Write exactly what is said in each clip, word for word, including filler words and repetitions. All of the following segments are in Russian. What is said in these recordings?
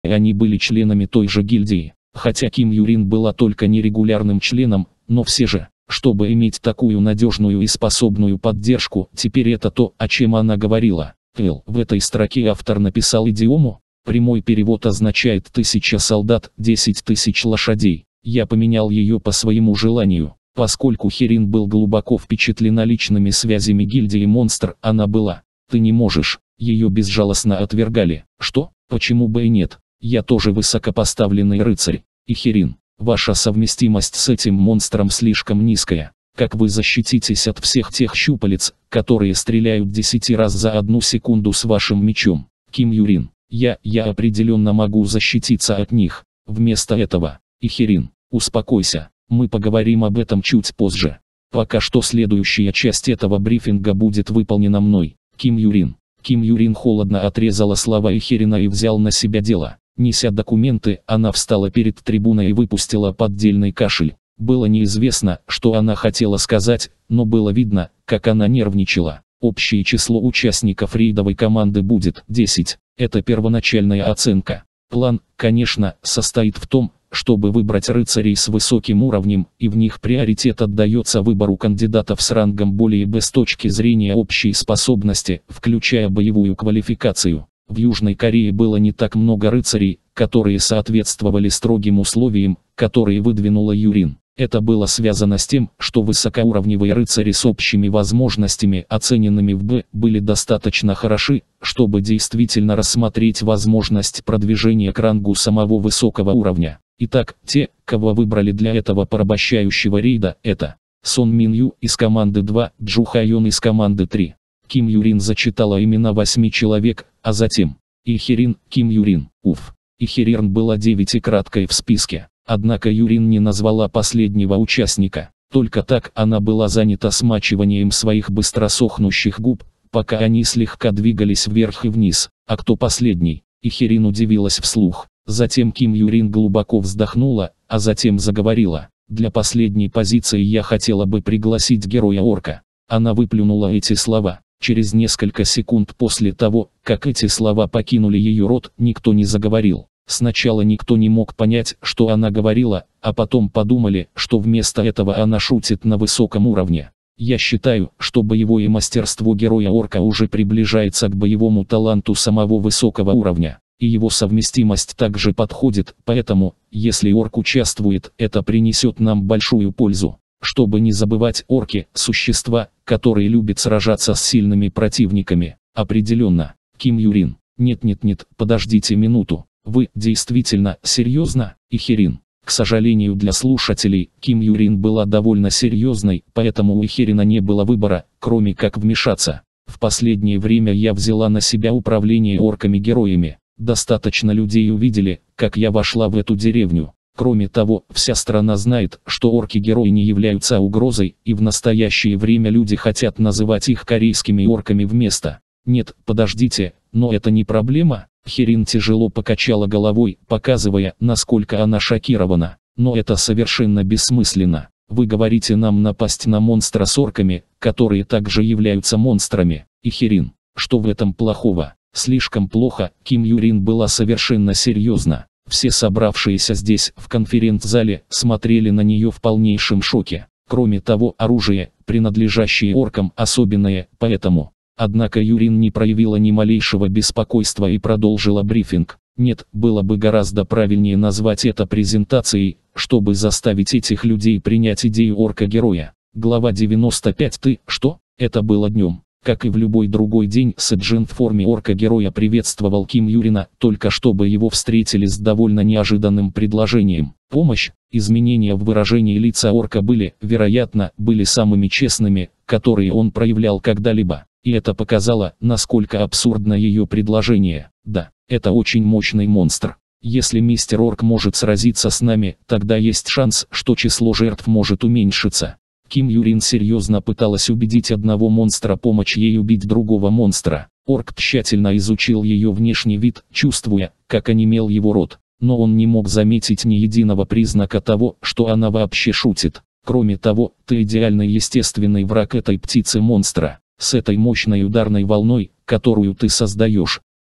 Они были членами той же гильдии, хотя Ким Юрин была только нерегулярным членом, но все же, чтобы иметь такую надежную и способную поддержку, теперь это то, о чем она говорила. Л. В этой строке автор написал идиому. Прямой перевод означает «тысяча солдат, десять тысяч лошадей». Я поменял ее по своему желанию. Поскольку Херин был глубоко впечатлена личными связями гильдии Монстр, она была. Ты не можешь. Ее безжалостно отвергали. Что? Почему бы и нет? Я тоже высокопоставленный рыцарь. И Херин, ваша совместимость с этим монстром слишком низкая. Как вы защититесь от всех тех щупалец, которые стреляют десяти раз за одну секунду с вашим мечом? Ким Юрин, я, я определенно могу защититься от них. Вместо этого, и Херин, успокойся, мы поговорим об этом чуть позже. Пока что следующая часть этого брифинга будет выполнена мной. Ким Юрин. Ким Юрин холодно отрезала слова Ихерина и взял на себя дело. Неся документы, она встала перед трибуной и выпустила поддельный кашель. Было неизвестно, что она хотела сказать, но было видно, как она нервничала. Общее число участников рейдовой команды будет десять. Это первоначальная оценка. План, конечно, состоит в том, чтобы выбрать рыцарей с высоким уровнем, и в них приоритет отдается выбору кандидатов с рангом более Б с точки зрения общей способности, включая боевую квалификацию. В Южной Корее было не так много рыцарей, которые соответствовали строгим условиям, которые выдвинула Юрин. Это было связано с тем, что высокоуровневые рыцари с общими возможностями, оцененными в Б, были достаточно хороши, чтобы действительно рассмотреть возможность продвижения к рангу самого высокого уровня. Итак, те, кого выбрали для этого порабощающего рейда, это Сон Мин Ю из команды два, Джу Хайон из команды три. Ким Юрин зачитала имена восьми человек, а затем Ихерин, Ким Юрин, уф. Ихерин была девять и краткой в списке. Однако Юрин не назвала последнего участника. Только так она была занята смачиванием своих быстросохнущих губ, пока они слегка двигались вверх и вниз. А кто последний? Ихерин удивилась вслух. Затем Ким Юрин глубоко вздохнула, а затем заговорила. Для последней позиции я хотела бы пригласить героя-орка. Она выплюнула эти слова. Через несколько секунд после того, как эти слова покинули ее рот, никто не заговорил. Сначала никто не мог понять, что она говорила, а потом подумали, что вместо этого она шутит на высоком уровне. Я считаю, что боевое мастерство героя-орка уже приближается к боевому таланту самого высокого уровня, и его совместимость также подходит, поэтому, если орк участвует, это принесет нам большую пользу. Чтобы не забывать, орки – существа, которые любят сражаться с сильными противниками. Определенно. Ким Юрин. Нет-нет-нет, подождите минуту. Вы действительно серьезно, Ихерин? К сожалению для слушателей, Ким Юрин была довольно серьезной, поэтому у Ихерина не было выбора, кроме как вмешаться. В последнее время я взяла на себя управление орками-героями. Достаточно людей увидели, как я вошла в эту деревню. Кроме того, вся страна знает, что орки-герои не являются угрозой, и в настоящее время люди хотят называть их корейскими орками вместо. Нет, подождите, но это не проблема. Херин тяжело покачала головой, показывая, насколько она шокирована. Но это совершенно бессмысленно. Вы говорите нам напасть на монстра с орками, которые также являются монстрами. И Херин, что в этом плохого? Слишком плохо. Ким Юрин была совершенно серьезна. Все собравшиеся здесь, в конференц-зале, смотрели на нее в полнейшем шоке. Кроме того, оружие, принадлежащее оркам, особенное, поэтому... Однако Юрин не проявила ни малейшего беспокойства и продолжила брифинг. Нет, было бы гораздо правильнее назвать это презентацией, чтобы заставить этих людей принять идею орка-героя. Глава девяносто пять. Ты, что? Это было днем. Как и в любой другой день, Сэджин в форме орка-героя приветствовал Ким Юрина, только чтобы его встретили с довольно неожиданным предложением. Помощь, изменения в выражении лица орка были, вероятно, были самыми честными, которые он проявлял когда-либо. И это показало, насколько абсурдно ее предложение. Да, это очень мощный монстр. Если мистер Орк может сразиться с нами, тогда есть шанс, что число жертв может уменьшиться. Ким Юрин серьезно пыталась убедить одного монстра помочь ей убить другого монстра. Орк тщательно изучил ее внешний вид, чувствуя, как онемел его рот. Но он не мог заметить ни единого признака того, что она вообще шутит. Кроме того, ты идеальный естественный враг этой птицы-монстра. С этой мощной ударной волной, которую ты создаешь,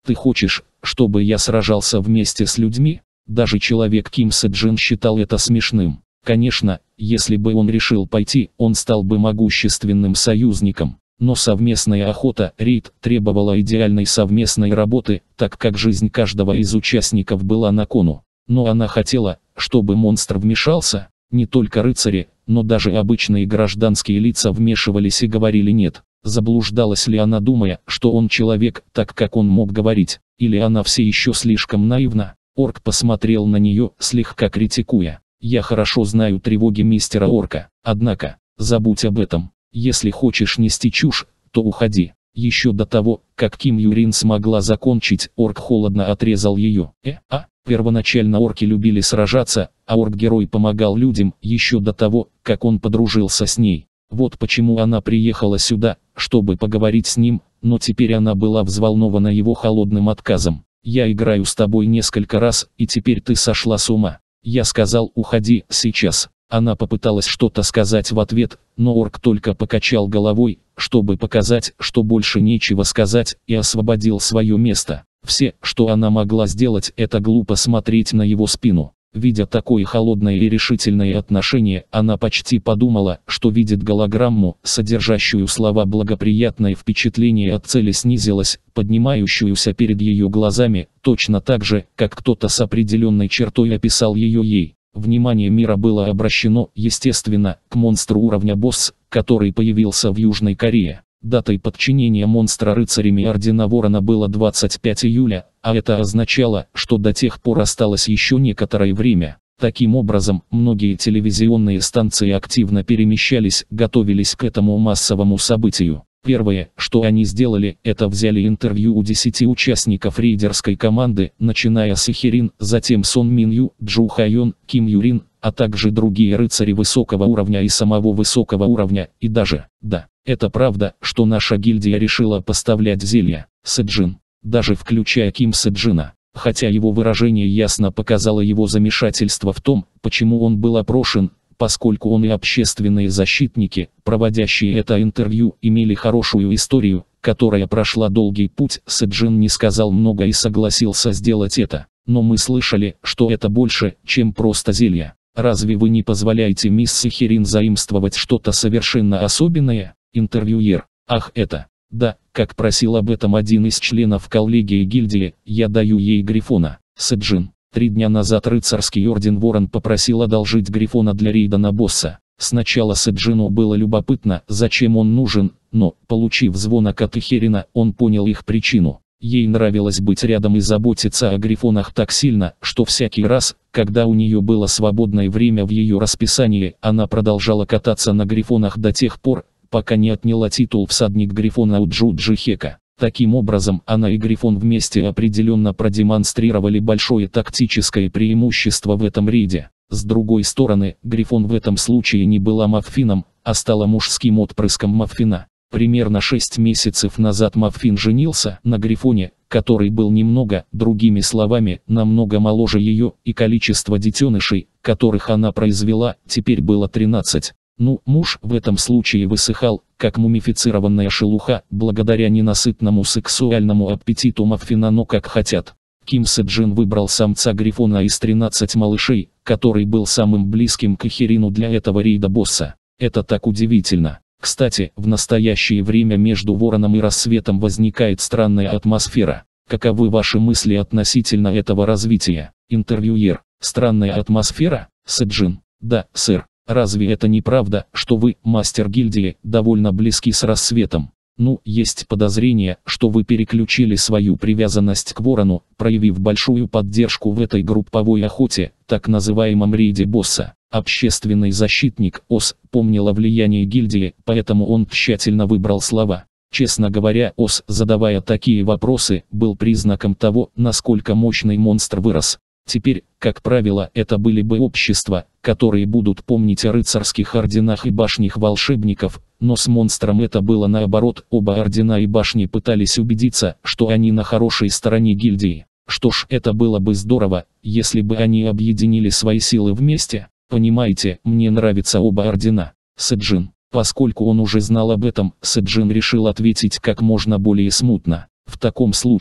Ты хочешь, чтобы я сражался вместе с людьми? Даже человек Ким Сэджин считал это смешным. Конечно, если бы он решил пойти, он стал бы могущественным союзником. Но совместная охота, рейд, требовала идеальной совместной работы, так как жизнь каждого из участников была на кону. Но она хотела, чтобы монстр вмешался. Не только рыцари, но даже обычные гражданские лица вмешивались и говорили нет. Заблуждалась ли она, думая, что он человек, так как он мог говорить, или она все еще слишком наивна? Орк посмотрел на нее, слегка критикуя. Я хорошо знаю тревоги мистера Орка, однако, забудь об этом. Если хочешь нести чушь, то уходи. Еще до того, как Ким Юрин смогла закончить, орк холодно отрезал ее. Э, а, первоначально орки любили сражаться, а орк-герой помогал людям еще до того, как он подружился с ней. Вот почему она приехала сюда, чтобы поговорить с ним, но теперь она была взволнована его холодным отказом. Я играю с тобой несколько раз, и теперь ты сошла с ума. Я сказал, уходи сейчас. Она попыталась что-то сказать в ответ, но орк только покачал головой, чтобы показать, что больше нечего сказать, и освободил свое место. Все, что она могла сделать, это глупо смотреть на его спину. Видя такое холодное и решительное отношение, она почти подумала, что видит голограмму, содержащую слова «благоприятное впечатление от цели снизилось», поднимающуюся перед ее глазами, точно так же, как кто-то с определенной чертой описал ее ей. Внимание мира было обращено, естественно, к монстру уровня босс, который появился в Южной Корее. Датой подчинения монстра рыцарями Ордена Ворона было двадцать пятое июля, а это означало, что до тех пор осталось еще некоторое время. Таким образом, многие телевизионные станции активно перемещались, готовились к этому массовому событию. Первое, что они сделали, это взяли интервью у десяти участников рейдерской команды, начиная с Ихерин, затем Сон Мин Ю, Джу Хайон, Ким Юрин, а также другие рыцари высокого уровня и самого высокого уровня, и даже, да, это правда, что наша гильдия решила поставлять зелья, Сэджин, даже включая Ким Сэджина. Хотя его выражение ясно показало его замешательство в том, почему он был опрошен, поскольку он и общественные защитники, проводящие это интервью, имели хорошую историю, которая прошла долгий путь. Сэджин не сказал много и согласился сделать это, но мы слышали, что это больше, чем просто зелья. Разве вы не позволяете мисс Сихерин заимствовать что-то совершенно особенное? Интервьюер: ах, это, да, как просил об этом один из членов коллегии гильдии, я даю ей Грифона. Сэджин: Три дня назад рыцарский орден Ворон попросил одолжить Грифона для рейда на босса. Сначала Сэджину было любопытно, зачем он нужен, но, получив звонок от Ихерина, он понял их причину. Ей нравилось быть рядом и заботиться о Грифонах так сильно, что всякий раз, когда у нее было свободное время в ее расписании, она продолжала кататься на Грифонах до тех пор, пока не отняла титул всадник Грифона у Джу Джихека. Таким образом, она и Грифон вместе определенно продемонстрировали большое тактическое преимущество в этом рейде. С другой стороны, Грифон в этом случае не была Маффином, а стала мужским отпрыском Маффина. Примерно шесть месяцев назад Маффин женился на Грифоне, который был немного, другими словами, намного моложе ее, и количество детенышей, которых она произвела, теперь было тринадцать. Ну, муж в этом случае высыхал, как мумифицированная шелуха, благодаря ненасытному сексуальному аппетиту Маффина, но как хотят. Ким Сэджин выбрал самца Грифона из тринадцати малышей, который был самым близким к Ихерину для этого рейда босса. Это так удивительно. Кстати, в настоящее время между Вороном и Рассветом возникает странная атмосфера. Каковы ваши мысли относительно этого развития? Интервьюер: странная атмосфера? Сэджин: да, сэр. Разве это не правда, что вы, мастер гильдии, довольно близки с Рассветом? Ну, есть подозрение, что вы переключили свою привязанность к Ворону, проявив большую поддержку в этой групповой охоте, так называемом рейде босса. Общественный защитник ОС помнил о влиянии гильдии, поэтому он тщательно выбрал слова. Честно говоря, ОС, задавая такие вопросы, был признаком того, насколько мощный монстр вырос. Теперь, как правило, это были бы общества, которые будут помнить о рыцарских орденах и башнях волшебников, но с монстром это было наоборот, оба ордена и башни пытались убедиться, что они на хорошей стороне гильдии. Что ж, это было бы здорово, если бы они объединили свои силы вместе. Понимаете, мне нравятся оба ордена. Сэджин. Поскольку он уже знал об этом, Сэджин решил ответить как можно более смутно. В таком случае,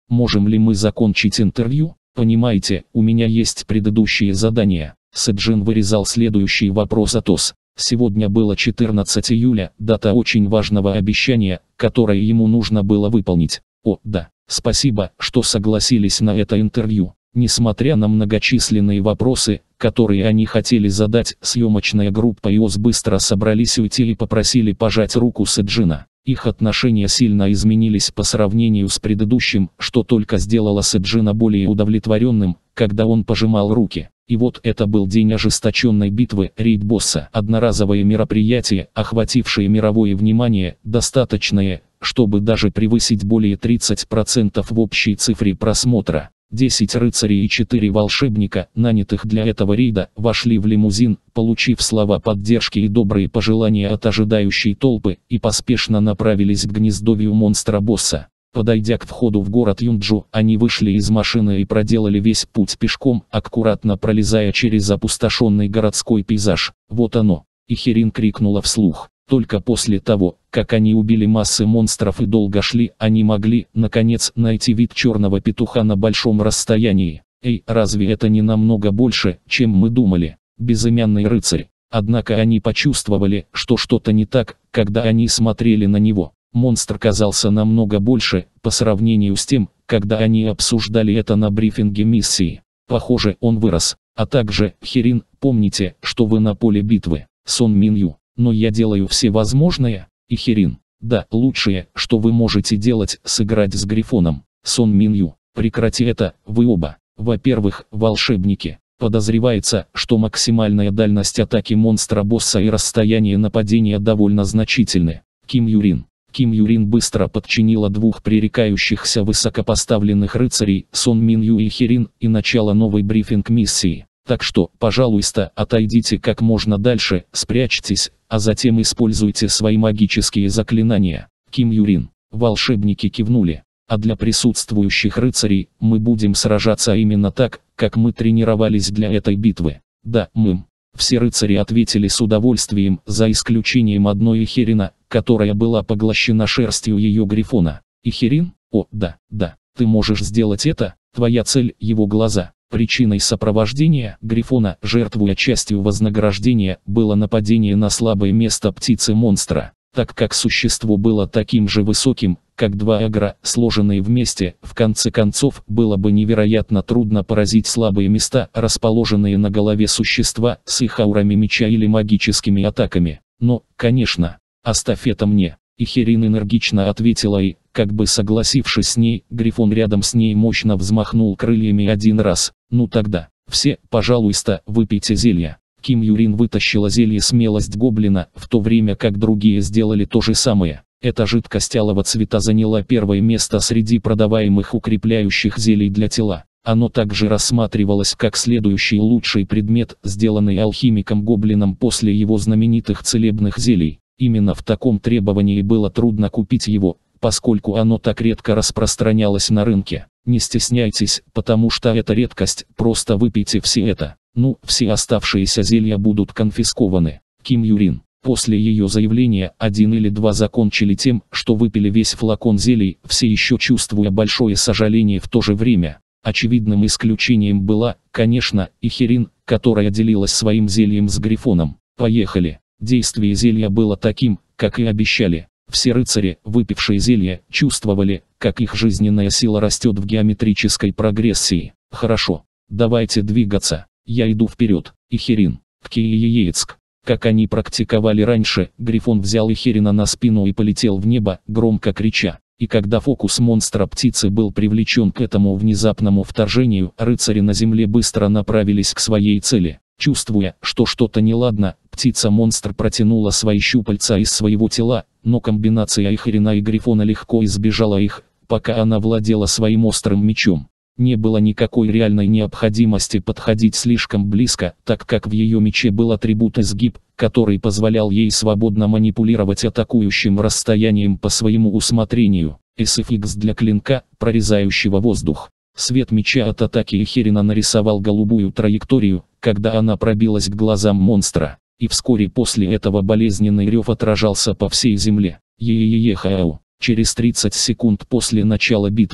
Можем ли мы закончить интервью? Понимаете, у меня есть предыдущие задания. Сэджин вырезал следующий вопрос Атос. Сегодня было четырнадцатое июля, дата очень важного обещания, которое ему нужно было выполнить. О, да, спасибо, что согласились на это интервью. Несмотря на многочисленные вопросы, которые они хотели задать, съемочная группа и Оз быстро собрались уйти и попросили пожать руку Сэджина. Их отношения сильно изменились по сравнению с предыдущим, что только сделало Сэджина более удовлетворенным, когда он пожимал руки. И вот это был день ожесточенной битвы рейд-босса. Одноразовое мероприятие, охватившее мировое внимание, достаточное, чтобы даже превысить более тридцати процентов в общей цифре просмотра. Десять рыцарей и четыре волшебника, нанятых для этого рейда, вошли в лимузин, получив слова поддержки и добрые пожелания от ожидающей толпы, и поспешно направились к гнездовью монстра-босса. Подойдя к входу в город Юнджу, они вышли из машины и проделали весь путь пешком, аккуратно пролезая через опустошенный городской пейзаж. Вот оно! И Херин крикнула вслух. Только после того, как они убили массы монстров и долго шли, они могли, наконец, найти вид черного петуха на большом расстоянии. Эй, разве это не намного больше, чем мы думали? Безымянный рыцарь. Однако они почувствовали, что что-то не так, когда они смотрели на него. Монстр казался намного больше, по сравнению с тем, когда они обсуждали это на брифинге миссии. Похоже, он вырос. А также, Херин, помните, что вы на поле битвы. Сон Минью. Но я делаю все возможное, и Херин. Да, лучшее, что вы можете делать, сыграть с Грифоном. Сон Минью. Прекрати это, вы оба. Во-первых, волшебники. Подозревается, что максимальная дальность атаки монстра-босса и расстояние нападения довольно значительны. Ким Юрин. Ким Юрин быстро подчинила двух пререкающихся высокопоставленных рыцарей, Сон Минью и Херин, и начала новый брифинг миссии. Так что, пожалуйста, отойдите как можно дальше, спрячьтесь, а затем используйте свои магические заклинания. Ким Юрин. Волшебники кивнули. А для присутствующих рыцарей, мы будем сражаться именно так, как мы тренировались для этой битвы. Да, мы. Все рыцари ответили с удовольствием, за исключением одной Херина, которая была поглощена шерстью ее грифона. Херин? О, да, да, ты можешь сделать это, твоя цель – его глаза. Причиной сопровождения Грифона, жертвуя частью вознаграждения, было нападение на слабое место птицы-монстра. Так как существо было таким же высоким, как два агра, сложенные вместе, в конце концов, было бы невероятно трудно поразить слабые места, расположенные на голове существа, с их аурами меча или магическими атаками. Но, конечно, оставь это мне. И Херин энергично ответила и, как бы согласившись с ней, Грифон рядом с ней мощно взмахнул крыльями один раз. Ну тогда, все, пожалуйста, выпейте зелья. Ким Юрин вытащила зелье смелость гоблина, в то время как другие сделали то же самое. Эта жидкость алого цвета заняла первое место среди продаваемых укрепляющих зелий для тела. Оно также рассматривалось как следующий лучший предмет, сделанный алхимиком-гоблином после его знаменитых целебных зелий. Именно в таком требовании было трудно купить его, поскольку оно так редко распространялось на рынке. Не стесняйтесь, потому что это редкость, просто выпейте все это. Ну, все оставшиеся зелья будут конфискованы. Ким Юрин. После ее заявления, один или два закончили тем, что выпили весь флакон зелий, все еще чувствуя большое сожаление в то же время. Очевидным исключением была, конечно, и Херин, которая делилась своим зельем с Грифоном. Поехали. Действие зелья было таким, как и обещали. Все рыцари, выпившие зелье, чувствовали, как их жизненная сила растет в геометрической прогрессии. Хорошо. Давайте двигаться. Я иду вперед. Ихерин. В Киеецк. Как они практиковали раньше, Грифон взял Ихерина на спину и полетел в небо, громко крича. И когда фокус монстра-птицы был привлечен к этому внезапному вторжению, рыцари на земле быстро направились к своей цели. Чувствуя, что что-то неладно, птица-монстр протянула свои щупальца из своего тела, но комбинация Ихерина и Грифона легко избежала их, пока она владела своим острым мечом. Не было никакой реальной необходимости подходить слишком близко, так как в ее мече был атрибут изгиб, который позволял ей свободно манипулировать атакующим расстоянием по своему усмотрению. эс эф икс для клинка, прорезающего воздух. Свет меча от атаки Ихерина нарисовал голубую траекторию, когда она пробилась к глазам монстра. И вскоре после этого болезненный рев отражался по всей земле. Е-е-е-хау. Через тридцать секунд после начала битвы.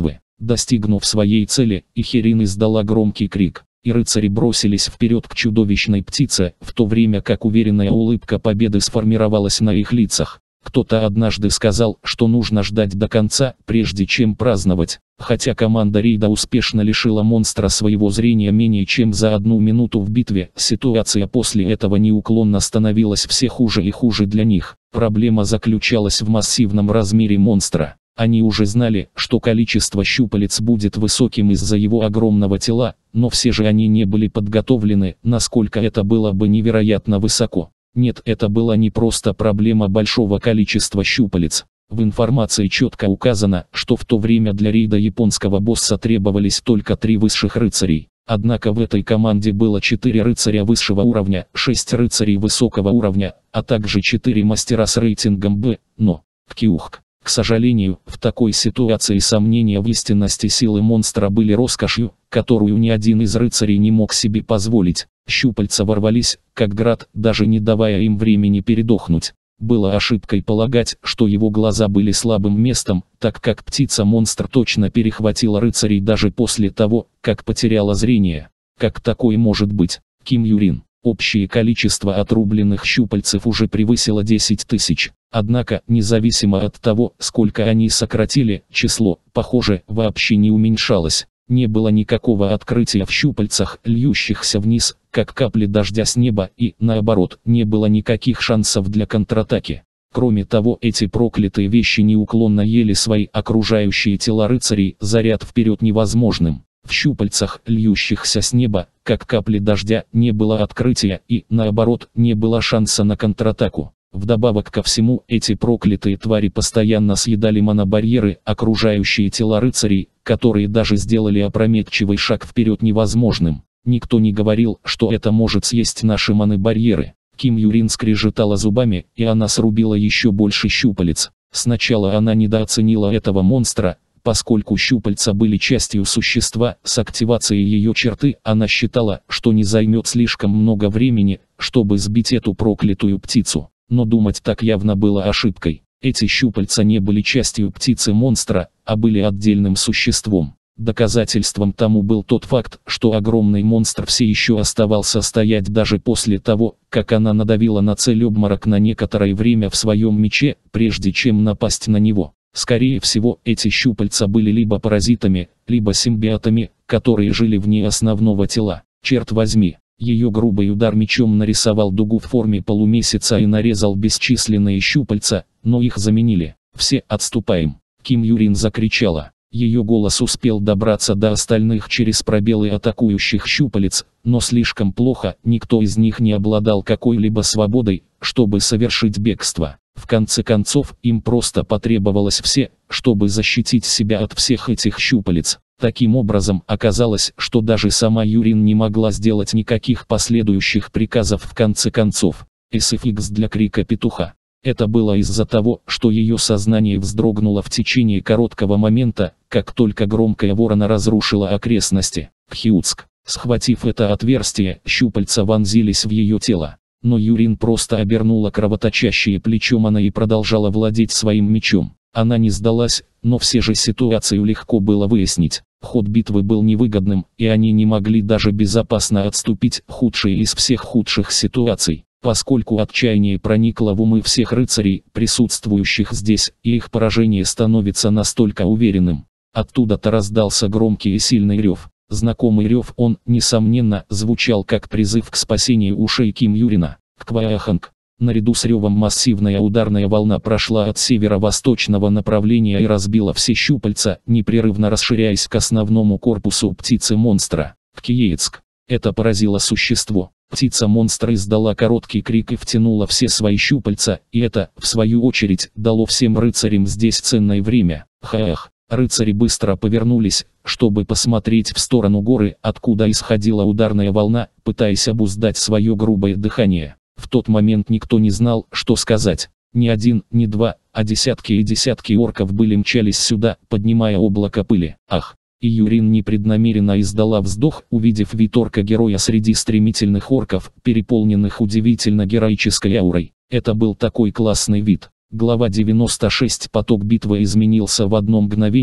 Достигнув своей цели, Ихерин издала громкий крик, и рыцари бросились вперед к чудовищной птице, в то время как уверенная улыбка победы сформировалась на их лицах. Кто-то однажды сказал, что нужно ждать до конца, прежде чем праздновать. Хотя команда рейда успешно лишила монстра своего зрения менее чем за одну минуту в битве, ситуация после этого неуклонно становилась все хуже и хуже для них. Проблема заключалась в массивном размере монстра. Они уже знали, что количество щупалец будет высоким из-за его огромного тела, но все же они не были подготовлены, насколько это было бы невероятно высоко. Нет, это была не просто проблема большого количества щупалец. В информации четко указано, что в то время для рейда японского босса требовались только три высших рыцарей. Однако в этой команде было четыре рыцаря высшего уровня, шесть рыцарей высокого уровня, а также четыре мастера с рейтингом Б, но, кьюхк. К сожалению, в такой ситуации сомнения в истинности силы монстра были роскошью, которую ни один из рыцарей не мог себе позволить. Щупальца ворвались, как град, даже не давая им времени передохнуть. Было ошибкой полагать, что его глаза были слабым местом, так как птица-монстр точно перехватила рыцарей даже после того, как потеряла зрение. Как такое может быть? Ким Юрин. Общее количество отрубленных щупальцев уже превысило десять тысяч. Однако, независимо от того, сколько они сократили, число, похоже, вообще не уменьшалось. Не было никакого открытия в щупальцах, льющихся вниз, как капли дождя с неба, и, наоборот, не было никаких шансов для контратаки. Кроме того, эти проклятые вещи неуклонно ели свои окружающие тела рыцарей, заряд вперед невозможным. В щупальцах, льющихся с неба, как капли дождя, не было открытия и, наоборот, не было шанса на контратаку. Вдобавок ко всему, эти проклятые твари постоянно съедали монобарьеры, окружающие тела рыцарей, которые даже сделали опрометчивый шаг вперед невозможным. Никто не говорил, что это может съесть наши монобарьеры. Ким Юрин скрежетала зубами, и она срубила еще больше щупалец. Сначала она недооценила этого монстра. Поскольку щупальца были частью существа, с активацией ее черты она считала, что не займет слишком много времени, чтобы сбить эту проклятую птицу. Но думать так явно было ошибкой. Эти щупальца не были частью птицы-монстра, а были отдельным существом. Доказательством тому был тот факт, что огромный монстр все еще оставался стоять даже после того, как она надавила на цель обморок на некоторое время в своем мече, прежде чем напасть на него. Скорее всего, эти щупальца были либо паразитами, либо симбиотами, которые жили вне основного тела. Черт возьми, ее грубый удар мечом нарисовал дугу в форме полумесяца и нарезал бесчисленные щупальца, но их заменили. Все отступаем. Ким Юрин закричала. Ее голос успел добраться до остальных через пробелы атакующих щупалец, но слишком плохо, никто из них не обладал какой-либо свободой, чтобы совершить бегство. В конце концов, им просто потребовалось все, чтобы защитить себя от всех этих щупалец. Таким образом, оказалось, что даже сама Юрин не могла сделать никаких последующих приказов в конце концов. эс эф икс для крика петуха. Это было из-за того, что ее сознание вздрогнуло в течение короткого момента, как только громкая ворона разрушила окрестности. Хьюцк. Схватив это отверстие, щупальца вонзились в ее тело. Но Юрин просто обернула кровоточащее плечом она и продолжала владеть своим мечом. Она не сдалась, но все же ситуацию легко было выяснить. Ход битвы был невыгодным, и они не могли даже безопасно отступить, худшие из всех худших ситуаций. Поскольку отчаяние проникло в умы всех рыцарей, присутствующих здесь, и их поражение становится настолько уверенным. Оттуда-то раздался громкий и сильный рев. Знакомый рев он, несомненно, звучал как призыв к спасению ушей Ким Юрина. Квааханг. Наряду с ревом массивная ударная волна прошла от северо-восточного направления и разбила все щупальца, непрерывно расширяясь к основному корпусу птицы-монстра. Киецк. Это поразило существо. Птица-монстр издала короткий крик и втянула все свои щупальца, и это, в свою очередь, дало всем рыцарям здесь ценное время. Хаах. Рыцари быстро повернулись, чтобы посмотреть в сторону горы, откуда исходила ударная волна, пытаясь обуздать свое грубое дыхание. В тот момент никто не знал, что сказать. Ни один, ни два, а десятки и десятки орков были мчались сюда, поднимая облако пыли. Ах! И Юрин непреднамеренно издала вздох, увидев вид орка-героя среди стремительных орков, переполненных удивительно героической аурой. Это был такой классный вид. Глава девяносто шесть. Поток битвы изменился в одно мгновение,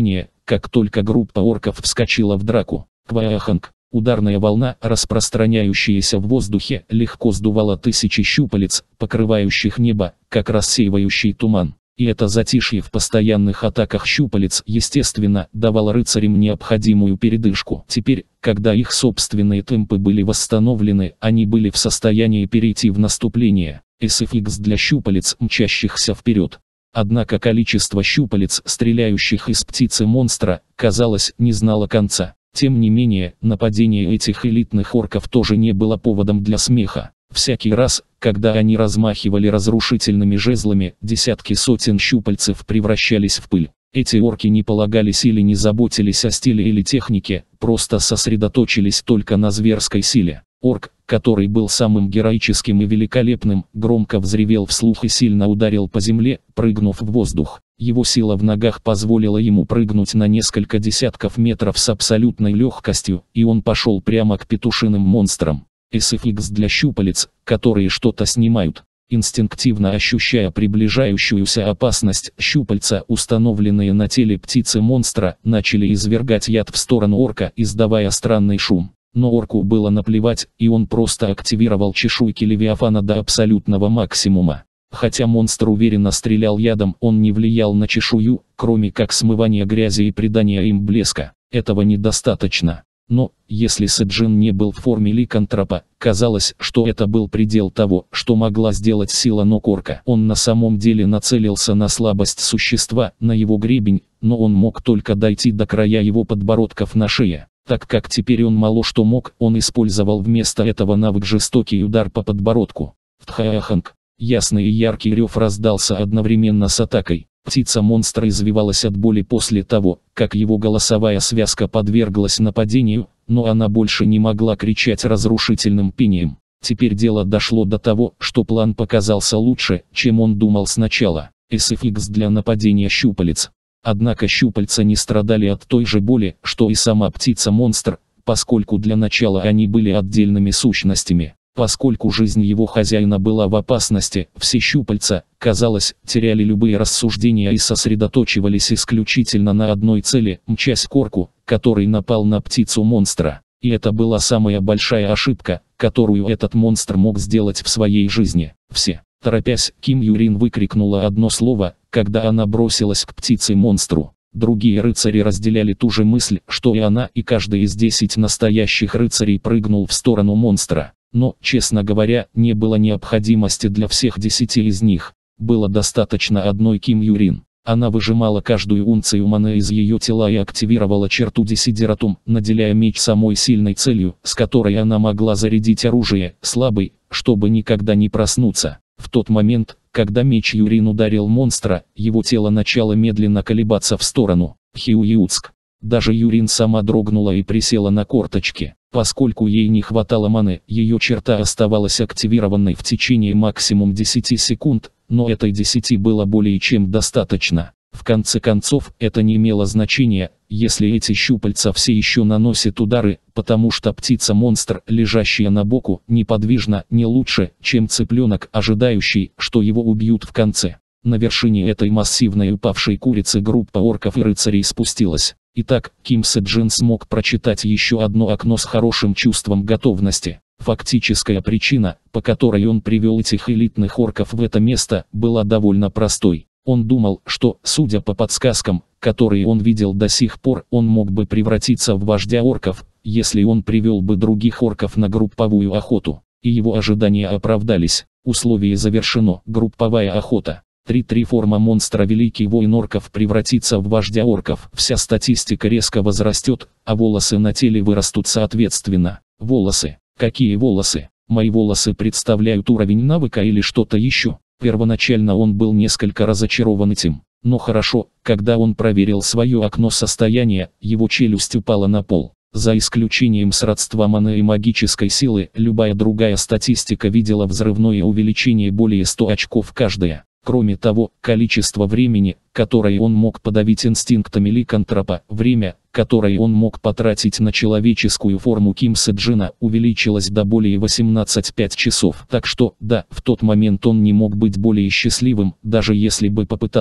как только группа орков вскочила в драку. Квааханг. Ударная волна, распространяющаяся в воздухе, легко сдувала тысячи щупалец, покрывающих небо, как рассеивающий туман. И это затишье в постоянных атаках щупалец, естественно, давало рыцарям необходимую передышку. Теперь, когда их собственные темпы были восстановлены, они были в состоянии перейти в наступление. эс эф икс для щупалец, мчащихся вперед. Однако количество щупалец, стреляющих из птицы монстра, казалось, не знало конца. Тем не менее, нападение этих элитных орков тоже не было поводом для смеха. Всякий раз, когда они размахивали разрушительными жезлами, десятки сотен щупальцев превращались в пыль. Эти орки не полагались или не заботились о стиле или технике, просто сосредоточились только на зверской силе. Орк, который был самым героическим и великолепным, громко взревел вслух и сильно ударил по земле, прыгнув в воздух. Его сила в ногах позволила ему прыгнуть на несколько десятков метров с абсолютной легкостью, и он пошел прямо к петушиным монстрам. эс эф икс для щупалец, которые что-то снимают. Инстинктивно ощущая приближающуюся опасность, щупальца, установленные на теле птицы-монстра, начали извергать яд в сторону орка, издавая странный шум. Но орку было наплевать, и он просто активировал чешуйки Левиафана до абсолютного максимума. Хотя монстр уверенно стрелял ядом, он не влиял на чешую, кроме как смывания грязи и придания им блеска. Этого недостаточно. Но, если Сэджин не был в форме ликантропа, казалось, что это был предел того, что могла сделать сила ног орка. Он на самом деле нацелился на слабость существа, на его гребень, но он мог только дойти до края его подбородков на шее. Так как теперь он мало что мог, он использовал вместо этого навык жестокий удар по подбородку. Тхааханг. Ясный и яркий рев раздался одновременно с атакой. Птица-монстр извивалась от боли после того, как его голосовая связка подверглась нападению, но она больше не могла кричать разрушительным пением. Теперь дело дошло до того, что план показался лучше, чем он думал сначала. эс эф икс для нападения щупалец. Однако щупальца не страдали от той же боли, что и сама птица-монстр, поскольку для начала они были отдельными сущностями. Поскольку жизнь его хозяина была в опасности, все щупальца, казалось, теряли любые рассуждения и сосредоточивались исключительно на одной цели, мчась к орку, который напал на птицу-монстра. И это была самая большая ошибка, которую этот монстр мог сделать в своей жизни. Все. Торопясь, Ким Юрин выкрикнула одно слово, когда она бросилась к птице-монстру. Другие рыцари разделяли ту же мысль, что и она, и каждый из десяти настоящих рыцарей прыгнул в сторону монстра. Но, честно говоря, не было необходимости для всех десяти из них. Было достаточно одной Ким Юрин. Она выжимала каждую унцию маны из ее тела и активировала черту Десидератум, наделяя меч самой сильной целью, с которой она могла зарядить оружие, слабый, чтобы никогда не проснуться. В тот момент, когда меч Юрин ударил монстра, его тело начало медленно колебаться в сторону. Хиуиуцк. Даже Юрин сама дрогнула и присела на корточки. Поскольку ей не хватало маны, ее черта оставалась активированной в течение максимум десяти секунд, но этой десяти было более чем достаточно. В конце концов, это не имело значения, если эти щупальца все еще наносят удары, потому что птица-монстр, лежащая на боку, неподвижна, не лучше, чем цыпленок, ожидающий, что его убьют в конце. На вершине этой массивной упавшей курицы группа орков и рыцарей спустилась. Итак, Ким Сэджин смог прочитать еще одно окно с хорошим чувством готовности. Фактическая причина, по которой он привел этих элитных орков в это место, была довольно простой. Он думал, что, судя по подсказкам, которые он видел до сих пор, он мог бы превратиться в вождя орков, если он привел бы других орков на групповую охоту. И его ожидания оправдались. Условие завершено. Групповая охота. три-три форма монстра Великий Воин Орков превратится в вождя орков. Вся статистика резко возрастет, а волосы на теле вырастут соответственно. Волосы. Какие волосы? Мои волосы представляют уровень навыка или что-то еще? Первоначально он был несколько разочарован этим. Но хорошо, когда он проверил свое окно состояния, его челюсть упала на пол. За исключением сродства маны и магической силы, любая другая статистика видела взрывное увеличение более ста очков каждая. Кроме того, количество времени, которое он мог подавить инстинктами ликантропа, время, которое он мог потратить на человеческую форму Ким Сэджина, увеличилось до более восемнадцати пяти часов. Так что, да, в тот момент он не мог быть более счастливым, даже если бы попытался.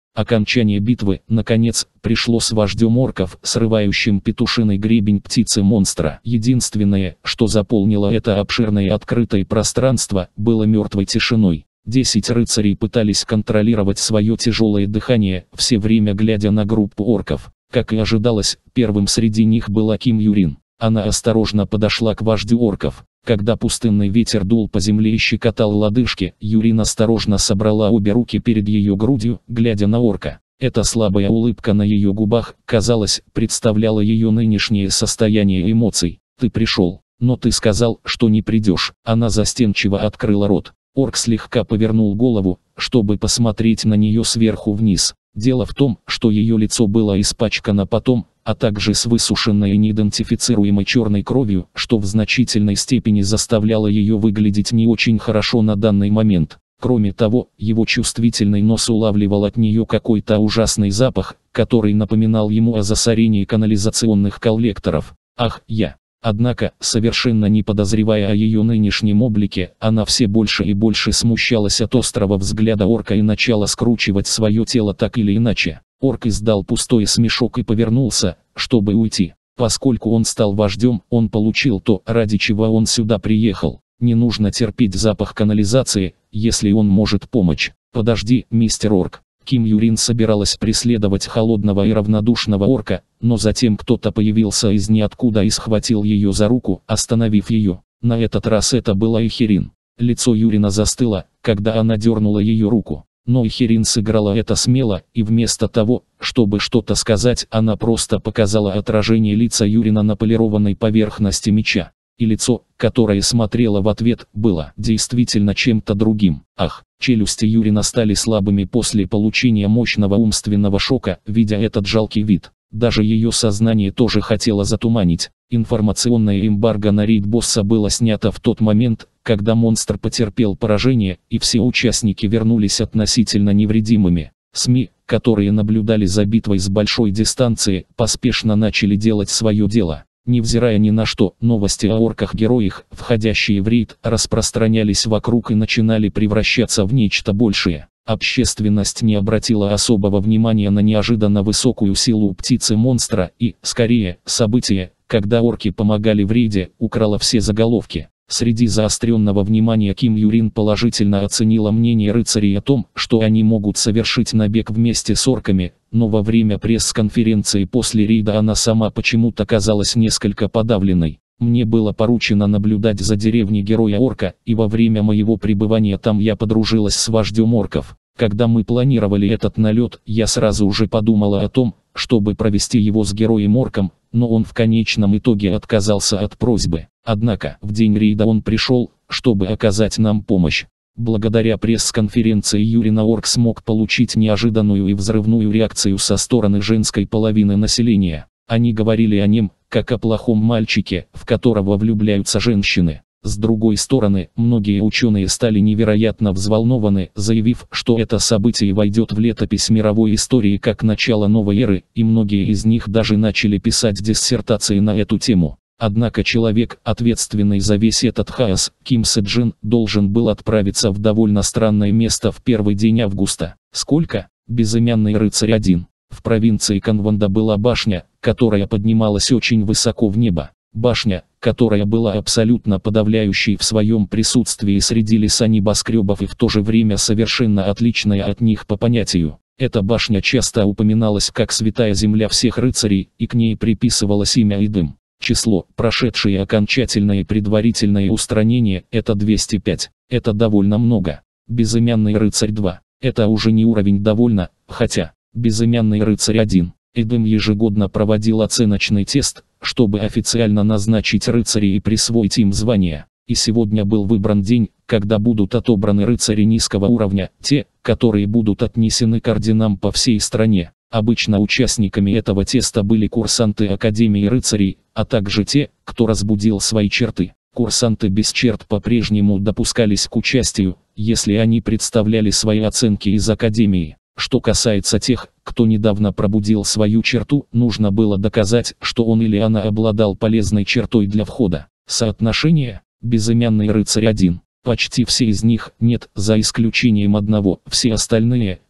Окончание битвы, наконец, пришло с вождем орков, срывающим петушиный гребень птицы-монстра. Единственное, что заполнило это обширное открытое пространство, было мертвой тишиной. Десять рыцарей пытались контролировать свое тяжелое дыхание, все время глядя на группу орков. Как и ожидалось, первым среди них была Ким Юрин. Она осторожно подошла к вождю орков. Когда пустынный ветер дул по земле и щекотал лодыжки, Юрин осторожно собрала обе руки перед ее грудью, глядя на орка. Эта слабая улыбка на ее губах, казалось, представляла ее нынешнее состояние эмоций. «Ты пришел, но ты сказал, что не придешь». Она застенчиво открыла рот. Орк слегка повернул голову, чтобы посмотреть на нее сверху вниз. Дело в том, что ее лицо было испачкано потом, а также с высушенной и неидентифицируемой черной кровью, что в значительной степени заставляло ее выглядеть не очень хорошо на данный момент. Кроме того, его чувствительный нос улавливал от нее какой-то ужасный запах, который напоминал ему о засорении канализационных коллекторов. Ах, я! Однако, совершенно не подозревая о ее нынешнем облике, она все больше и больше смущалась от острого взгляда орка и начала скручивать свое тело так или иначе. Орк издал пустой смешок и повернулся, чтобы уйти. Поскольку он стал вождем, он получил то, ради чего он сюда приехал. Не нужно терпеть запах канализации, если он может помочь. Подожди, мистер Орк. Ким Юрин собиралась преследовать холодного и равнодушного орка, но затем кто-то появился из ниоткуда и схватил ее за руку, остановив ее. На этот раз это была Эхерин. Лицо Юрина застыло, когда она дернула ее руку. Но Эхерин сыграла это смело, и вместо того, чтобы что-то сказать, она просто показала отражение лица Юрина на полированной поверхности меча. И лицо, которое смотрело в ответ, было действительно чем-то другим. Ах, челюсти Юрина стали слабыми после получения мощного умственного шока, видя этот жалкий вид. Даже ее сознание тоже хотело затуманить. Информационное эмбарго на рейд босса было снято в тот момент, когда монстр потерпел поражение, и все участники вернулись относительно невредимыми. СМИ, которые наблюдали за битвой с большой дистанции, поспешно начали делать свое дело. Невзирая ни на что, новости о орках-героях, входящие в рейд, распространялись вокруг и начинали превращаться в нечто большее. Общественность не обратила особого внимания на неожиданно высокую силу птицы-монстра и, скорее, событие, когда орки помогали в рейде, украло все заголовки. Среди заостренного внимания Ким Юрин положительно оценила мнение рыцарей о том, что они могут совершить набег вместе с орками, но во время пресс-конференции после рейда она сама почему-то казалась несколько подавленной. Мне было поручено наблюдать за деревней героя орка, и во время моего пребывания там я подружилась с вождем орков. Когда мы планировали этот налет, я сразу уже подумала о том, чтобы провести его с героем-орком, но он в конечном итоге отказался от просьбы. Однако, в день рейда он пришел, чтобы оказать нам помощь. Благодаря пресс-конференции Юрина орк смог получить неожиданную и взрывную реакцию со стороны женской половины населения. Они говорили о нем, как о плохом мальчике, в которого влюбляются женщины. С другой стороны, многие ученые стали невероятно взволнованы, заявив, что это событие войдет в летопись мировой истории как начало новой эры, и многие из них даже начали писать диссертации на эту тему. Однако человек, ответственный за весь этот хаос, Ким Сэджин, должен был отправиться в довольно странное место в первый день августа. Сколько? Безымянный рыцарь один. В провинции Канванда была башня, которая поднималась очень высоко в небо. Башня, которая была абсолютно подавляющей в своем присутствии среди леса небоскребов и в то же время совершенно отличная от них по понятию. Эта башня часто упоминалась как святая земля всех рыцарей, и к ней приписывалось имя Идым. Число, прошедшее окончательное и предварительное устранение, это двести пять. Это довольно много. Безымянный рыцарь два. Это уже не уровень довольно, хотя, безымянный рыцарь один. Эдем ежегодно проводил оценочный тест, чтобы официально назначить рыцарей и присвоить им звание. И сегодня был выбран день, когда будут отобраны рыцари низкого уровня, те, которые будут отнесены к орденам по всей стране. Обычно участниками этого теста были курсанты Академии рыцарей, а также те, кто разбудил свои черты. Курсанты без черт по-прежнему допускались к участию, если они представляли свои оценки из Академии. Что касается тех, кто недавно пробудил свою черту, нужно было доказать, что он или она обладал полезной чертой для входа. Соотношение: безымянный рыцарь один. Почти все из них, нет, за исключением одного, все остальные,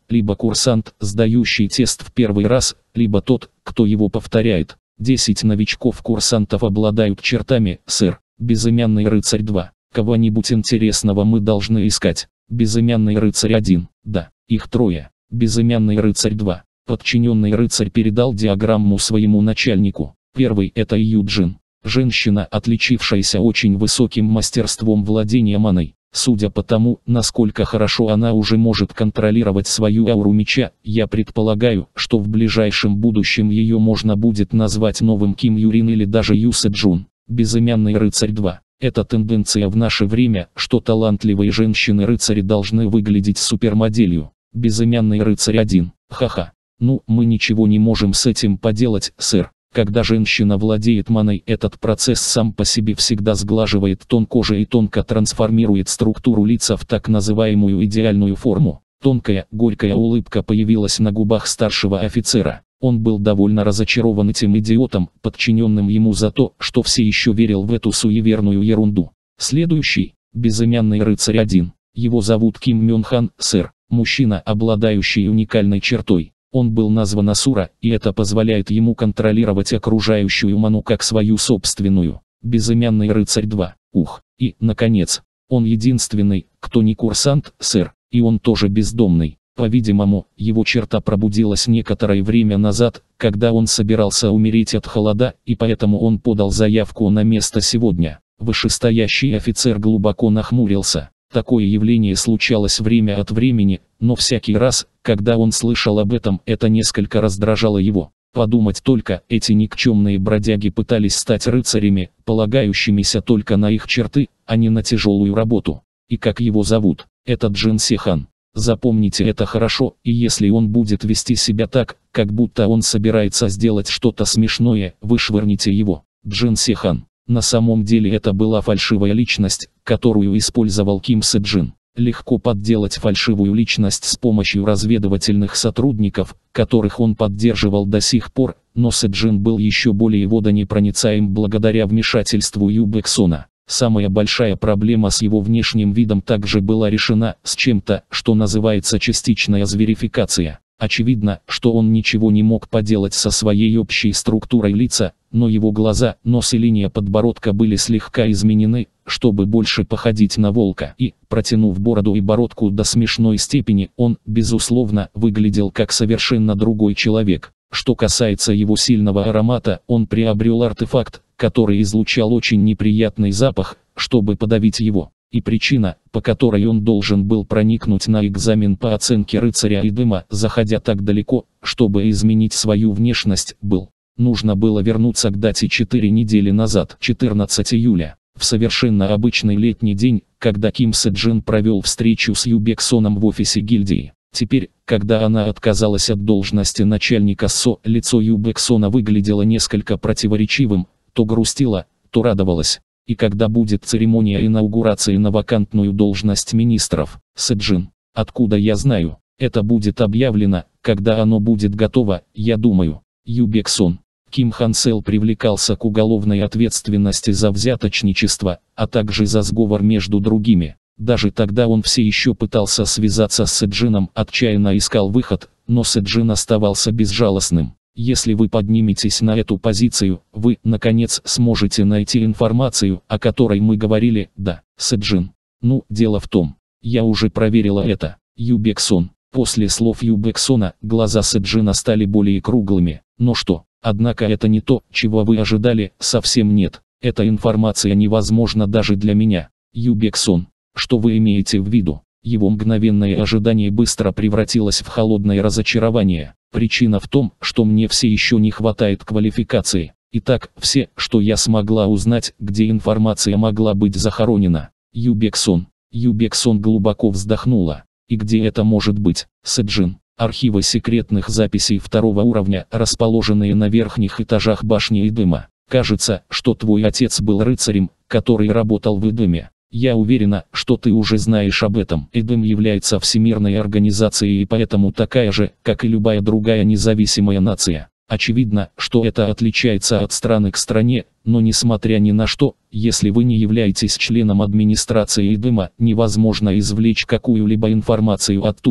либо курсант, сдающий тест в первый раз, либо тот, кто его повторяет. десять новичков-курсантов обладают чертами, сэр. Безымянный рыцарь два. Кого-нибудь интересного мы должны искать. Безымянный рыцарь один. Да, их трое. Безымянный рыцарь два. Подчиненный рыцарь передал диаграмму своему начальнику. Первый – это Юджин. Женщина, отличившаяся очень высоким мастерством владения маной. Судя по тому, насколько хорошо она уже может контролировать свою ауру меча, я предполагаю, что в ближайшем будущем ее можно будет назвать новым Ким Юрин или даже Юсе Джун. Безымянный рыцарь два. Это тенденция в наше время, что талантливые женщины-рыцари должны выглядеть супермоделью. Безымянный рыцарь один. Ха-ха. Ну, мы ничего не можем с этим поделать, сэр. Когда женщина владеет маной, этот процесс сам по себе всегда сглаживает тон кожи и тонко трансформирует структуру лица в так называемую идеальную форму. Тонкая, горькая улыбка появилась на губах старшего офицера. Он был довольно разочарован этим идиотом, подчиненным ему за то, что все еще верил в эту суеверную ерунду. Следующий – безымянный рыцарь один. Его зовут Ким Мён Хан, сэр. Мужчина, обладающий уникальной чертой. Он был назван Асура, и это позволяет ему контролировать окружающую ману как свою собственную. Безымянный рыцарь два. Ух. И, наконец, он единственный, кто не курсант, сэр, и он тоже бездомный. По-видимому, его черта пробудилась некоторое время назад, когда он собирался умереть от холода, и поэтому он подал заявку на место сегодня. Вышестоящий офицер глубоко нахмурился. Такое явление случалось время от времени, но всякий раз, когда он слышал об этом, это несколько раздражало его. Подумать только, эти никчемные бродяги пытались стать рыцарями, полагающимися только на их черты, а не на тяжелую работу. И как его зовут? Это Джин Сихан. Запомните это хорошо, и если он будет вести себя так, как будто он собирается сделать что-то смешное, вышвырните его. Джин Сихан. На самом деле это была фальшивая личность, которую использовал Ким Се Джин. Легко подделать фальшивую личность с помощью разведывательных сотрудников, которых он поддерживал до сих пор, но Се Джин был еще более водонепроницаем благодаря вмешательству Ю Бэксона. Самая большая проблема с его внешним видом также была решена с чем-то, что называется частичная зверификация. Очевидно, что он ничего не мог поделать со своей общей структурой лица, но его глаза, нос и линия подбородка были слегка изменены, чтобы больше походить на волка, и, протянув бороду и бородку до смешной степени, он, безусловно, выглядел как совершенно другой человек. Что касается его сильного аромата, он приобрел артефакт, который излучал очень неприятный запах, чтобы подавить его. И причина, по которой он должен был проникнуть на экзамен по оценке рыцаря и дыма, заходя так далеко, чтобы изменить свою внешность, был. Нужно было вернуться к дате четыре недели назад, четырнадцатого июля, в совершенно обычный летний день, когда Ким Се Джин провел встречу с Ю Бэксоном в офисе гильдии. Теперь, когда она отказалась от должности начальника СО, лицо Ю Бэксона выглядело несколько противоречивым, то грустило, то радовалось. И когда будет церемония инаугурации на вакантную должность министров, Се Джин, откуда я знаю, это будет объявлено, когда оно будет готово, я думаю. Ю Бэксон. Ким Хан Сел привлекался к уголовной ответственности за взяточничество, а также за сговор между другими. Даже тогда он все еще пытался связаться с Се Джином, отчаянно искал выход, но Се Джин оставался безжалостным. Если вы подниметесь на эту позицию, вы, наконец, сможете найти информацию, о которой мы говорили, да, Се Джин. Ну, дело в том, я уже проверила это. Ю Бэксон. После слов Ю Бэксона, глаза Се Джина стали более круглыми. Но что? Однако это не то, чего вы ожидали, совсем нет. Эта информация невозможна даже для меня. Ю Бэксон. Что вы имеете в виду? Его мгновенное ожидание быстро превратилось в холодное разочарование. Причина в том, что мне все еще не хватает квалификации. Итак, все, что я смогла узнать, где информация могла быть захоронена. Ю Бэксон. Ю Бэксон глубоко вздохнула. И где это может быть? Се Джин. Архивы секретных записей второго уровня, расположенные на верхних этажах башни Эдема. Кажется, что твой отец был рыцарем, который работал в Эдеме. Я уверена, что ты уже знаешь об этом. Эдем является всемирной организацией и поэтому такая же, как и любая другая независимая нация. Очевидно, что это отличается от страны к стране, но несмотря ни на что, если вы не являетесь членом администрации Эдема, невозможно извлечь какую-либо информацию оттуда.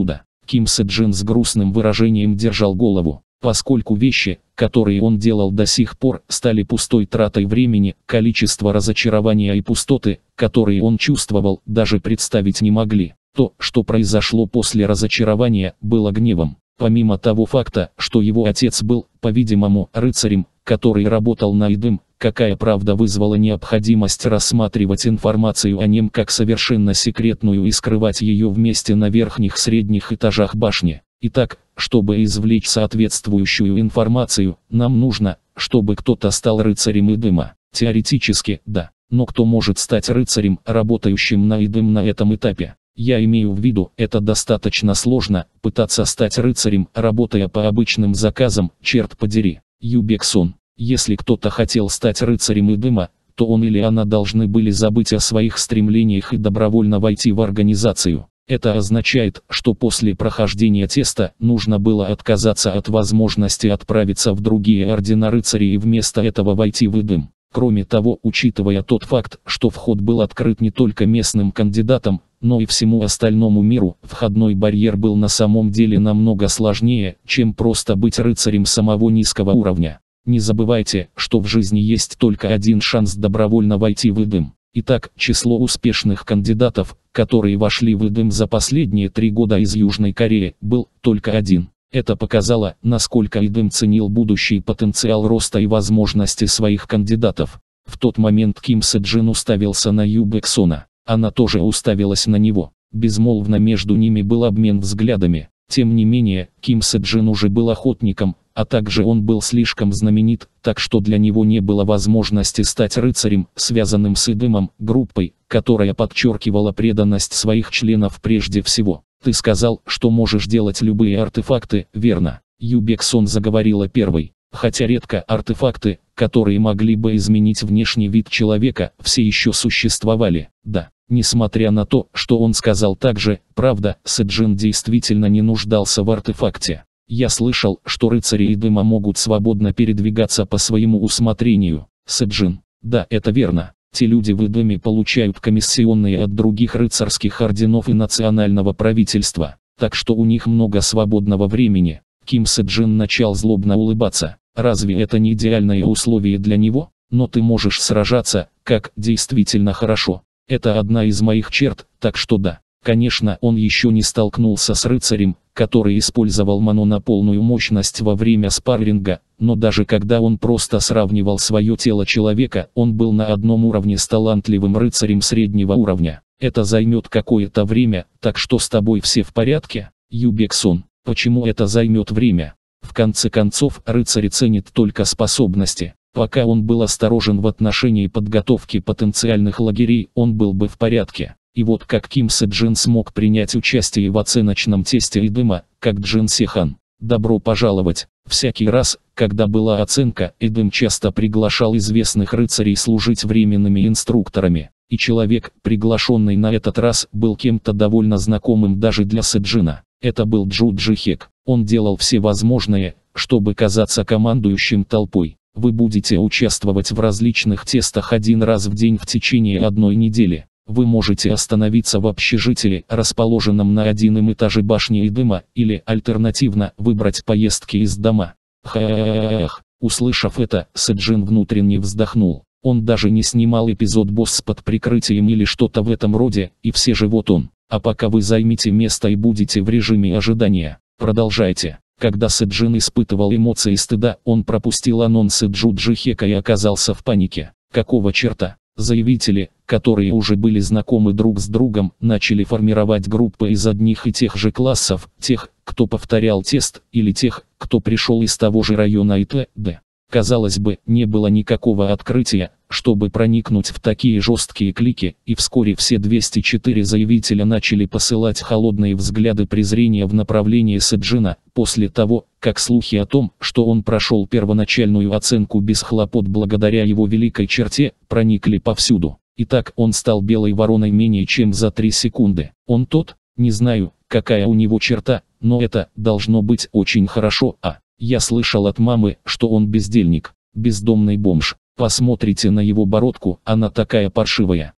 Ким Седжин с грустным выражением держал голову. Поскольку вещи, которые он делал до сих пор, стали пустой тратой времени, количество разочарования и пустоты, которые он чувствовал, даже представить не могли. То, что произошло после разочарования, было гневом. Помимо того факта, что его отец был, по-видимому, рыцарем, который работал на Идым, какая правда вызвала необходимость рассматривать информацию о нем как совершенно секретную и скрывать ее вместе на верхних средних этажах башни. Итак, чтобы извлечь соответствующую информацию, нам нужно, чтобы кто-то стал рыцарем Идыма. Теоретически, да. Но кто может стать рыцарем, работающим на Идым на этом этапе? Я имею в виду, это достаточно сложно, пытаться стать рыцарем, работая по обычным заказам, черт подери. Юбексон. Если кто-то хотел стать рыцарем Идыма, то он или она должны были забыть о своих стремлениях и добровольно войти в организацию. Это означает, что после прохождения теста нужно было отказаться от возможности отправиться в другие ордена рыцарей и вместо этого войти в Идым. Кроме того, учитывая тот факт, что вход был открыт не только местным кандидатам, но и всему остальному миру, входной барьер был на самом деле намного сложнее, чем просто быть рыцарем самого низкого уровня. Не забывайте, что в жизни есть только один шанс добровольно войти в Идым. Итак, число успешных кандидатов, которые вошли в Идым за последние три года из Южной Кореи, был только один. Это показало, насколько Идым ценил будущий потенциал роста и возможности своих кандидатов. В тот момент Ким Седжин уставился на Ю Бэксона. Она тоже уставилась на него. Безмолвно между ними был обмен взглядами. Тем не менее, Ким Седжин уже был охотником, а также он был слишком знаменит, так что для него не было возможности стать рыцарем, связанным с Идымом, группой, которая подчеркивала преданность своих членов прежде всего. «Ты сказал, что можешь делать любые артефакты, верно?» Ю Бэксон заговорила первой. Хотя редко артефакты, которые могли бы изменить внешний вид человека, все еще существовали, да. Несмотря на то, что он сказал также, правда, Седжин действительно не нуждался в артефакте. Я слышал, что рыцари Идыма могут свободно передвигаться по своему усмотрению. Седжин. Да, это верно. Те люди в Идыме получают комиссионные от других рыцарских орденов и национального правительства, так что у них много свободного времени. Ким Седжин начал злобно улыбаться. Разве это не идеальное условие для него? Но ты можешь сражаться, как действительно хорошо. Это одна из моих черт, так что да. Конечно, он еще не столкнулся с рыцарем, который использовал ману на полную мощность во время спарринга, но даже когда он просто сравнивал свое тело человека, он был на одном уровне с талантливым рыцарем среднего уровня. Это займет какое-то время, так что с тобой все в порядке, Ю Бэксон? Почему это займет время? В конце концов, рыцарь ценит только способности. Пока он был осторожен в отношении подготовки потенциальных лагерей, он был бы в порядке. И вот как Ким Седжин смог принять участие в оценочном тесте Идыма, как Джин Сехан. Добро пожаловать. Всякий раз, когда была оценка, Идым часто приглашал известных рыцарей служить временными инструкторами. И человек, приглашенный на этот раз, был кем-то довольно знакомым даже для Седжина. Это был Джу Джихек. Он делал все возможное, чтобы казаться командующим толпой. Вы будете участвовать в различных тестах один раз в день в течение одной недели. Вы можете остановиться в общежитии, расположенном на одном этаже башни Идыма, или, альтернативно, выбрать поездки из дома. Ха-ха-ха-ха. Услышав это, Седжин внутренне вздохнул. Он даже не снимал эпизод «Босс» под прикрытием или что-то в этом роде, и все же вот он. А пока вы займите место и будете в режиме ожидания, продолжайте. Когда Седжин испытывал эмоции стыда, он пропустил анонсы Джу Джихека и оказался в панике. Какого черта? Заявители, которые уже были знакомы друг с другом, начали формировать группы из одних и тех же классов, тех, кто повторял тест, или тех, кто пришел из того же района и т.д. Казалось бы, не было никакого открытия, чтобы проникнуть в такие жесткие клики, и вскоре все двести четыре заявителя начали посылать холодные взгляды презрения в направлении Седжина, после того, как слухи о том, что он прошел первоначальную оценку без хлопот благодаря его великой черте, проникли повсюду. Итак, он стал белой вороной менее чем за три секунды. Он тот? Не знаю, какая у него черта, но это должно быть очень хорошо, а... Я слышал от мамы, что он бездельник, бездомный бомж. Посмотрите на его бородку, она такая паршивая.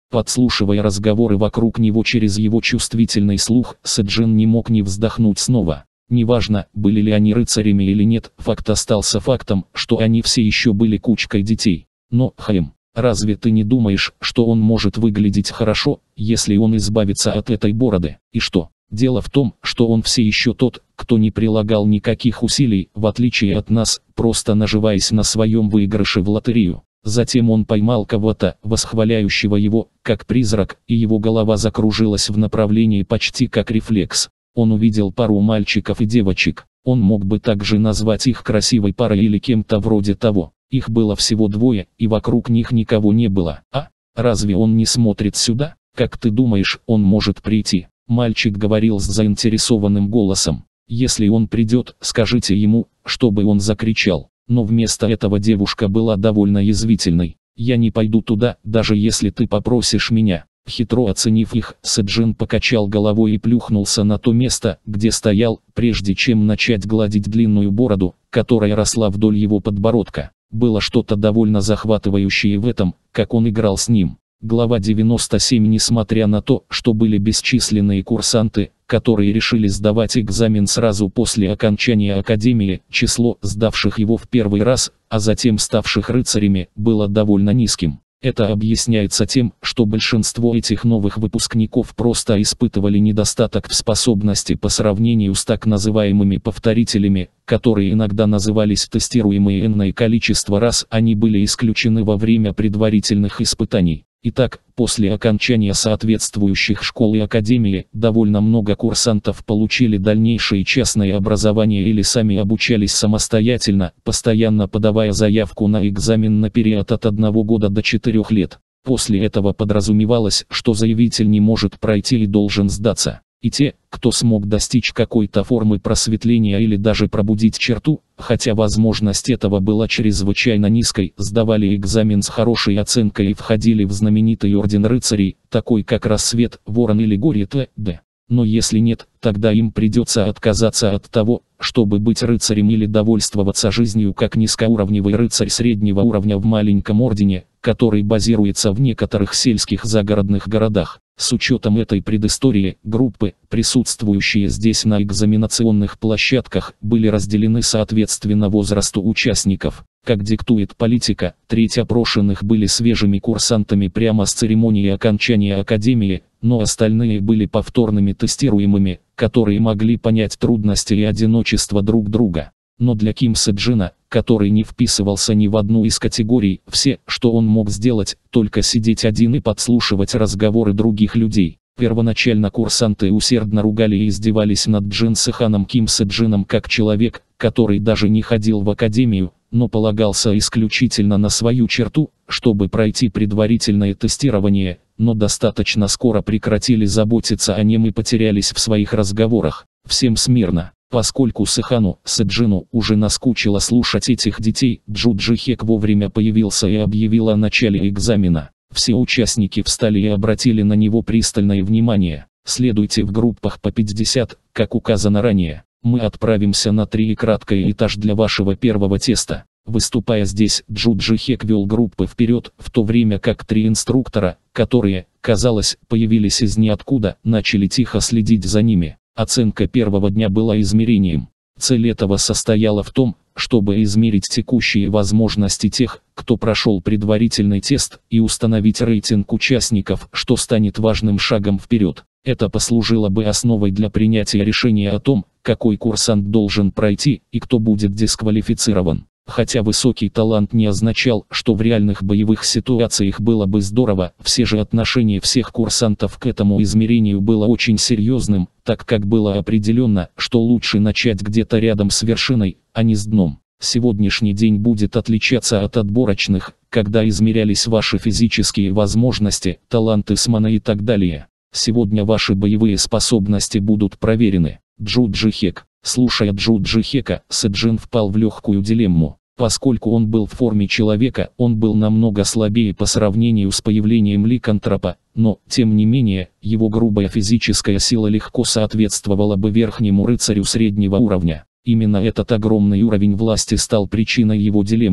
Подслушивая разговоры вокруг него через его чувствительный слух, Сэджин не мог не вздохнуть снова. Неважно, были ли они рыцарями или нет, факт остался фактом, что они все еще были кучкой детей. Но, Хэм, разве ты не думаешь, что он может выглядеть хорошо, если он избавится от этой бороды? И что? Дело в том, что он все еще тот, кто не прилагал никаких усилий, в отличие от нас, просто наживаясь на своем выигрыше в лотерею. Затем он поймал кого-то, восхваляющего его, как призрак, и его голова закружилась в направлении почти как рефлекс. Он увидел пару мальчиков и девочек. Он мог бы также назвать их красивой парой или кем-то вроде того. Их было всего двое, и вокруг них никого не было. А? Разве он не смотрит сюда? Как ты думаешь, он может прийти? Мальчик говорил с заинтересованным голосом. Если он придет, скажите ему, чтобы он закричал. Но вместо этого девушка была довольно язвительной. «Я не пойду туда, даже если ты попросишь меня». Хитро оценив их, Сэджин покачал головой и плюхнулся на то место, где стоял, прежде чем начать гладить длинную бороду, которая росла вдоль его подбородка. Было что-то довольно захватывающее в этом, как он играл с ним. Глава девяносто семь. Несмотря на то, что были бесчисленные курсанты, которые решили сдавать экзамен сразу после окончания академии, число сдавших его в первый раз, а затем ставших рыцарями, было довольно низким. Это объясняется тем, что большинство этих новых выпускников просто испытывали недостаток в способности по сравнению с так называемыми повторителями, которые иногда назывались тестируемые энное количество раз, они были исключены во время предварительных испытаний. Итак, после окончания соответствующих школ и академии, довольно много курсантов получили дальнейшее частное образование или сами обучались самостоятельно, постоянно подавая заявку на экзамен на период от одного года до четырёх лет. После этого подразумевалось, что заявитель не может пройти и должен сдаться. И те, кто смог достичь какой-то формы просветления или даже пробудить черту, хотя возможность этого была чрезвычайно низкой, сдавали экзамен с хорошей оценкой и входили в знаменитый орден рыцарей, такой как Рассвет, Ворон или Горе т.д. Но если нет, тогда им придется отказаться от того, чтобы быть рыцарем или довольствоваться жизнью как низкоуровневый рыцарь среднего уровня в маленьком ордене, который базируется в некоторых сельских загородных городах. С учетом этой предыстории, группы, присутствующие здесь на экзаменационных площадках, были разделены соответственно возрасту участников. Как диктует политика, треть опрошенных были свежими курсантами прямо с церемонии окончания академии, но остальные были повторными тестируемыми, которые могли понять трудности и одиночество друг друга. Но для Ким Сэджина, который не вписывался ни в одну из категорий, все, что он мог сделать, только сидеть один и подслушивать разговоры других людей. Первоначально курсанты усердно ругали и издевались над Джин Сэханом Ким Сэджином как человек, который даже не ходил в академию, но полагался исключительно на свою черту, чтобы пройти предварительное тестирование, но достаточно скоро прекратили заботиться о нем и потерялись в своих разговорах. Всем смирно. Поскольку Сэхану, Сэджину, уже наскучило слушать этих детей, Джу Джихек вовремя появился и объявил о начале экзамена. Все участники встали и обратили на него пристальное внимание. Следуйте в группах по пятьдесят, как указано ранее. Мы отправимся на три и краткий этаж для вашего первого теста. Выступая здесь, Джу Джихек вел группы вперед, в то время как три инструктора, которые, казалось, появились из ниоткуда, начали тихо следить за ними. Оценка первого дня была измерением. Цель этого состояла в том, чтобы измерить текущие возможности тех, кто прошел предварительный тест, и установить рейтинг участников, что станет важным шагом вперед. Это послужило бы основой для принятия решения о том, какой курсант должен пройти и кто будет дисквалифицирован. Хотя высокий талант не означал, что в реальных боевых ситуациях было бы здорово, все же отношение всех курсантов к этому измерению было очень серьезным, так как было определенно, что лучше начать где-то рядом с вершиной, а не с дном. Сегодняшний день будет отличаться от отборочных, когда измерялись ваши физические возможности, таланты смана и так далее. Сегодня ваши боевые способности будут проверены. Джу Джихек. Слушая Джу Джихека, Сэджин впал в легкую дилемму. Поскольку он был в форме человека, он был намного слабее по сравнению с появлением ликантропа, но, тем не менее, его грубая физическая сила легко соответствовала бы верхнему рыцарю среднего уровня. Именно этот огромный уровень власти стал причиной его дилеммы.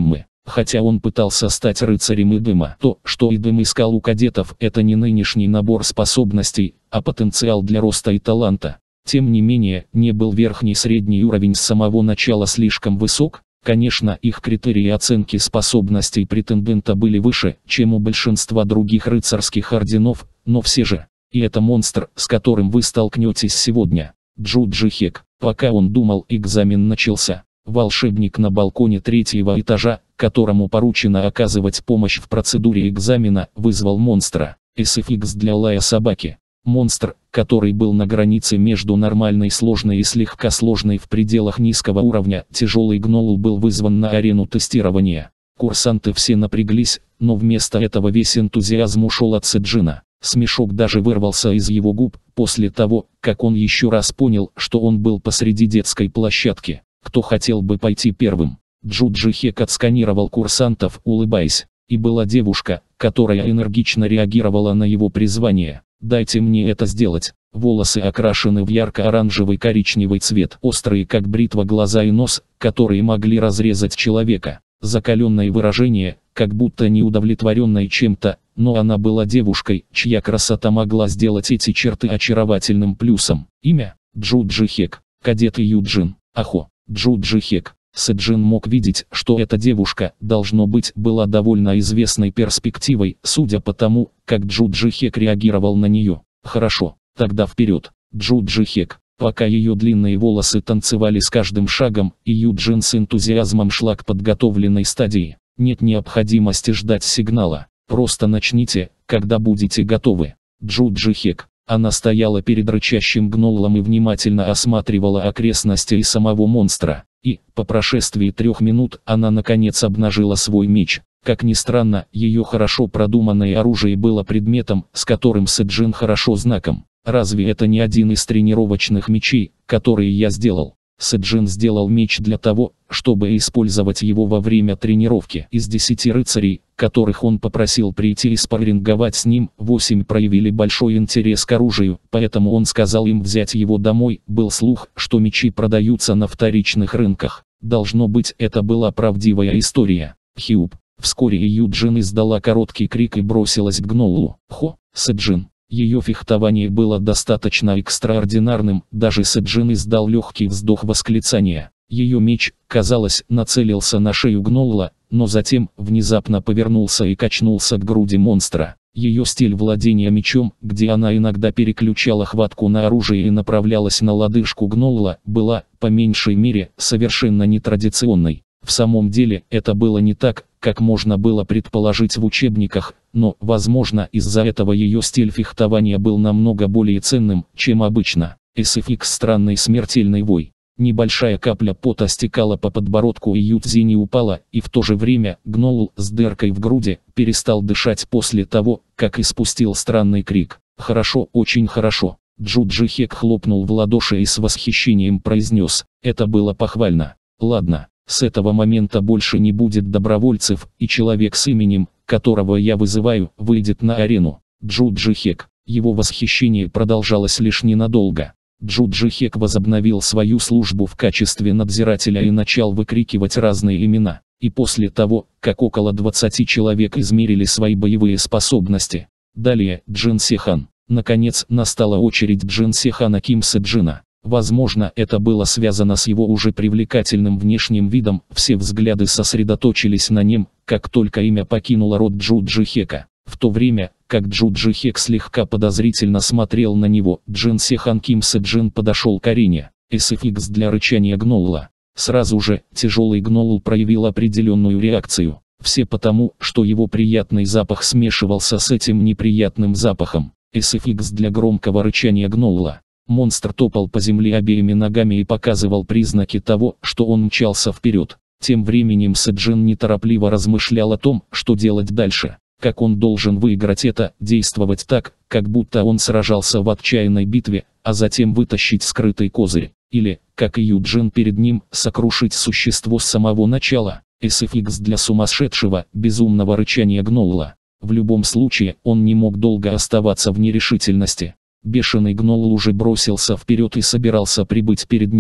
Хотя он пытался стать рыцарем Эдема, то, что Эдем искал у кадетов, это не нынешний набор способностей, а потенциал для роста и таланта. Тем не менее, не был верхний средний уровень с самого начала слишком высок. Конечно, их критерии оценки способностей претендента были выше, чем у большинства других рыцарских орденов, но все же. И это монстр, с которым вы столкнетесь сегодня. Джуджи Хек. Пока он думал, экзамен начался. Волшебник на балконе третьего этажа, которому поручено оказывать помощь в процедуре экзамена, вызвал монстра. эс эф икс для лая собаки. Монстр, который был на границе между нормальной сложной и слегка сложной в пределах низкого уровня, тяжелый гнол был вызван на арену тестирования. Курсанты все напряглись, но вместо этого весь энтузиазм ушел от Сэджина. Смешок даже вырвался из его губ, после того, как он еще раз понял, что он был посреди детской площадки. Кто хотел бы пойти первым? Джуджи Хек отсканировал курсантов, улыбаясь. И была девушка, которая энергично реагировала на его призвание. «Дайте мне это сделать». Волосы окрашены в ярко-оранжевый коричневый цвет, острые как бритва глаза и нос, которые могли разрезать человека. Закаленное выражение, как будто неудовлетворенной чем-то, но она была девушкой, чья красота могла сделать эти черты очаровательным плюсом. Имя? Джуджи Хек. Кадет Юджин. Ахо. Джуджи Хек. Сэджин мог видеть, что эта девушка, должно быть, была довольно известной перспективой, судя по тому, как Джуджи Хек реагировал на нее. Хорошо, тогда вперед. Джуджи Хек. Пока ее длинные волосы танцевали с каждым шагом, и Юджин с энтузиазмом шла к подготовленной стадии. Нет необходимости ждать сигнала. Просто начните, когда будете готовы. Джуджи Хек. Она стояла перед рычащим гноллом и внимательно осматривала окрестности и самого монстра. И, по прошествии трех минут, она наконец обнажила свой меч. Как ни странно, ее хорошо продуманное оружие было предметом, с которым Сэджин хорошо знаком. Разве это не один из тренировочных мечей, которые я сделал? Сэджин сделал меч для того, чтобы использовать его во время тренировки. Из десяти рыцарей, которых он попросил прийти и спарринговать с ним, восемь проявили большой интерес к оружию, поэтому он сказал им взять его домой. Был слух, что мечи продаются на вторичных рынках. Должно быть, это была правдивая история. Хиуп. Вскоре Юджин издала короткий крик и бросилась к гноллу. Хо, Сэджин. Ее фехтование было достаточно экстраординарным, даже Сэджин издал легкий вздох восклицания. Ее меч, казалось, нацелился на шею гнолла, но затем внезапно повернулся и качнулся к груди монстра. Ее стиль владения мечом, где она иногда переключала хватку на оружие и направлялась на лодыжку гнолла, была, по меньшей мере, совершенно нетрадиционной. В самом деле, это было не так, как можно было предположить в учебниках, но, возможно, из-за этого ее стиль фехтования был намного более ценным, чем обычно. эс эф икс странный смертельный вой. Небольшая капля пота стекала по подбородку и Юдзи не упала, и в то же время гнол с дыркой в груди перестал дышать после того, как испустил странный крик. «Хорошо, очень хорошо». Джуджи Хек хлопнул в ладоши и с восхищением произнес: «Это было похвально. Ладно. С этого момента больше не будет добровольцев, и человек с именем, которого я вызываю, выйдет на арену». Джуджи Хек. Его восхищение продолжалось лишь ненадолго. Джуджи Хек возобновил свою службу в качестве надзирателя и начал выкрикивать разные имена. И после того, как около двадцати человек измерили свои боевые способности. Далее Джин Сехан. Наконец настала очередь Джин Сехана Ким Сэджина. Возможно, это было связано с его уже привлекательным внешним видом, все взгляды сосредоточились на нем, как только имя покинуло рот Джуджи Хека. В то время, как Джуджи Хек слегка подозрительно смотрел на него, Джин Сехан Ким Сэджин подошел к арене. эс эф икс для рычания гнолла. Сразу же, тяжелый гнолл проявил определенную реакцию. Все потому, что его приятный запах смешивался с этим неприятным запахом. эс эф икс для громкого рычания гнолла. Монстр топал по земле обеими ногами и показывал признаки того, что он мчался вперед. Тем временем Сэджин неторопливо размышлял о том, что делать дальше. Как он должен выиграть это, действовать так, как будто он сражался в отчаянной битве, а затем вытащить скрытый козырь. Или, как и Юджин перед ним, сокрушить существо с самого начала. эс эф икс для сумасшедшего, безумного рычания гнолла. В любом случае, он не мог долго оставаться в нерешительности. Бешеный гнол уже бросился вперед и собирался прибыть перед ним.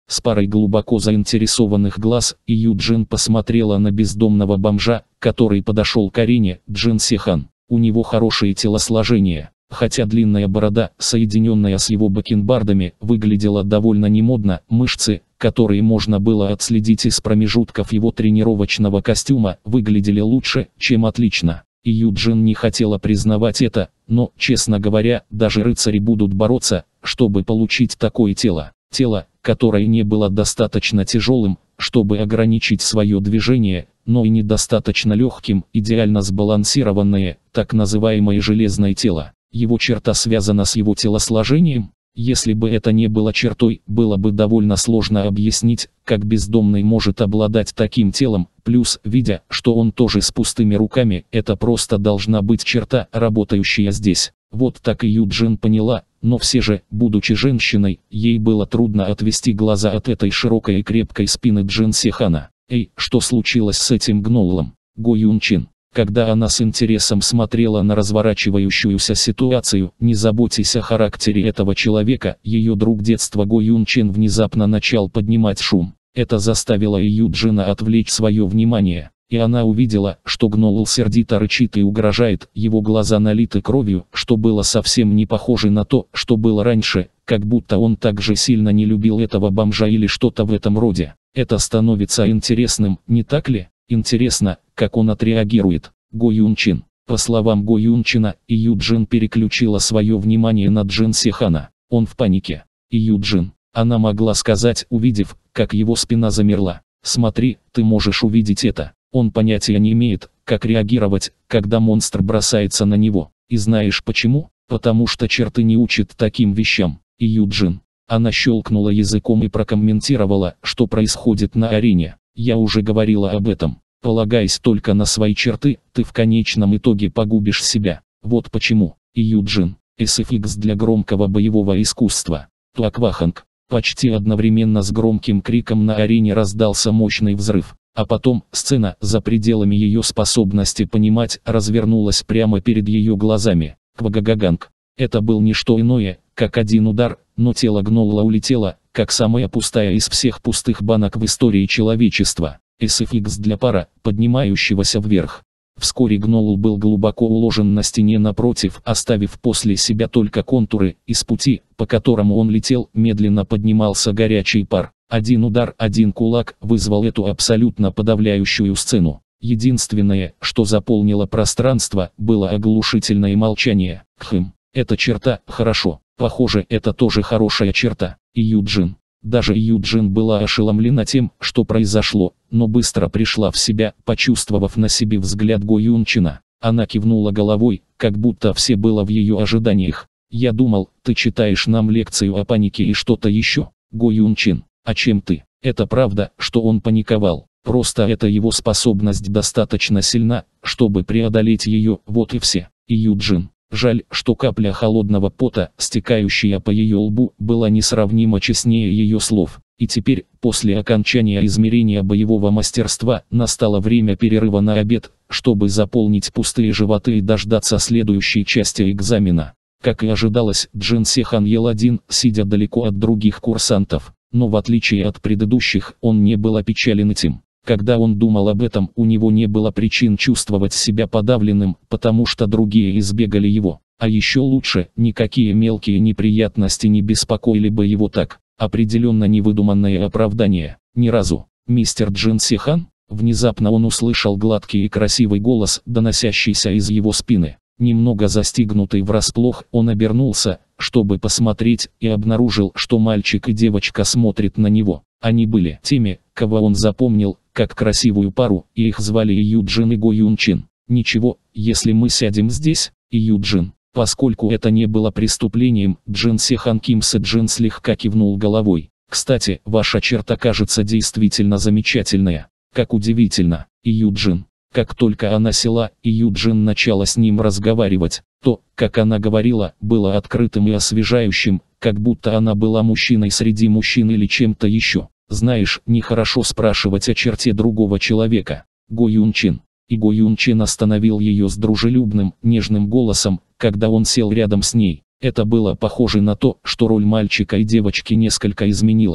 С парой глубоко заинтересованных глаз Ю Джин посмотрела на бездомного бомжа, который подошел к Арине. Джин Сехан. У него хорошее телосложение, хотя длинная борода, соединенная с его бакенбардами, выглядела довольно немодно. Мышцы, которые можно было отследить из промежутков его тренировочного костюма, выглядели лучше, чем отлично. Ю Джин не хотела признавать это, но, честно говоря, даже рыцари будут бороться, чтобы получить такое тело. Тело, которое не было достаточно тяжелым, чтобы ограничить свое движение, но и недостаточно легким, идеально сбалансированное, так называемое железное тело. Его черта связана с его телосложением. Если бы это не было чертой, было бы довольно сложно объяснить, как бездомный может обладать таким телом, плюс, видя, что он тоже с пустыми руками, это просто должна быть черта, работающая здесь. Вот так и Ю Джин поняла, но все же, будучи женщиной, ей было трудно отвести глаза от этой широкой и крепкой спины Джин Сехана. Эй, что случилось с этим гноллом? Го Юн Чин. Когда она с интересом смотрела на разворачивающуюся ситуацию, не заботясь о характере этого человека, ее друг детства Го Юн Чин внезапно начал поднимать шум. Это заставило Ю Джина отвлечь свое внимание, и она увидела, что гнолл сердито рычит и угрожает, его глаза налиты кровью, что было совсем не похоже на то, что было раньше, как будто он так же сильно не любил этого бомжа или что-то в этом роде. Это становится интересным, не так ли? Интересно, как он отреагирует. Го Юн Чин. По словам Го Юн Чина, Ю Джин переключила свое внимание на Джин Сехана. Он в панике. Ю Джин. Она могла сказать, увидев, как его спина замерла. Смотри, ты можешь увидеть это. Он понятия не имеет, как реагировать, когда монстр бросается на него. И знаешь почему? Потому что черты не учат таким вещам. Ю Джин. Она щелкнула языком и прокомментировала, что происходит на арене. Я уже говорила об этом. Полагаясь только на свои черты, ты в конечном итоге погубишь себя. Вот почему. Ю Джин. эс эф икс для громкого боевого искусства. Туакваханг. Почти одновременно с громким криком на арене раздался мощный взрыв. А потом, сцена, за пределами ее способности понимать, развернулась прямо перед ее глазами. Квагагаганг. Это был не что иное, как один удар, но тело гнолла улетело, как самая пустая из всех пустых банок в истории человечества. эс эф икс для пара, поднимающегося вверх. Вскоре гнолл был глубоко уложен на стене напротив, оставив после себя только контуры. Из пути, по которому он летел, медленно поднимался горячий пар. Один удар, один кулак вызвал эту абсолютно подавляющую сцену. Единственное, что заполнило пространство, было оглушительное молчание. Хм, эта черта, хорошо, похоже, это тоже хорошая черта. Ю Джин. Даже Ю Джин была ошеломлена тем, что произошло, но быстро пришла в себя, почувствовав на себе взгляд Го Юн Чина. Она кивнула головой, как будто все было в ее ожиданиях. «Я думал, ты читаешь нам лекцию о панике и что-то еще, Го Юн Чин. А чем ты?» Это правда, что он паниковал. Просто эта его способность достаточно сильна, чтобы преодолеть ее, вот и все. Ю Джин. Жаль, что капля холодного пота, стекающая по ее лбу, была несравнимо честнее ее слов. И теперь, после окончания измерения боевого мастерства, настало время перерыва на обед, чтобы заполнить пустые животы и дождаться следующей части экзамена. Как и ожидалось, Джин Сехан ел один, сидя далеко от других курсантов. Но в отличие от предыдущих, он не был опечален этим. Когда он думал об этом, у него не было причин чувствовать себя подавленным, потому что другие избегали его. А еще лучше, никакие мелкие неприятности не беспокоили бы его так. Определенно невыдуманное оправдание. Ни разу. «Мистер Джин Сехан?» Внезапно он услышал гладкий и красивый голос, доносящийся из его спины. Немного застигнутый врасплох, он обернулся, чтобы посмотреть, и обнаружил, что мальчик и девочка смотрят на него. Они были теми, кого он запомнил, как красивую пару, и их звали Ю Джин и Го Юн Чин. «Ничего, если мы сядем здесь, Ю Джин». Поскольку это не было преступлением, Джин Сехан Ким Се Джин слегка кивнул головой. «Кстати, ваша черта кажется действительно замечательная. Как удивительно, Ю Джин». Как только она села, и Ю Джин начала с ним разговаривать, то, как она говорила, было открытым и освежающим, как будто она была мужчиной среди мужчин или чем-то еще. Знаешь, нехорошо спрашивать о черте другого человека. Го Юн Чин. И Го Юн Чин остановил ее с дружелюбным, нежным голосом, когда он сел рядом с ней. Это было похоже на то, что роль мальчика и девочки несколько изменилась.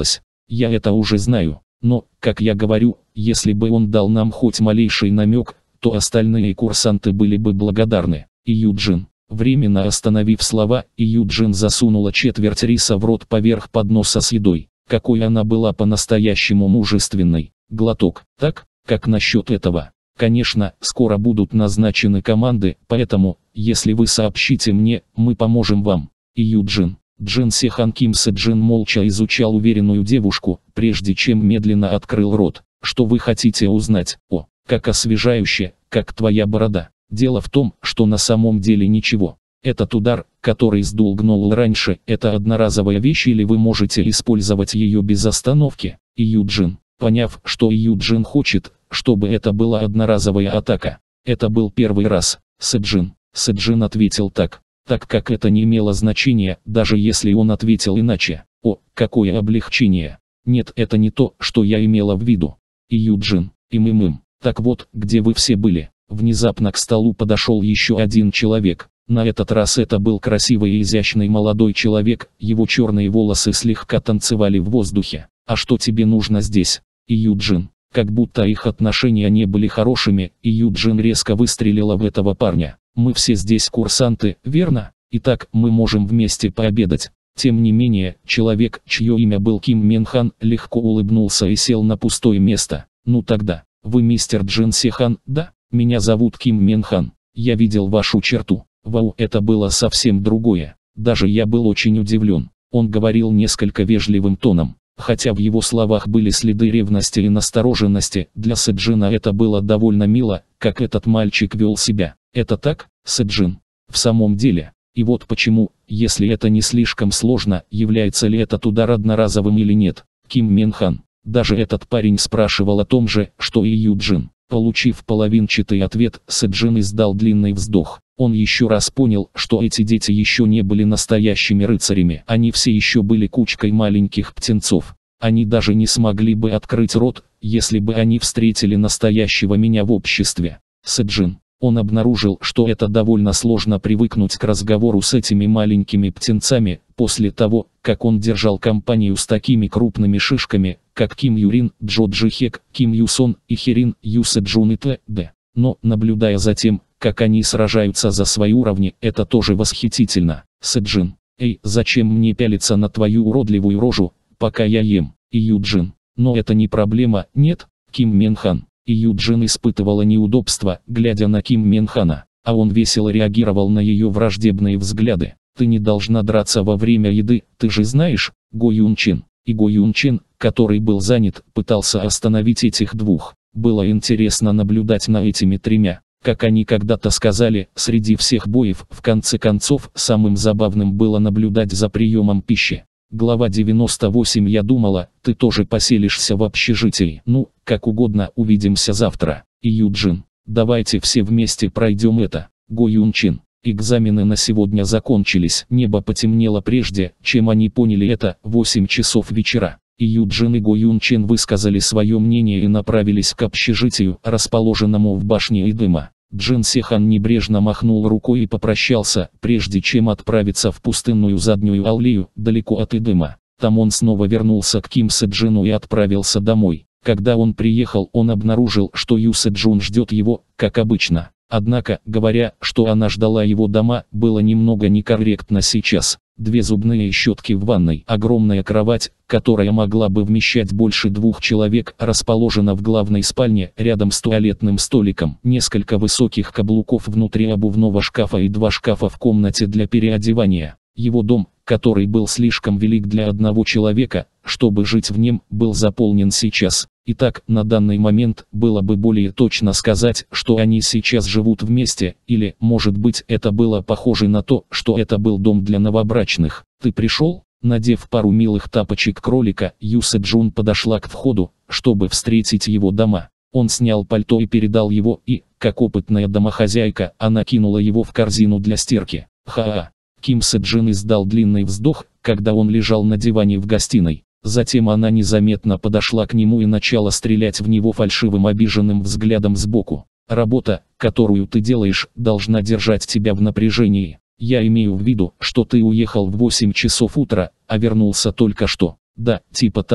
Я это уже знаю. Но, как я говорю, если бы он дал нам хоть малейший намек, то остальные курсанты были бы благодарны. И Юджин, временно остановив слова, и Юджин засунула четверть риса в рот поверх подноса с едой. Какой она была по-настоящему мужественной. Глоток. Так, как насчет этого? Конечно, скоро будут назначены команды, поэтому, если вы сообщите мне, мы поможем вам. И Юджин. Джин Сехан Ким Сэджин молча изучал уверенную девушку, прежде чем медленно открыл рот. Что вы хотите узнать? О, как освежающе, как твоя борода. Дело в том, что на самом деле ничего. Этот удар, который сдул Гнол раньше, это одноразовая вещь или вы можете использовать ее без остановки? И Юджин, поняв, что Юджин хочет, чтобы это была одноразовая атака. Это был первый раз. Сэджин. Сэджин ответил так. Так как это не имело значения, даже если он ответил иначе. О, какое облегчение. Нет, это не то, что я имела в виду. И Юджин, им-им-им. Так вот, где вы все были? Внезапно к столу подошел еще один человек. На этот раз это был красивый и изящный молодой человек, его черные волосы слегка танцевали в воздухе. А что тебе нужно здесь? И Юджин. Как будто их отношения не были хорошими, и Юджин резко выстрелила в этого парня. Мы все здесь курсанты, верно? Итак, мы можем вместе пообедать. Тем не менее, человек, чье имя был Ким Менхан, легко улыбнулся и сел на пустое место. Ну тогда, вы мистер Джин Сехан, да? Меня зовут Ким Менхан. Я видел вашу черту. Вау, это было совсем другое. Даже я был очень удивлен. Он говорил несколько вежливым тоном. Хотя в его словах были следы ревности и настороженности, для Сэджина это было довольно мило, как этот мальчик вел себя. Это так, Сэджин? В самом деле. И вот почему, если это не слишком сложно, является ли этот удар одноразовым или нет. Ким Менхан. Даже этот парень спрашивал о том же, что и Юджин. Получив половинчатый ответ, Сэджин издал длинный вздох. Он еще раз понял, что эти дети еще не были настоящими рыцарями. Они все еще были кучкой маленьких птенцов. Они даже не смогли бы открыть рот, если бы они встретили настоящего меня в обществе. Сэджин. Он обнаружил, что это довольно сложно привыкнуть к разговору с этими маленькими птенцами, после того, как он держал компанию с такими крупными шишками, как Ким Юрин, Джо Джихек, Ким Юсон и Херин Юсэджун и т.д. Но, наблюдая за тем, как они сражаются за свои уровни, это тоже восхитительно. Сэджин. Эй, зачем мне пялиться на твою уродливую рожу, пока я ем? И Юджин. Но это не проблема, нет, Ким Менхан. И Юджин испытывала неудобство, глядя на Ким Менхана, а он весело реагировал на ее враждебные взгляды. Ты не должна драться во время еды, ты же знаешь, Го Юнчин. И Го Юнчин, который был занят, пытался остановить этих двух. Было интересно наблюдать на этими тремя. Как они когда-то сказали, среди всех боев, в конце концов, самым забавным было наблюдать за приемом пищи. Глава девяносто восемь. Я думала, ты тоже поселишься в общежитии. Ну, как угодно, увидимся завтра. И Юджин. Давайте все вместе пройдем это. Го Юнчин. Экзамены на сегодня закончились. Небо потемнело прежде, чем они поняли это, восемь часов вечера. И Юджин и Го Юнчин высказали свое мнение и направились к общежитию, расположенному в башне Идыма. Джин Сехан небрежно махнул рукой и попрощался, прежде чем отправиться в пустынную заднюю аллею, далеко от Идыма. Там он снова вернулся к Ким Сэджину и отправился домой. Когда он приехал, он обнаружил, что Ю Сэджун ждет его, как обычно. Однако, говоря, что она ждала его дома, было немного некорректно сейчас. Две зубные щетки в ванной, огромная кровать, которая могла бы вмещать больше двух человек, расположена в главной спальне, рядом с туалетным столиком, несколько высоких каблуков внутри обувного шкафа и два шкафа в комнате для переодевания. Его дом, который был слишком велик для одного человека, чтобы жить в нем, был заполнен сейчас. Итак, на данный момент, было бы более точно сказать, что они сейчас живут вместе, или, может быть, это было похоже на то, что это был дом для новобрачных. Ты пришел? Надев пару милых тапочек кролика, Ю Сэджун подошла к входу, чтобы встретить его дома. Он снял пальто и передал его, и, как опытная домохозяйка, она кинула его в корзину для стирки. Ха-ха. Ким Сэджин издал длинный вздох, когда он лежал на диване в гостиной. Затем она незаметно подошла к нему и начала стрелять в него фальшивым обиженным взглядом сбоку. Работа, которую ты делаешь, должна держать тебя в напряжении. Я имею в виду, что ты уехал в восемь часов утра, а вернулся только что. Да, типа того.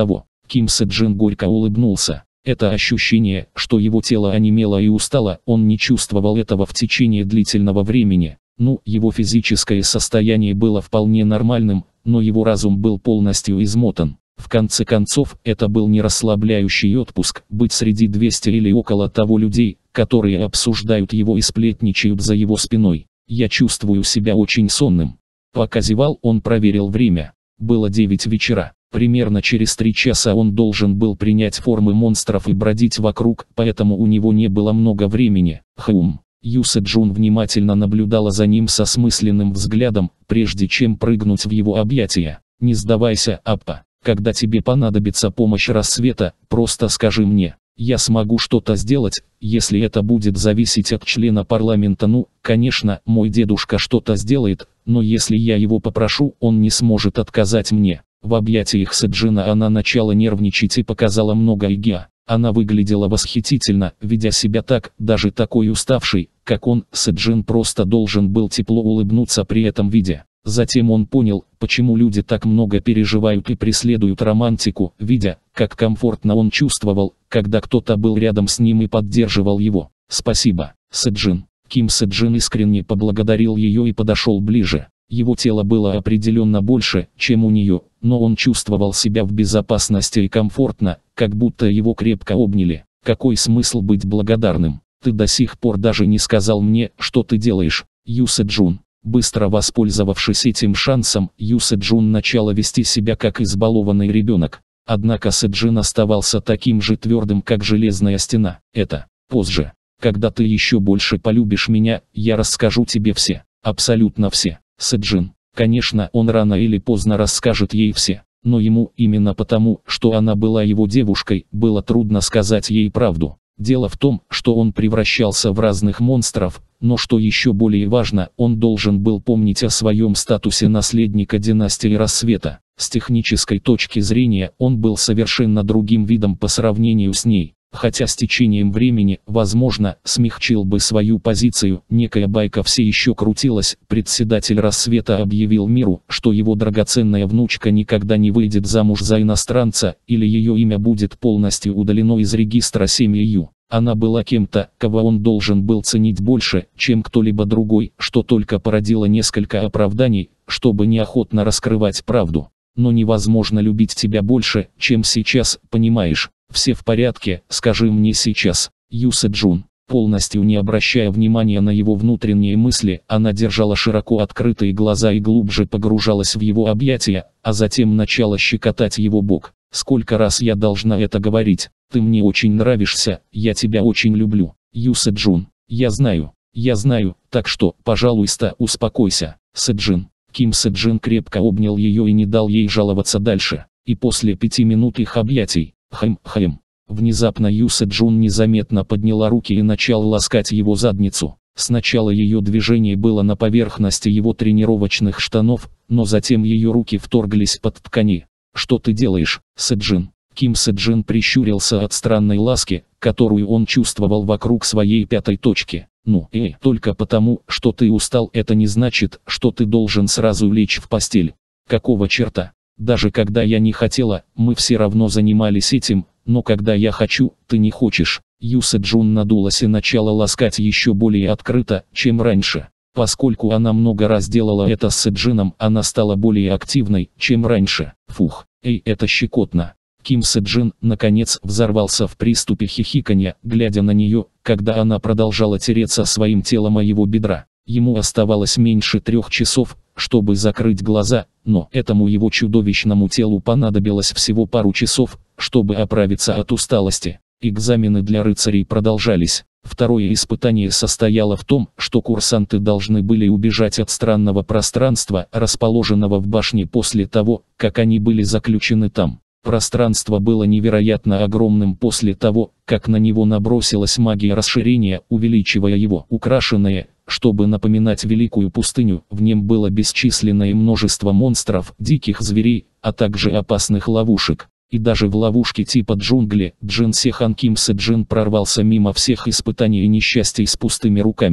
Ким Седжин горько улыбнулся. Это ощущение, что его тело онемело и устало, он не чувствовал этого в течение длительного времени. Ну, его физическое состояние было вполне нормальным, но его разум был полностью измотан. В конце концов, это был не расслабляющий отпуск, быть среди двухсот или около того людей, которые обсуждают его и сплетничают за его спиной. Я чувствую себя очень сонным. Пока зевал, он проверил время. Было девять вечера. Примерно через три часа он должен был принять формы монстров и бродить вокруг, поэтому у него не было много времени. Хм. Ю Седжун внимательно наблюдала за ним со смысленным взглядом, прежде чем прыгнуть в его объятия. «Не сдавайся, Аппа. Когда тебе понадобится помощь рассвета, просто скажи мне. Я смогу что-то сделать, если это будет зависеть от члена парламента. Ну, конечно, мой дедушка что-то сделает, но если я его попрошу, он не сможет отказать мне». В объятиях Седжина она начала нервничать и показала много эгоа. Она выглядела восхитительно, ведя себя так, даже такой уставший, как он. Седжин просто должен был тепло улыбнуться при этом виде. Затем он понял, почему люди так много переживают и преследуют романтику, видя, как комфортно он чувствовал, когда кто-то был рядом с ним и поддерживал его. «Спасибо, Седжин». Ким Седжин искренне поблагодарил ее и подошел ближе. Его тело было определенно больше, чем у нее, но он чувствовал себя в безопасности и комфортно, как будто его крепко обняли. Какой смысл быть благодарным? Ты до сих пор даже не сказал мне, что ты делаешь, Ю Седжун. Быстро воспользовавшись этим шансом, Ю Седжун начала вести себя как избалованный ребенок. Однако Седжин оставался таким же твердым, как железная стена. Это позже. Когда ты еще больше полюбишь меня, я расскажу тебе все, абсолютно все. Седжин. Конечно, он рано или поздно расскажет ей все, но ему, именно потому, что она была его девушкой, было трудно сказать ей правду. Дело в том, что он превращался в разных монстров, но что еще более важно, он должен был помнить о своем статусе наследника династии Рассвета. С технической точки зрения, он был совершенно другим видом по сравнению с ней. Хотя с течением времени, возможно, смягчил бы свою позицию, некая байка все еще крутилась. Председатель Рассвета объявил миру, что его драгоценная внучка никогда не выйдет замуж за иностранца, или ее имя будет полностью удалено из регистра семьи Ю. Она была кем-то, кого он должен был ценить больше, чем кто-либо другой, что только породило несколько оправданий, чтобы неохотно раскрывать правду. Но невозможно любить тебя больше, чем сейчас, понимаешь? Все в порядке, скажи мне сейчас, Ю Седжун. Полностью не обращая внимания на его внутренние мысли, она держала широко открытые глаза и глубже погружалась в его объятия, а затем начала щекотать его бок. Сколько раз я должна это говорить? Ты мне очень нравишься, я тебя очень люблю, Ю Седжун. Я знаю, я знаю, так что, пожалуйста, успокойся, Седжин. Ким Седжин крепко обнял ее и не дал ей жаловаться дальше. И после пяти минут их объятий, Хэм-хэм. Внезапно Ю Седжун незаметно подняла руки и начала ласкать его задницу. Сначала ее движение было на поверхности его тренировочных штанов, но затем ее руки вторглись под ткани. «Что ты делаешь, Седжин?» Ким Седжин прищурился от странной ласки, которую он чувствовал вокруг своей пятой точки. «Ну, эй, только потому, что ты устал, это не значит, что ты должен сразу лечь в постель. Какого черта? Даже когда я не хотела, мы все равно занимались этим, но когда я хочу, ты не хочешь». Ю Седжун надулась и начала ласкать еще более открыто, чем раньше. Поскольку она много раз делала это с Седжином, она стала более активной, чем раньше. Фух, эй, это щекотно. Ким Седжин, наконец, взорвался в приступе хихиканья, глядя на нее, когда она продолжала тереться своим телом о его бедра. Ему оставалось меньше трех часов, чтобы закрыть глаза, но этому его чудовищному телу понадобилось всего пару часов, чтобы оправиться от усталости. Экзамены для рыцарей продолжались. Второе испытание состояло в том, что курсанты должны были убежать от странного пространства, расположенного в башне после того, как они были заключены там. Пространство было невероятно огромным после того, как на него набросилась магия расширения, увеличивая его. Украшенное, чтобы напоминать великую пустыню, в нем было бесчисленное множество монстров, диких зверей, а также опасных ловушек. И даже в ловушке типа джунгли, Джин Сехан Ким Седжин прорвался мимо всех испытаний и несчастий с пустыми руками.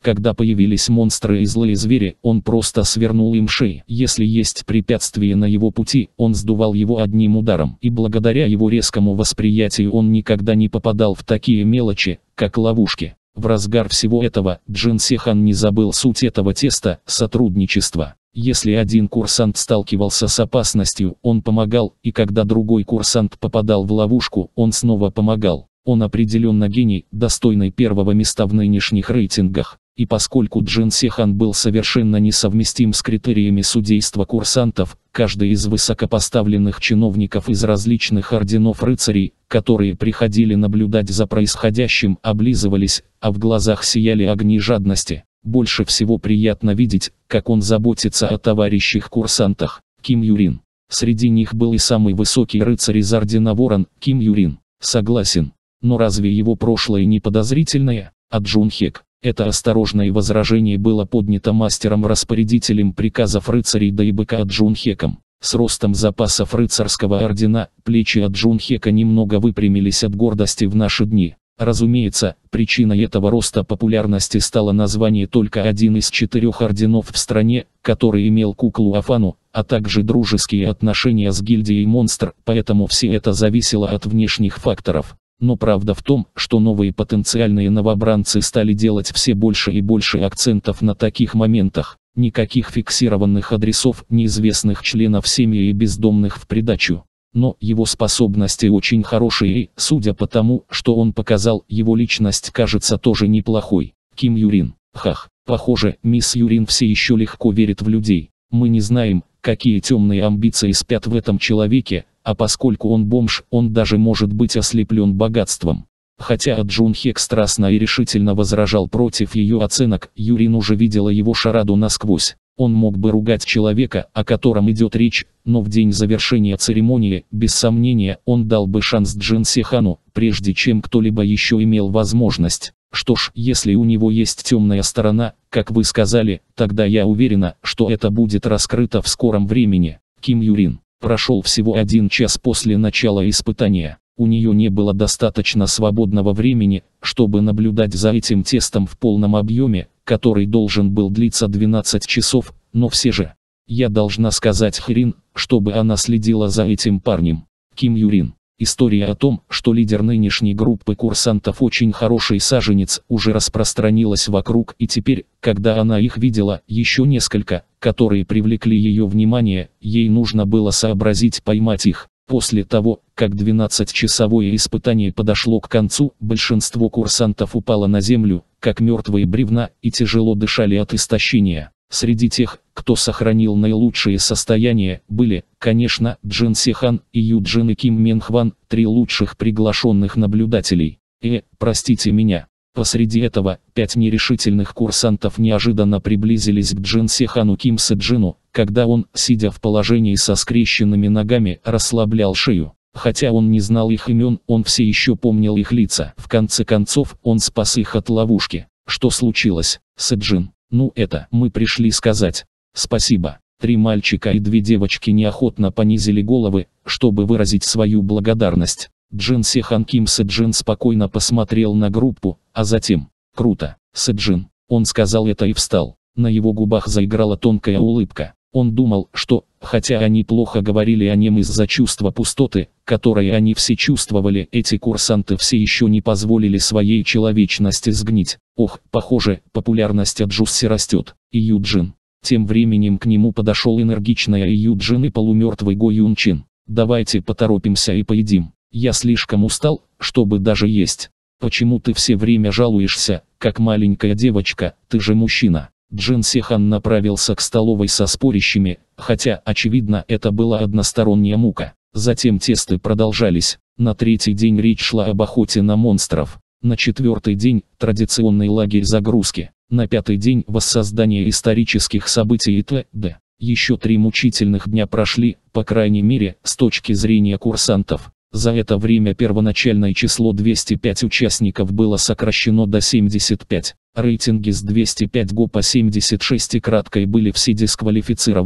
Когда появились монстры и злые звери, он просто свернул им шеи. Если есть препятствие на его пути, он сдувал его одним ударом. И благодаря его резкому восприятию он никогда не попадал в такие мелочи, как ловушки. В разгар всего этого, Джин Се-хан не забыл суть этого теста – сотрудничества. Если один курсант сталкивался с опасностью, он помогал, и когда другой курсант попадал в ловушку, он снова помогал. Он определенно гений, достойный первого места в нынешних рейтингах. И поскольку Джин Се-хан был совершенно несовместим с критериями судейства курсантов, каждый из высокопоставленных чиновников из различных орденов рыцарей, которые приходили наблюдать за происходящим, облизывались, а в глазах сияли огни жадности. Больше всего приятно видеть, как он заботится о товарищах курсантах. Ким Юрин. Среди них был и самый высокий рыцарь из ордена Ворон, Ким Юрин. Согласен. Но разве его прошлое не подозрительное? А Джун Хек? Это осторожное возражение было поднято мастером-распорядителем приказов рыцарей Дэйбэка Джун Хеком. С ростом запасов рыцарского ордена, плечи Джун Хека немного выпрямились от гордости в наши дни. Разумеется, причиной этого роста популярности стало название только один из четырех орденов в стране, который имел куклу Афану, а также дружеские отношения с гильдией Монстр, поэтому все это зависело от внешних факторов. Но правда в том, что новые потенциальные новобранцы стали делать все больше и больше акцентов на таких моментах. Никаких фиксированных адресов, неизвестных членов семьи и бездомных в придачу. Но его способности очень хорошие и, судя по тому, что он показал, его личность кажется тоже неплохой. Ким Юрин. Хах. Похоже, мисс Юрин все еще легко верит в людей. Мы не знаем, какие темные амбиции спят в этом человеке, а поскольку он бомж, он даже может быть ослеплен богатством. Хотя Джун Хек страстно и решительно возражал против ее оценок, Юрин уже видела его шараду насквозь. Он мог бы ругать человека, о котором идет речь, но в день завершения церемонии, без сомнения, он дал бы шанс Джин Се-хану, прежде чем кто-либо еще имел возможность. Что ж, если у него есть темная сторона, как вы сказали, тогда я уверена, что это будет раскрыто в скором времени. Ким Юрин. Прошел всего один час после начала испытания. У нее не было достаточно свободного времени, чтобы наблюдать за этим тестом в полном объеме, который должен был длиться двенадцать часов, но все же. Я должна сказать Хрин, чтобы она следила за этим парнем. Ким Юрин. История о том, что лидер нынешней группы курсантов очень хороший саженец, уже распространилась вокруг, и теперь, когда она их видела, еще несколько, которые привлекли ее внимание, ей нужно было сообразить поймать их. После того, как двенадцатичасовое испытание подошло к концу, большинство курсантов упало на землю, как мертвые бревна, и тяжело дышали от истощения. Среди тех, кто сохранил наилучшие состояния, были, конечно, Джин Се-хан и Ю Джин и Ким Мен Хван, три лучших приглашенных наблюдателей. Э, простите меня. Посреди этого, пять нерешительных курсантов неожиданно приблизились к Джин Се-хану Ким Се Джину, когда он, сидя в положении со скрещенными ногами, расслаблял шею. Хотя он не знал их имен, он все еще помнил их лица. В конце концов, он спас их от ловушки. Что случилось, Се Джин? Ну это, мы пришли сказать. Спасибо. Три мальчика и две девочки неохотно понизили головы, чтобы выразить свою благодарность. Джин Се-хан Ким Се Джин спокойно посмотрел на группу, а затем, круто, Се Джин. Он сказал это и встал. На его губах заиграла тонкая улыбка. Он думал, что, хотя они плохо говорили о нем из-за чувства пустоты, которое они все чувствовали, эти курсанты все еще не позволили своей человечности сгнить. Ох, похоже, популярность Аджусси растет. И Юджин. Тем временем к нему подошел энергичная Юджин и полумертвый Го Юн Чин. Давайте поторопимся и поедим. Я слишком устал, чтобы даже есть. Почему ты все время жалуешься, как маленькая девочка, ты же мужчина? Джин Се-хан направился к столовой со спорящими, хотя, очевидно, это была односторонняя мука. Затем тесты продолжались. На третий день речь шла об охоте на монстров. На четвертый день – традиционный лагерь загрузки. На пятый день – воссоздание исторических событий и т.д. Еще три мучительных дня прошли, по крайней мере, с точки зрения курсантов. За это время первоначальное число двести пять участников было сокращено до семидесяти пяти. Рейтинги с двухсот пяти го по семьдесят шесть и краткой были все дисквалифицированы.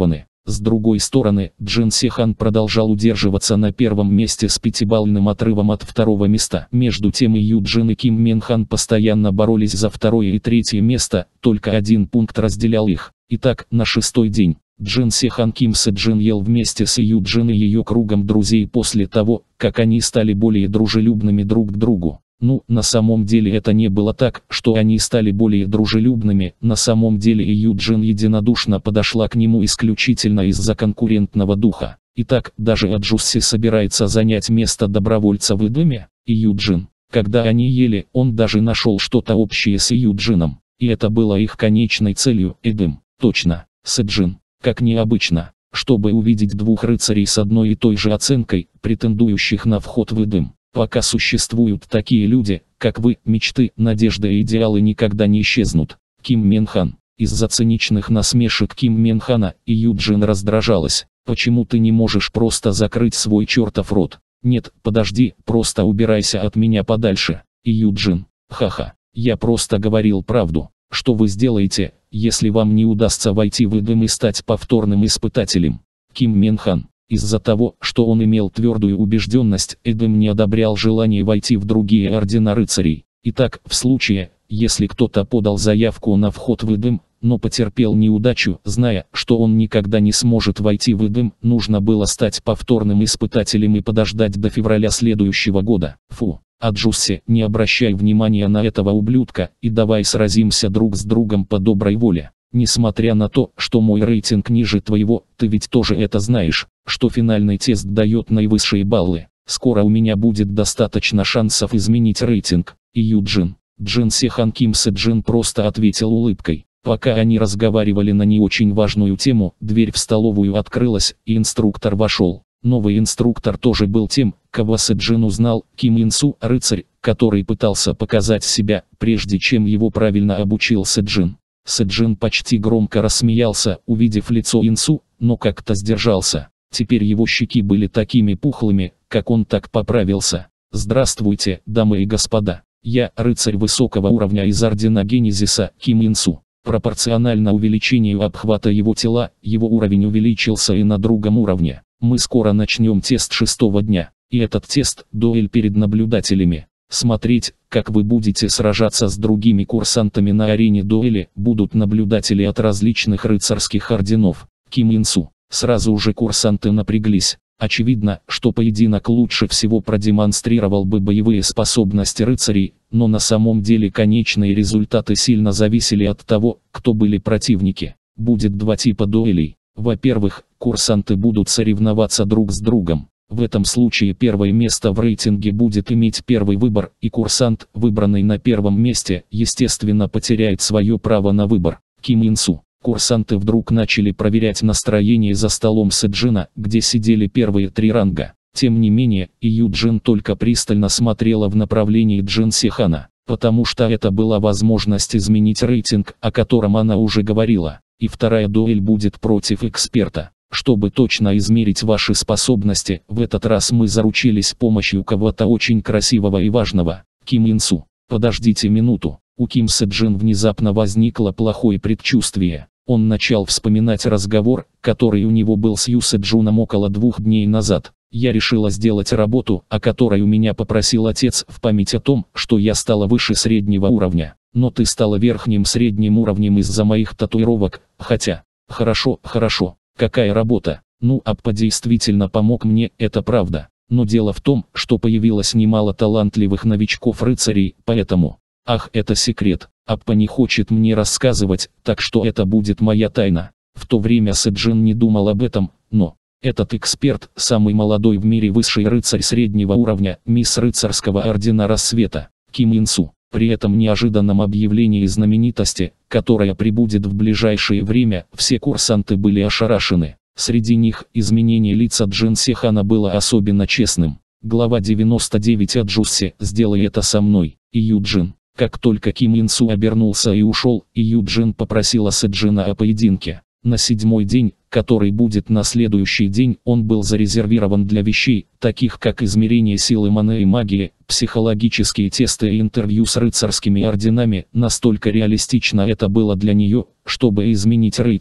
С другой стороны, Джин Сехан продолжал удерживаться на первом месте с пятибалльным отрывом от второго места. Между тем и Ю Джин и Ким Мен Хан постоянно боролись за второе и третье место, только один пункт разделял их. Итак, на шестой день, Джин Сехан Ким Се Джин ел вместе с Ю Джин и ее кругом друзей после того, как они стали более дружелюбными друг к другу. Ну, на самом деле это не было так, что они стали более дружелюбными, на самом деле и Ю Джин единодушно подошла к нему исключительно из-за конкурентного духа. Итак, даже Аджусси собирается занять место добровольца в Эдеме, и Ю Джин. Когда они ели, он даже нашел что-то общее с Ю Джином, и это было их конечной целью, Эдем. Точно, Сэджин. Как необычно, чтобы увидеть двух рыцарей с одной и той же оценкой, претендующих на вход в Эдем. Пока существуют такие люди, как вы, мечты, надежды и идеалы никогда не исчезнут. Ким Мен Хан. Из-за циничных насмешек Ким Мен Хана и Ю Джин раздражалась. Почему ты не можешь просто закрыть свой чертов рот? Нет, подожди, просто убирайся от меня подальше. И Ю Джин. Ха-ха, я просто говорил правду. Что вы сделаете, если вам не удастся войти в Эдем и стать повторным испытателем? Ким Мен Хан. Из-за того, что он имел твердую убежденность, Эдем не одобрял желание войти в другие ордена рыцарей. Итак, в случае, если кто-то подал заявку на вход в Эдем, но потерпел неудачу, зная, что он никогда не сможет войти в Эдем, нужно было стать повторным испытателем и подождать до февраля следующего года. Фу. Аджусси, не обращай внимания на этого ублюдка, и давай сразимся друг с другом по доброй воле. Несмотря на то, что мой рейтинг ниже твоего, ты ведь тоже это знаешь, что финальный тест дает наивысшие баллы. Скоро у меня будет достаточно шансов изменить рейтинг. И Ю Джин. Джин Сехан Ким Се Джин просто ответил улыбкой. Пока они разговаривали на не очень важную тему, дверь в столовую открылась, и инструктор вошел. Новый инструктор тоже был тем, кого Се Джин узнал, Ким Инсу, рыцарь, который пытался показать себя, прежде чем его правильно обучил Се Джин. Се Джин почти громко рассмеялся, увидев лицо Инсу, но как-то сдержался. Теперь его щеки были такими пухлыми, как он так поправился. Здравствуйте, дамы и господа. Я рыцарь высокого уровня из ордена Генезиса, Ким Инсу. Пропорционально увеличению обхвата его тела, его уровень увеличился и на другом уровне. Мы скоро начнем тест шестого дня, и этот тест – дуэль перед наблюдателями. Смотреть, как вы будете сражаться с другими курсантами на арене дуэли, будут наблюдатели от различных рыцарских орденов. Ким Инсу. Сразу же курсанты напряглись. Очевидно, что поединок лучше всего продемонстрировал бы боевые способности рыцарей, но на самом деле конечные результаты сильно зависели от того, кто были противники. Будет два типа дуэлей. Во-первых, курсанты будут соревноваться друг с другом. В этом случае первое место в рейтинге будет иметь первый выбор, и курсант, выбранный на первом месте, естественно потеряет свое право на выбор. Ким Инсу. Курсанты вдруг начали проверять настроение за столом Се Джина, где сидели первые три ранга. Тем не менее, и Ю Джин только пристально смотрела в направлении Джин Сехана, потому что это была возможность изменить рейтинг, о котором она уже говорила. И вторая дуэль будет против эксперта. Чтобы точно измерить ваши способности, в этот раз мы заручились помощью кого-то очень красивого и важного. Ким Инсу. Подождите минуту. У Ким Се Джин внезапно возникло плохое предчувствие. Он начал вспоминать разговор, который у него был с Ю Се Джуном около двух дней назад. Я решила сделать работу, о которой у меня попросил отец, в память о том, что я стала выше среднего уровня. Но ты стала верхним средним уровнем из-за моих татуировок, хотя... Хорошо, хорошо. Какая работа? Ну, Аппа действительно помог мне, это правда. Но дело в том, что появилось немало талантливых новичков-рыцарей, поэтому... Ах, это секрет. Аппа не хочет мне рассказывать, так что это будет моя тайна. В то время Се Джин не думал об этом, но... Этот эксперт, самый молодой в мире высший рыцарь среднего уровня, мисс рыцарского ордена Рассвета, Ким Инсу. При этом неожиданном объявлении знаменитости, которая прибудет в ближайшее время, все курсанты были ошарашены. Среди них изменение лица Джин Сехана было особенно честным. Глава девяносто девять Аджусси, сделай это со мной, и Ю Джин. Как только Ким Инсу обернулся и ушел, и Ю Джин попросила Се Джина о поединке. На седьмой день, который будет на следующий день, он был зарезервирован для вещей, таких как измерение силы маны и магии, психологические тесты и интервью с рыцарскими орденами. Настолько реалистично это было для нее, чтобы изменить рейтинг.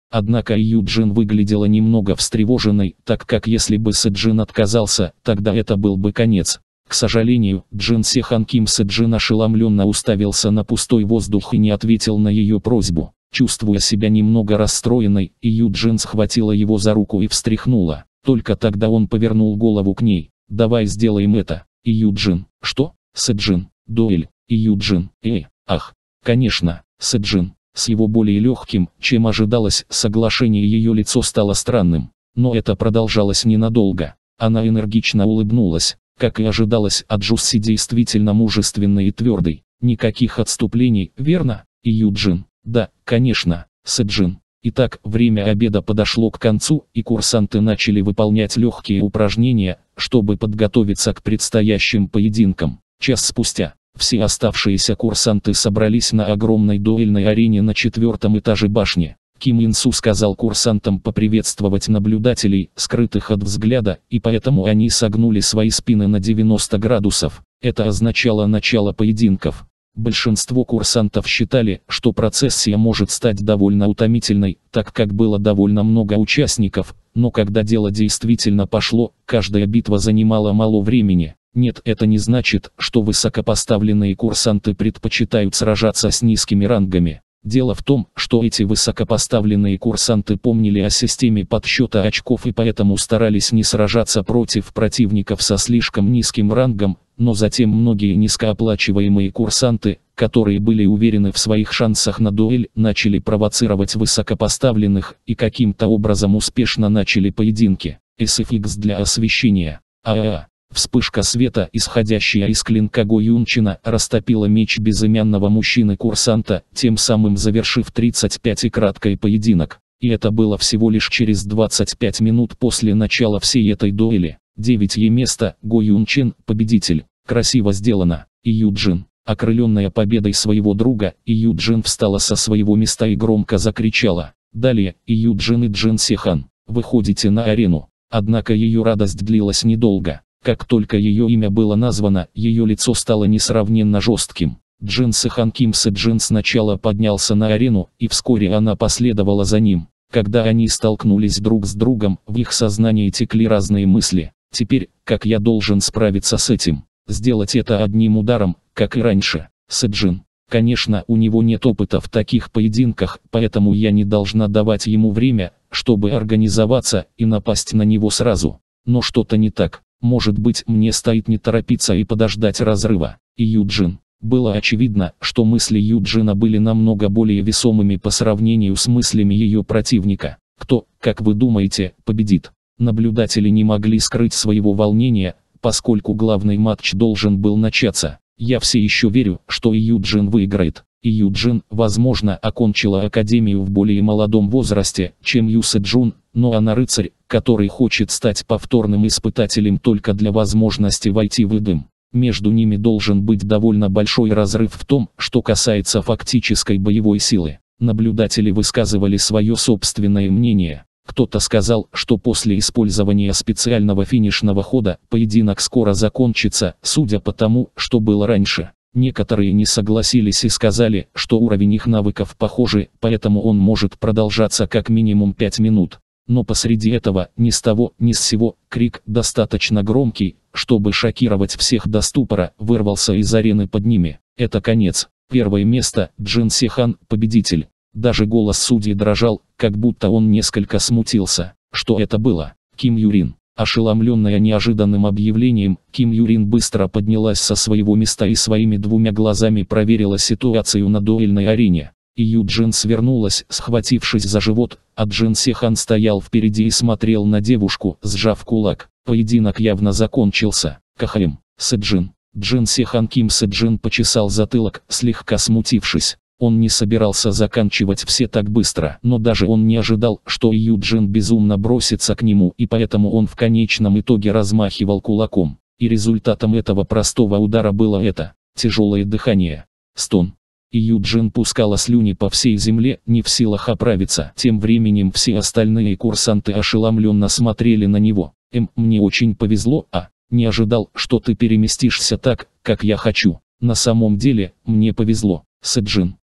Однако Юджин выглядела немного встревоженной, так как если бы Сэджин отказался, тогда это был бы конец. К сожалению, Джин Сехан Ким Сэджин ошеломленно уставился на пустой воздух и не ответил на ее просьбу. Чувствуя себя немного расстроенной, Юджин схватила его за руку и встряхнула. Только тогда он повернул голову к ней. «Давай сделаем это, Юджин». «Что? Сэджин? Дуэль?» Юджин. «Э, ах, конечно, Сэджин». С его более легким, чем ожидалось, соглашение ее лицо стало странным. Но это продолжалось ненадолго. Она энергично улыбнулась. Как и ожидалось от Джусси, действительно мужественной и твердой. Никаких отступлений, верно, Юджин? Да, конечно, Сэджин. Итак, время обеда подошло к концу, и курсанты начали выполнять легкие упражнения, чтобы подготовиться к предстоящим поединкам. Час спустя, все оставшиеся курсанты собрались на огромной дуэльной арене на четвертом этаже башни. Ким Ин Су сказал курсантам поприветствовать наблюдателей, скрытых от взгляда, и поэтому они согнули свои спины на девяносто градусов. Это означало начало поединков. Большинство курсантов считали, что процессия может стать довольно утомительной, так как было довольно много участников, но когда дело действительно пошло, каждая битва занимала мало времени. Нет, это не значит, что высокопоставленные курсанты предпочитают сражаться с низкими рангами. Дело в том, что эти высокопоставленные курсанты помнили о системе подсчета очков и поэтому старались не сражаться против противников со слишком низким рангом, но затем многие низкооплачиваемые курсанты, которые были уверены в своих шансах на дуэль, начали провоцировать высокопоставленных и каким-то образом успешно начали поединки. эс эф икс для освещения. АА. Вспышка света, исходящая из клинка Го Юнчина, растопила меч безымянного мужчины-курсанта, тем самым завершив тридцать пятикратный поединок. И это было всего лишь через двадцать пять минут после начала всей этой дуэли. Девятое место, Го Юнчин, победитель. Красиво сделано. И Юджин. Окрыленная победой своего друга, И Юджин встала со своего места и громко закричала. Далее, И Юджин и Джин Сехан, выходите на арену. Однако ее радость длилась недолго. Как только ее имя было названо, ее лицо стало несравненно жестким. Джин Сехан Ким Сэджин сначала поднялся на арену, и вскоре она последовала за ним. Когда они столкнулись друг с другом, в их сознании текли разные мысли. Теперь, как я должен справиться с этим? Сделать это одним ударом, как и раньше. Сэджин. Конечно, у него нет опыта в таких поединках, поэтому я не должна давать ему время, чтобы организоваться и напасть на него сразу. Но что-то не так. Может быть, мне стоит не торопиться и подождать разрыва. И Юджин. Было очевидно, что мысли Юджина были намного более весомыми по сравнению с мыслями ее противника. Кто, как вы думаете, победит? Наблюдатели не могли скрыть своего волнения, поскольку главный матч должен был начаться. Я все еще верю, что И Юджин выиграет. И Юджин, возможно, окончила академию в более молодом возрасте, чем Ю Сэджун, но она рыцарь, который хочет стать повторным испытателем только для возможности войти в Эдем. Между ними должен быть довольно большой разрыв в том, что касается фактической боевой силы. Наблюдатели высказывали свое собственное мнение. Кто-то сказал, что после использования специального финишного хода, поединок скоро закончится, судя по тому, что было раньше. Некоторые не согласились и сказали, что уровень их навыков похожий, поэтому он может продолжаться как минимум пять минут. Но посреди этого, ни с того, ни с сего, крик, достаточно громкий, чтобы шокировать всех до ступора, вырвался из арены под ними. Это конец. Первое место, Джин Сехан, победитель. Даже голос судьи дрожал, как будто он несколько смутился. Что это было? Ким Юрин. Ошеломленная неожиданным объявлением, Ким Юрин быстро поднялась со своего места и своими двумя глазами проверила ситуацию на дуэльной арене. И Юджин свернулась, схватившись за живот, а Джин Сехан стоял впереди и смотрел на девушку, сжав кулак. Поединок явно закончился. КХМ. Сэджин. Джин Сехан Ким Сэджин почесал затылок, слегка смутившись. Он не собирался заканчивать все так быстро, но даже он не ожидал, что Юджин безумно бросится к нему, и поэтому он в конечном итоге размахивал кулаком. И результатом этого простого удара было это: тяжелое дыхание. Стон. И Юджин пускала слюни по всей земле, не в силах оправиться. Тем временем все остальные курсанты ошеломленно смотрели на него. Эм, мне очень повезло, а, не ожидал, что ты переместишься так, как я хочу. На самом деле, мне повезло, Сэджин.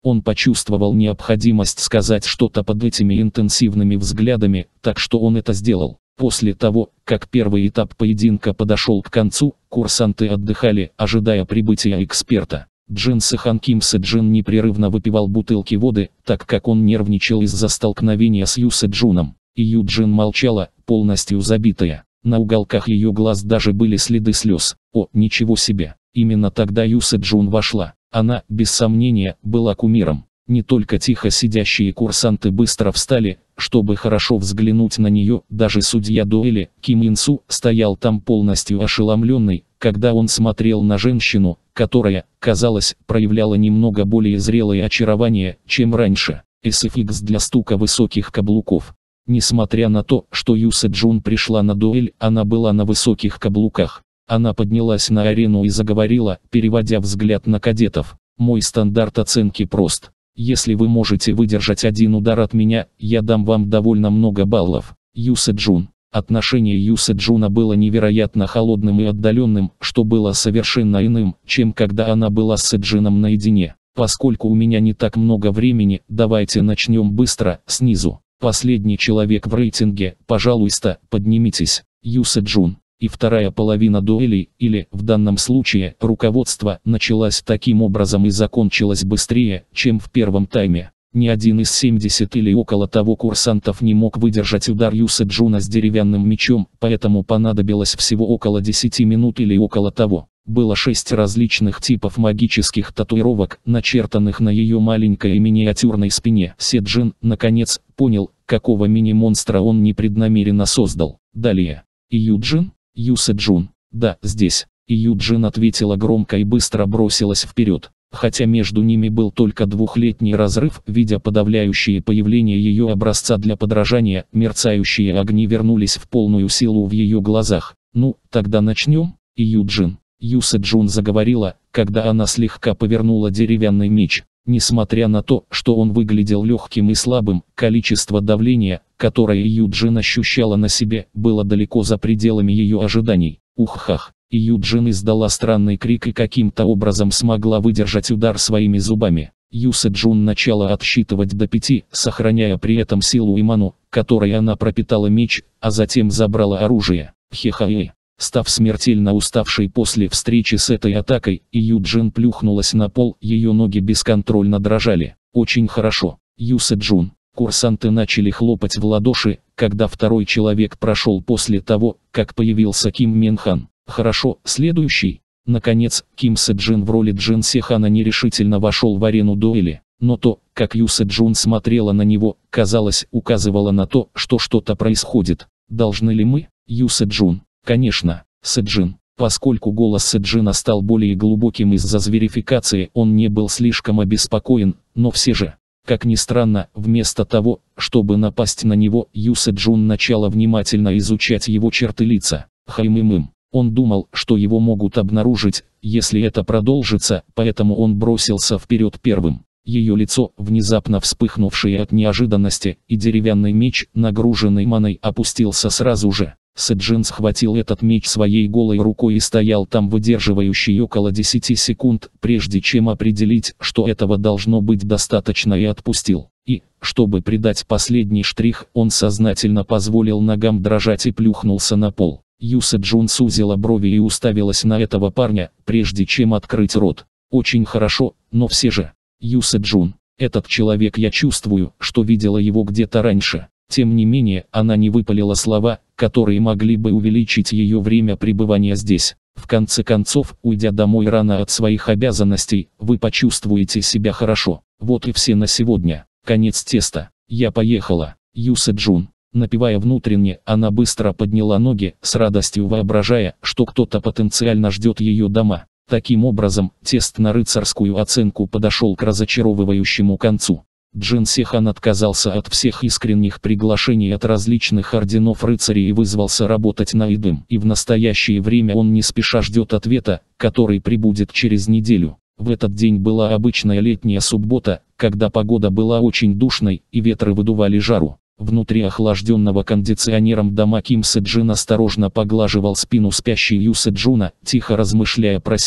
Он почувствовал необходимость сказать что-то под этими интенсивными взглядами, так что он это сделал. После того, как первый этап поединка подошел к концу, курсанты отдыхали, ожидая прибытия эксперта. Джин Сэхан Ким Сэ Джин непрерывно выпивал бутылки воды, так как он нервничал из-за столкновения с Ю Сэ Джуном. И Ю Джин молчала, полностью забитая. На уголках ее глаз даже были следы слез. О, ничего себе! Именно тогда Ю Сэ Джун вошла. Она, без сомнения, была кумиром. Не только тихо сидящие курсанты быстро встали, чтобы хорошо взглянуть на нее, даже судья дуэли, Ким Ин Су, стоял там полностью ошеломленный, когда он смотрел на женщину, которая, казалось, проявляла немного более зрелое очарование, чем раньше. эс эф икс для стука высоких каблуков. Несмотря на то, что Ю Сэ Джун пришла на дуэль, она была на высоких каблуках. Она поднялась на арену и заговорила, переводя взгляд на кадетов. «Мой стандарт оценки прост. Если вы можете выдержать один удар от меня, я дам вам довольно много баллов». Ю Сэ Джун. Отношение Ю Сэ Джуна было невероятно холодным и отдаленным, что было совершенно иным, чем когда она была с Сэ Джином наедине. «Поскольку у меня не так много времени, давайте начнем быстро, снизу. Последний человек в рейтинге, пожалуйста, поднимитесь». Ю Сэ Джун. И вторая половина дуэлей, или, в данном случае, руководство, началась таким образом и закончилась быстрее, чем в первом тайме. Ни один из семидесяти или около того курсантов не мог выдержать удар Ю Сэ Джуна с деревянным мечом, поэтому понадобилось всего около десяти минут или около того. Было шесть различных типов магических татуировок, начертанных на ее маленькой и миниатюрной спине. Сэ Джин, наконец, понял, какого мини-монстра он непреднамеренно создал. Далее. И Ю Джин? Ю Сэ Джун. Да, здесь. И Ю Джин ответила громко и быстро бросилась вперед. Хотя между ними был только двухлетний разрыв, видя подавляющее появление ее образца для подражания, мерцающие огни вернулись в полную силу в ее глазах. Ну, тогда начнем? И Ю Джин. Ю Сэ Джун заговорила, когда она слегка повернула деревянный меч. Несмотря на то, что он выглядел легким и слабым, количество давления, которое Ю Джин ощущала на себе, было далеко за пределами ее ожиданий. Ух-хах! И Ю Джин издала странный крик и каким-то образом смогла выдержать удар своими зубами. Ю Сэ Джун начала отсчитывать до пяти, сохраняя при этом силу и ману, которой она пропитала меч, а затем забрала оружие. Хе-хе. Став смертельно уставшей после встречи с этой атакой, Ю Джин плюхнулась на пол, ее ноги бесконтрольно дрожали. Очень хорошо. Ю Сэ Джун. Курсанты начали хлопать в ладоши, когда второй человек прошел после того, как появился Ким Мен Хан. Хорошо, следующий. Наконец, Ким Сэ Джин в роли Джин Сэхана нерешительно вошел в арену дуэли. Но то, как Ю Сэ Джун смотрела на него, казалось, указывало на то, что что-то происходит. Должны ли мы? Ю Сэ Джун. Конечно, Сэ Джин. Поскольку голос Сэ Джина стал более глубоким из-за зверификации, он не был слишком обеспокоен, но все же. Как ни странно, вместо того, чтобы напасть на него, Ю Сэ Джун начала внимательно изучать его черты лица. Хаймымым. Он думал, что его могут обнаружить, если это продолжится, поэтому он бросился вперед первым. Ее лицо, внезапно вспыхнувшее от неожиданности, и деревянный меч, нагруженный маной, опустился сразу же. Сэ Джин схватил этот меч своей голой рукой и стоял там выдерживающий около десяти секунд, прежде чем определить, что этого должно быть достаточно, и отпустил. И, чтобы придать последний штрих, он сознательно позволил ногам дрожать и плюхнулся на пол. Ю Сэ Джун сузила брови и уставилась на этого парня, прежде чем открыть рот. Очень хорошо, но все же. Ю Сэ Джун. Этот человек, я чувствую, что видела его где-то раньше. Тем не менее, она не выпалила слова, которые могли бы увеличить ее время пребывания здесь. В конце концов, уйдя домой рано от своих обязанностей, вы почувствуете себя хорошо. Вот и все на сегодня. Конец теста. Я поехала. Ю Сэ Джун. Напевая внутренне, она быстро подняла ноги, с радостью воображая, что кто-то потенциально ждет ее дома. Таким образом, тест на рыцарскую оценку подошел к разочаровывающему концу. Джин Сэхан отказался от всех искренних приглашений от различных орденов рыцарей и вызвался работать на Идым. И в настоящее время он не спеша ждет ответа, который прибудет через неделю. В этот день была обычная летняя суббота, когда погода была очень душной, и ветры выдували жару. Внутри охлажденного кондиционером дома Ким Сэ Джин осторожно поглаживал спину спящей Ю Сэ Джуна, тихо размышляя про себя.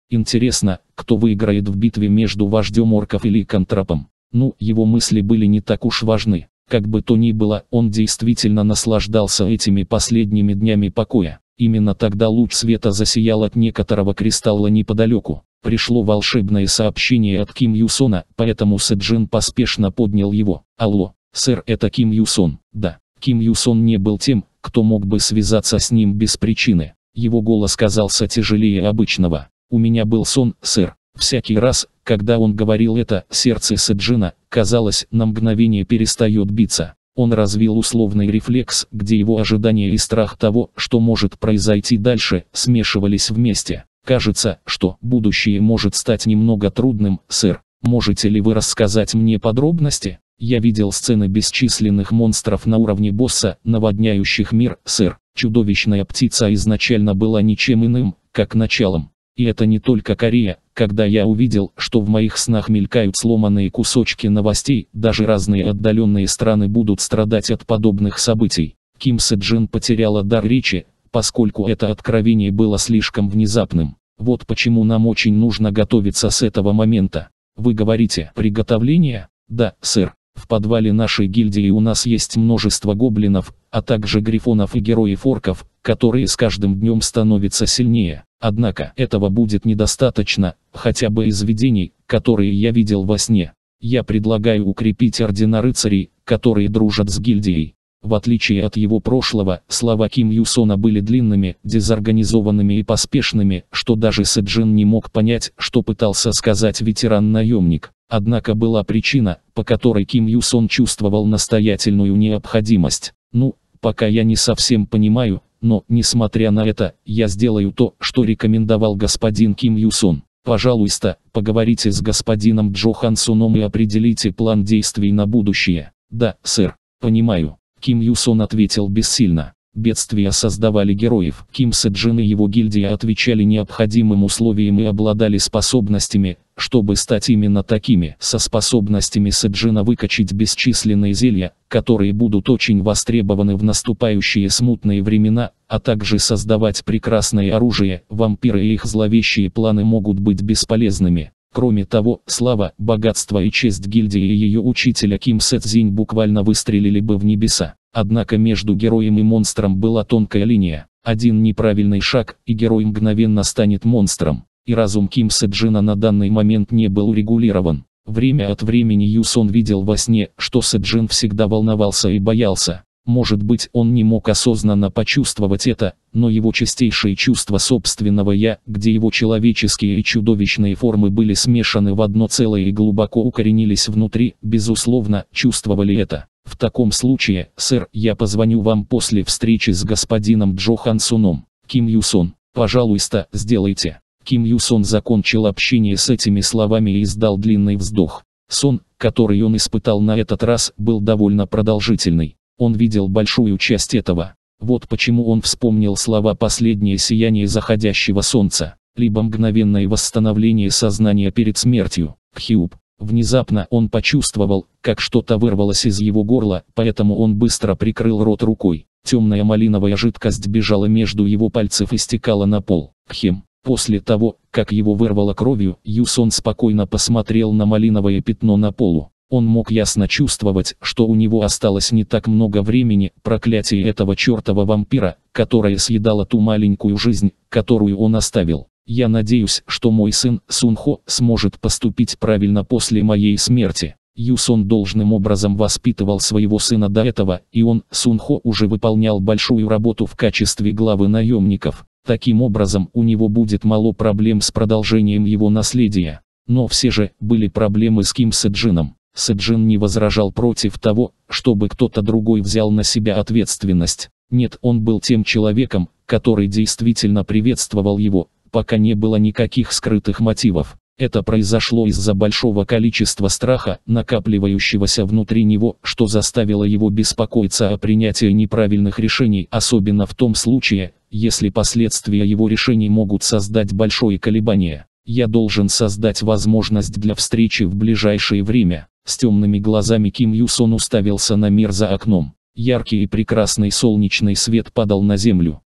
Интересно, кто выиграет в битве между вождем орков и ликантропом? Ну, его мысли были не так уж важны. Как бы то ни было, он действительно наслаждался этими последними днями покоя. Именно тогда луч света засиял от некоторого кристалла неподалеку. Пришло волшебное сообщение от Ким Юсона, поэтому Сэджин поспешно поднял его. «Алло, сэр, это Ким Юсон». Да, Ким Юсон не был тем, кто мог бы связаться с ним без причины. Его голос казался тяжелее обычного. «У меня был сон, сэр». Всякий раз, когда он говорил это, сердце Сэджина, казалось, на мгновение перестает биться. Он развил условный рефлекс, где его ожидание и страх того, что может произойти дальше, смешивались вместе. «Кажется, что будущее может стать немного трудным, сэр. Можете ли вы рассказать мне подробности? Я видел сцены бесчисленных монстров на уровне босса, наводняющих мир, сэр. Чудовищная птица изначально была ничем иным, как началом. И это не только Корея. Когда я увидел, что в моих снах мелькают сломанные кусочки новостей, даже разные отдаленные страны будут страдать от подобных событий». Ким Сэджин потеряла дар речи, поскольку это откровение было слишком внезапным. «Вот почему нам очень нужно готовиться с этого момента. Вы говорите, приготовление?» «Да, сэр. В подвале нашей гильдии у нас есть множество гоблинов, а также грифонов и героев-орков, которые с каждым днем становятся сильнее. Однако этого будет недостаточно, хотя бы из видений, которые я видел во сне. Я предлагаю укрепить ордена рыцарей, которые дружат с гильдией». В отличие от его прошлого, слова Ким Юсона были длинными, дезорганизованными и поспешными, что даже Сэджин не мог понять, что пытался сказать ветеран-наемник. Однако была причина, по которой Ким Юсон чувствовал настоятельную необходимость. «Ну, пока я не совсем понимаю, но, несмотря на это, я сделаю то, что рекомендовал господин Ким Юсон. Пожалуйста, поговорите с господином Джохансоном и определите план действий на будущее». «Да, сэр, понимаю». Ким Юсон ответил бессильно. Бедствия создавали героев. Ким Сэджин и его гильдия отвечали необходимым условиям и обладали способностями, чтобы стать именно такими. Со способностями Сэджина выкачать бесчисленные зелья, которые будут очень востребованы в наступающие смутные времена, а также создавать прекрасное оружие. Вампиры и их зловещие планы могут быть бесполезными. Кроме того, слава, богатство и честь гильдии и ее учителя Ким Сэцзинь буквально выстрелили бы в небеса. Однако между героем и монстром была тонкая линия. Один неправильный шаг, и герой мгновенно станет монстром. И разум Ким Сэджина на данный момент не был урегулирован. Время от времени Юсон видел во сне, что Сэджин всегда волновался и боялся. Может быть, он не мог осознанно почувствовать это, но его чистейшие чувства собственного «я», где его человеческие и чудовищные формы были смешаны в одно целое и глубоко укоренились внутри, безусловно, чувствовали это. «В таком случае, сэр, я позвоню вам после встречи с господином Джохансоном. Ким Юсон, пожалуйста, сделайте». Ким Юсон закончил общение с этими словами и издал длинный вздох. Сон, который он испытал на этот раз, был довольно продолжительный. Он видел большую часть этого. Вот почему он вспомнил слова «последнее сияние заходящего солнца», либо «мгновенное восстановление сознания перед смертью». Хьюб. Внезапно он почувствовал, как что-то вырвалось из его горла, поэтому он быстро прикрыл рот рукой. Темная малиновая жидкость бежала между его пальцев и стекала на пол. Хем. После того, как его вырвало кровью, Юсон спокойно посмотрел на малиновое пятно на полу. Он мог ясно чувствовать, что у него осталось не так много времени. Проклятие этого чертова вампира, которое съедало ту маленькую жизнь, которую он оставил. Я надеюсь, что мой сын, Сунхо, сможет поступить правильно после моей смерти. Юсон должным образом воспитывал своего сына до этого, и он, Сунхо, уже выполнял большую работу в качестве главы наемников. Таким образом, у него будет мало проблем с продолжением его наследия. Но все же, были проблемы с Ким Сэджином. Сэджин не возражал против того, чтобы кто-то другой взял на себя ответственность. Нет, он был тем человеком, который действительно приветствовал его, пока не было никаких скрытых мотивов. Это произошло из-за большого количества страха, накапливающегося внутри него, что заставило его беспокоиться о принятии неправильных решений, особенно в том случае, если последствия его решений могут создать большое колебание. Я должен создать возможность для встречи в ближайшее время. С темными глазами Ким Юсон уставился на мир за окном. Яркий и прекрасный солнечный свет падал на землю.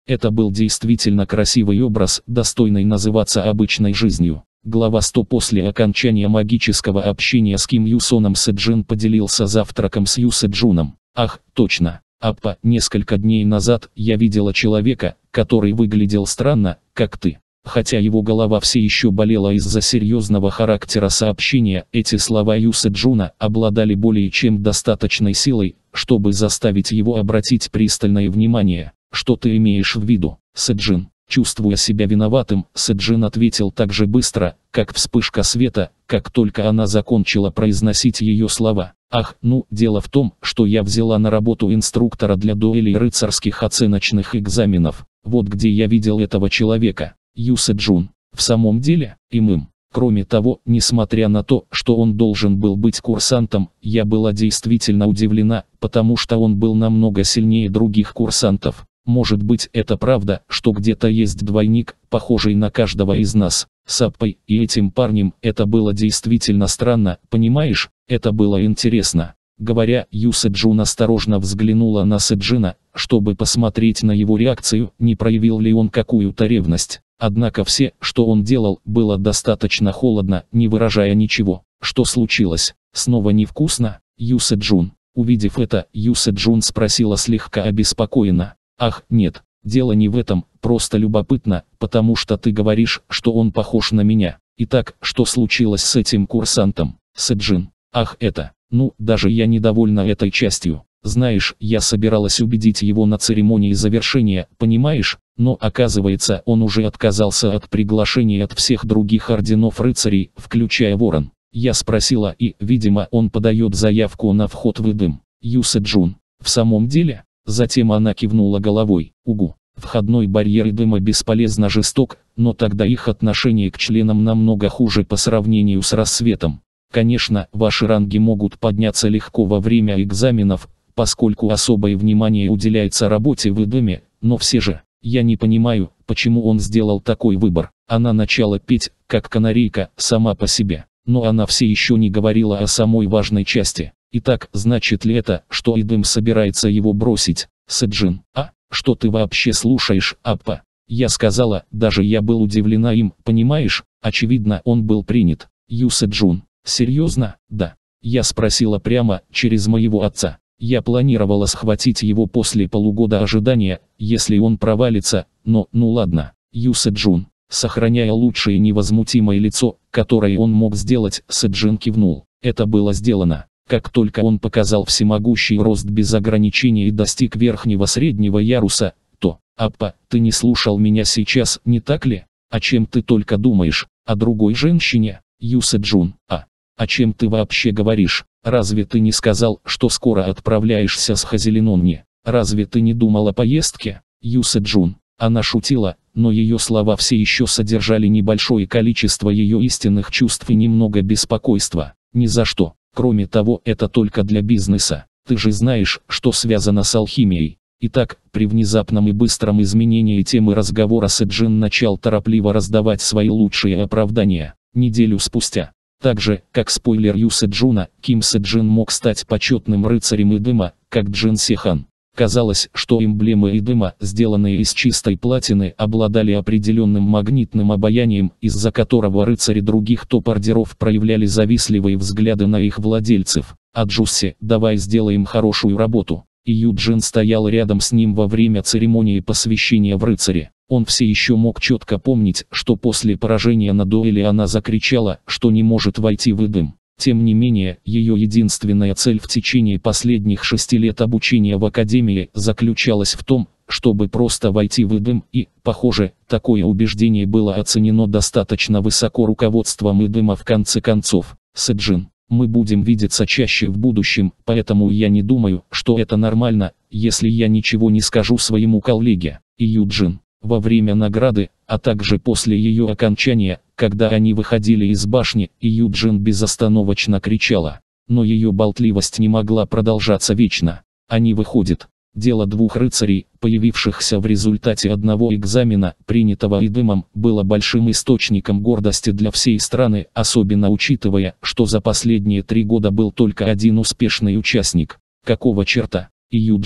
Это был действительно красивый образ, достойный называться обычной жизнью. Глава сто. После окончания магического общения с Ким Юсоном Сэджин поделился завтраком с Ю Сэджуном. Ах, точно. Аппа, несколько дней назад я видела человека, который выглядел странно, как ты. Хотя его голова все еще болела из-за серьезного характера сообщения, эти слова Ю Сэджуна обладали более чем достаточной силой, чтобы заставить его обратить пристальное внимание. Что ты имеешь в виду, Сэджин? Чувствуя себя виноватым, Сэджин ответил так же быстро, как вспышка света, как только она закончила произносить ее слова. Ах, ну, дело в том, что я взяла на работу инструктора для дуэлей рыцарских оценочных экзаменов. Вот где я видел этого человека. Ю Сэджун. В самом деле, им им. Кроме того, несмотря на то, что он должен был быть курсантом, я была действительно удивлена, потому что он был намного сильнее других курсантов. Может быть, это правда, что где-то есть двойник, похожий на каждого из нас, с Аппой и этим парнем. Это было действительно странно, понимаешь, это было интересно. Говоря, Ю Сэджун осторожно взглянула на Сэджина, чтобы посмотреть на его реакцию, не проявил ли он какую-то ревность. Однако все, что он делал, было достаточно холодно, не выражая ничего. Что случилось? Снова невкусно? Ю Сэджун. Увидев это, Ю Сэджун спросила слегка обеспокоенно. Ах, нет, дело не в этом, просто любопытно, потому что ты говоришь, что он похож на меня. Итак, что случилось с этим курсантом, Сэджин? Ах, это, ну, даже я недовольна этой частью. Знаешь, я собиралась убедить его на церемонии завершения, понимаешь, но оказывается, он уже отказался от приглашения от всех других орденов рыцарей, включая Ворон. Я спросила и, видимо, он подает заявку на вход в Идым. Ю Сэджун. В самом деле? Затем она кивнула головой. Угу. Входной барьер Идыма бесполезно жесток, но тогда их отношение к членам намного хуже по сравнению с рассветом. Конечно, ваши ранги могут подняться легко во время экзаменов, поскольку особое внимание уделяется работе в Идыме, но все же, я не понимаю, почему он сделал такой выбор. Она начала петь, как канарейка, сама по себе, но она все еще не говорила о самой важной части. Итак, значит ли это, что Идым собирается его бросить, Сэджин? А, что ты вообще слушаешь, Аппа? Я сказала, даже я был удивлена им, понимаешь, очевидно, он был принят. Ю Сэджун. Серьезно? Да. Я спросила прямо, через моего отца. Я планировала схватить его после полугода ожидания, если он провалится, но, ну ладно. Ю Сэджун. Сохраняя лучшее невозмутимое лицо, которое он мог сделать, Сэджин кивнул. Это было сделано. Как только он показал всемогущий рост без ограничений и достиг верхнего среднего яруса, то, Аппа, ты не слушал меня сейчас, не так ли? О чем ты только думаешь? О другой женщине? Ю Сэджун. А, о чем ты вообще говоришь? Разве ты не сказал, что скоро отправляешься с Хазелинонни? Разве ты не думал о поездке? Ю Сэджун. Она шутила, но ее слова все еще содержали небольшое количество ее истинных чувств и немного беспокойства. Ни за что. Кроме того, это только для бизнеса. Ты же знаешь, что связано с алхимией. Итак, при внезапном и быстром изменении темы разговора Сэджин начал торопливо раздавать свои лучшие оправдания. Неделю спустя. Так же, как спойлер Ю Сэджуна, Ким Сэджин мог стать почетным рыцарем Идыма, как Джин Сехан. Казалось, что эмблемы Идыма, сделанные из чистой платины, обладали определенным магнитным обаянием, из-за которого рыцари других топ-ордеров проявляли завистливые взгляды на их владельцев. А Джусси, давай сделаем хорошую работу. И Юджин стоял рядом с ним во время церемонии посвящения в рыцаре. Он все еще мог четко помнить, что после поражения на дуэли она закричала, что не может войти в Идым. Тем не менее, ее единственная цель в течение последних шести лет обучения в Академии заключалась в том, чтобы просто войти в Идым, и, похоже, такое убеждение было оценено достаточно высоко руководством Идыма в конце концов. Сэджин, мы будем видеться чаще в будущем, поэтому я не думаю, что это нормально, если я ничего не скажу своему коллеге. И Юджин. Во время награды, а также после ее окончания, когда они выходили из башни, и Юджин безостановочно кричала. Но ее болтливость не могла продолжаться вечно. Они выходят. Дело двух рыцарей, появившихся в результате одного экзамена, принятого Идымом, было большим источником гордости для всей страны, особенно учитывая, что за последние три года был только один успешный участник. Какого черта? И Юджин.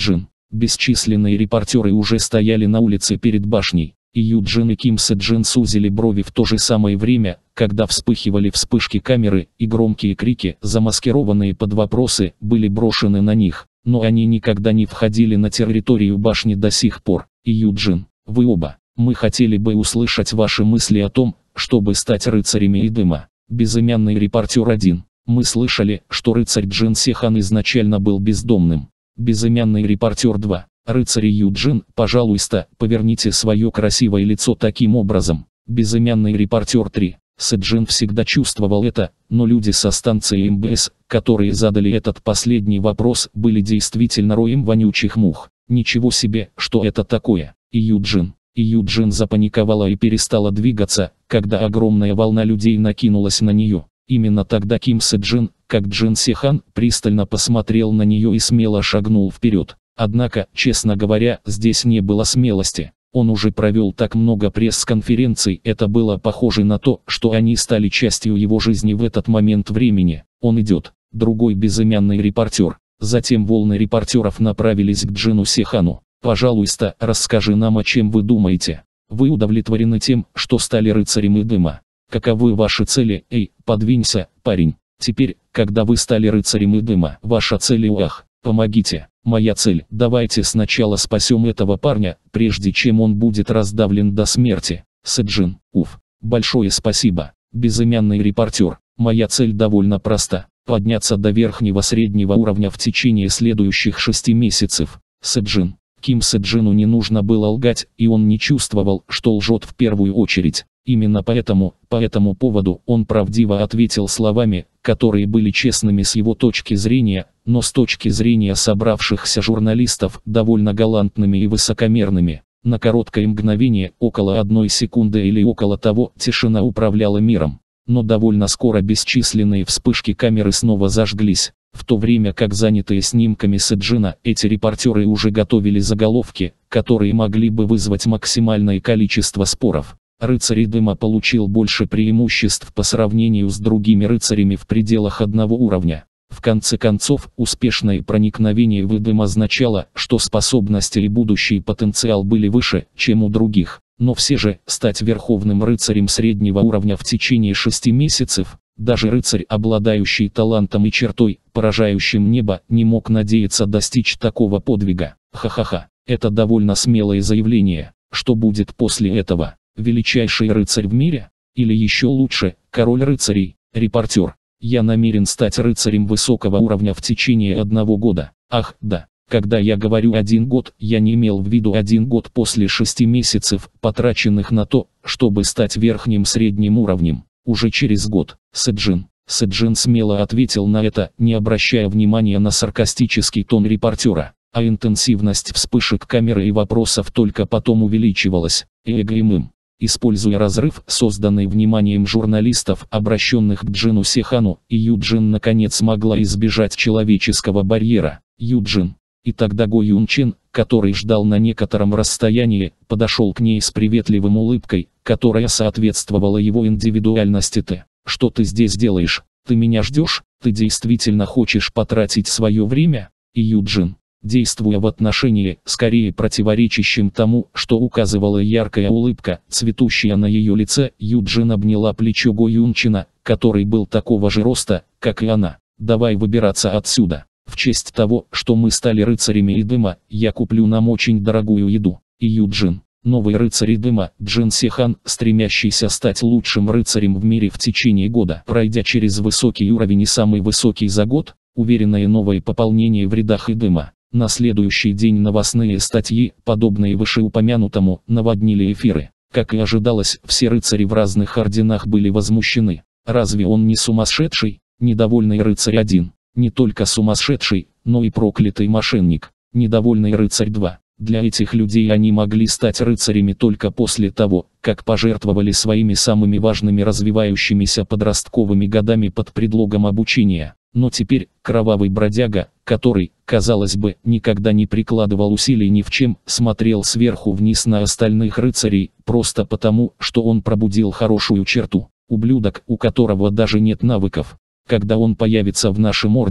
Бесчисленные репортеры уже стояли на улице перед башней, и Юджин и Ким Седжин сузили брови в то же самое время, когда вспыхивали вспышки камеры, и громкие крики, замаскированные под вопросы, были брошены на них, но они никогда не входили на территорию башни до сих пор. И Юджин, вы оба, мы хотели бы услышать ваши мысли о том, чтобы стать рыцарями Эдема. Безымянный репортер один. Мы слышали, что рыцарь Джин Сехан изначально был бездомным. Безымянный репортер два. Рыцарь Юджин, пожалуйста, поверните свое красивое лицо таким образом. Безымянный репортер три. Седжин всегда чувствовал это, но люди со станции эм бэ эс, которые задали этот последний вопрос, были действительно роем вонючих мух. Ничего себе, что это такое? И Юджин. И Юджин запаниковала и перестала двигаться, когда огромная волна людей накинулась на нее. Именно тогда Ким Седжин, как Джин Сехан, пристально посмотрел на нее и смело шагнул вперед. Однако, честно говоря, здесь не было смелости. Он уже провел так много пресс-конференций, это было похоже на то, что они стали частью его жизни в этот момент времени. Он идет. Другой безымянный репортер. Затем волны репортеров направились к Джину Сехану. Пожалуйста, расскажи нам, о чем вы думаете. Вы удовлетворены тем, что стали рыцарем Эдема? Каковы ваши цели? Эй, подвинься, парень. Теперь, когда вы стали рыцарем Эдема, ваша цель и ах, помогите. Моя цель, давайте сначала спасем этого парня, прежде чем он будет раздавлен до смерти. Седжин, уф, большое спасибо. Безымянный репортер, моя цель довольно проста. Подняться до верхнего среднего уровня в течение следующих шести месяцев. Седжин. Ким Седжину не нужно было лгать, и он не чувствовал, что лжет в первую очередь. Именно поэтому, по этому поводу, он правдиво ответил словами, которые были честными с его точки зрения, но с точки зрения собравшихся журналистов, довольно галантными и высокомерными. На короткое мгновение, около одной секунды или около того, тишина управляла миром. Но довольно скоро бесчисленные вспышки камеры снова зажглись. В то время как занятые снимками Седжина, эти репортеры уже готовили заголовки, которые могли бы вызвать максимальное количество споров. Рыцарь Эдема получил больше преимуществ по сравнению с другими рыцарями в пределах одного уровня. В конце концов, успешное проникновение в Эдем означало, что способности и будущий потенциал были выше, чем у других. Но все же, стать верховным рыцарем среднего уровня в течение шести месяцев, даже рыцарь, обладающий талантом и чертой, поражающим небо, не мог надеяться достичь такого подвига. Ха-ха-ха, это довольно смелое заявление. Что будет после этого? Величайший рыцарь в мире? Или еще лучше, король рыцарей? Репортер. Я намерен стать рыцарем высокого уровня в течение одного года. Ах, да. Когда я говорю один год, я не имел в виду один год после шести месяцев, потраченных на то, чтобы стать верхним средним уровнем. Уже через год. Седжин. Седжин смело ответил на это, не обращая внимания на саркастический тон репортера. А интенсивность вспышек камеры и вопросов только потом увеличивалась. Эго-им. Используя разрыв, созданный вниманием журналистов, обращенных к Джину Сехану, и Юджин наконец смогла избежать человеческого барьера. Юджин. И тогда Го Юн Чен, который ждал на некотором расстоянии, подошел к ней с приветливым улыбкой, которая соответствовала его индивидуальности. Ты, что ты здесь делаешь? Ты меня ждешь? Ты действительно хочешь потратить свое время? И Юджин, действуя в отношении, скорее противоречащем тому, что указывала яркая улыбка, цветущая на ее лице, Юджин обняла плечо Го Юн Чена, который был такого же роста, как и она. Давай выбираться отсюда. В честь того, что мы стали рыцарями Эдема, я куплю нам очень дорогую еду. И Юджин, новый рыцарь Эдема, Джин Сехан, стремящийся стать лучшим рыцарем в мире в течение года, пройдя через высокий уровень и самый высокий за год, уверенное новое пополнение в рядах Эдема. На следующий день новостные статьи, подобные вышеупомянутому, наводнили эфиры. Как и ожидалось, все рыцари в разных орденах были возмущены. Разве он не сумасшедший? Недовольный рыцарь один. Не только сумасшедший, но и проклятый мошенник. Недовольный рыцарь два. Для этих людей они могли стать рыцарями только после того, как пожертвовали своими самыми важными развивающимися подростковыми годами под предлогом обучения. Но теперь, кровавый бродяга, который, казалось бы, никогда не прикладывал усилий ни в чем, смотрел сверху вниз на остальных рыцарей, просто потому, что он пробудил хорошую черту. Ублюдок, у которого даже нет навыков. Когда он появится в нашем ордене,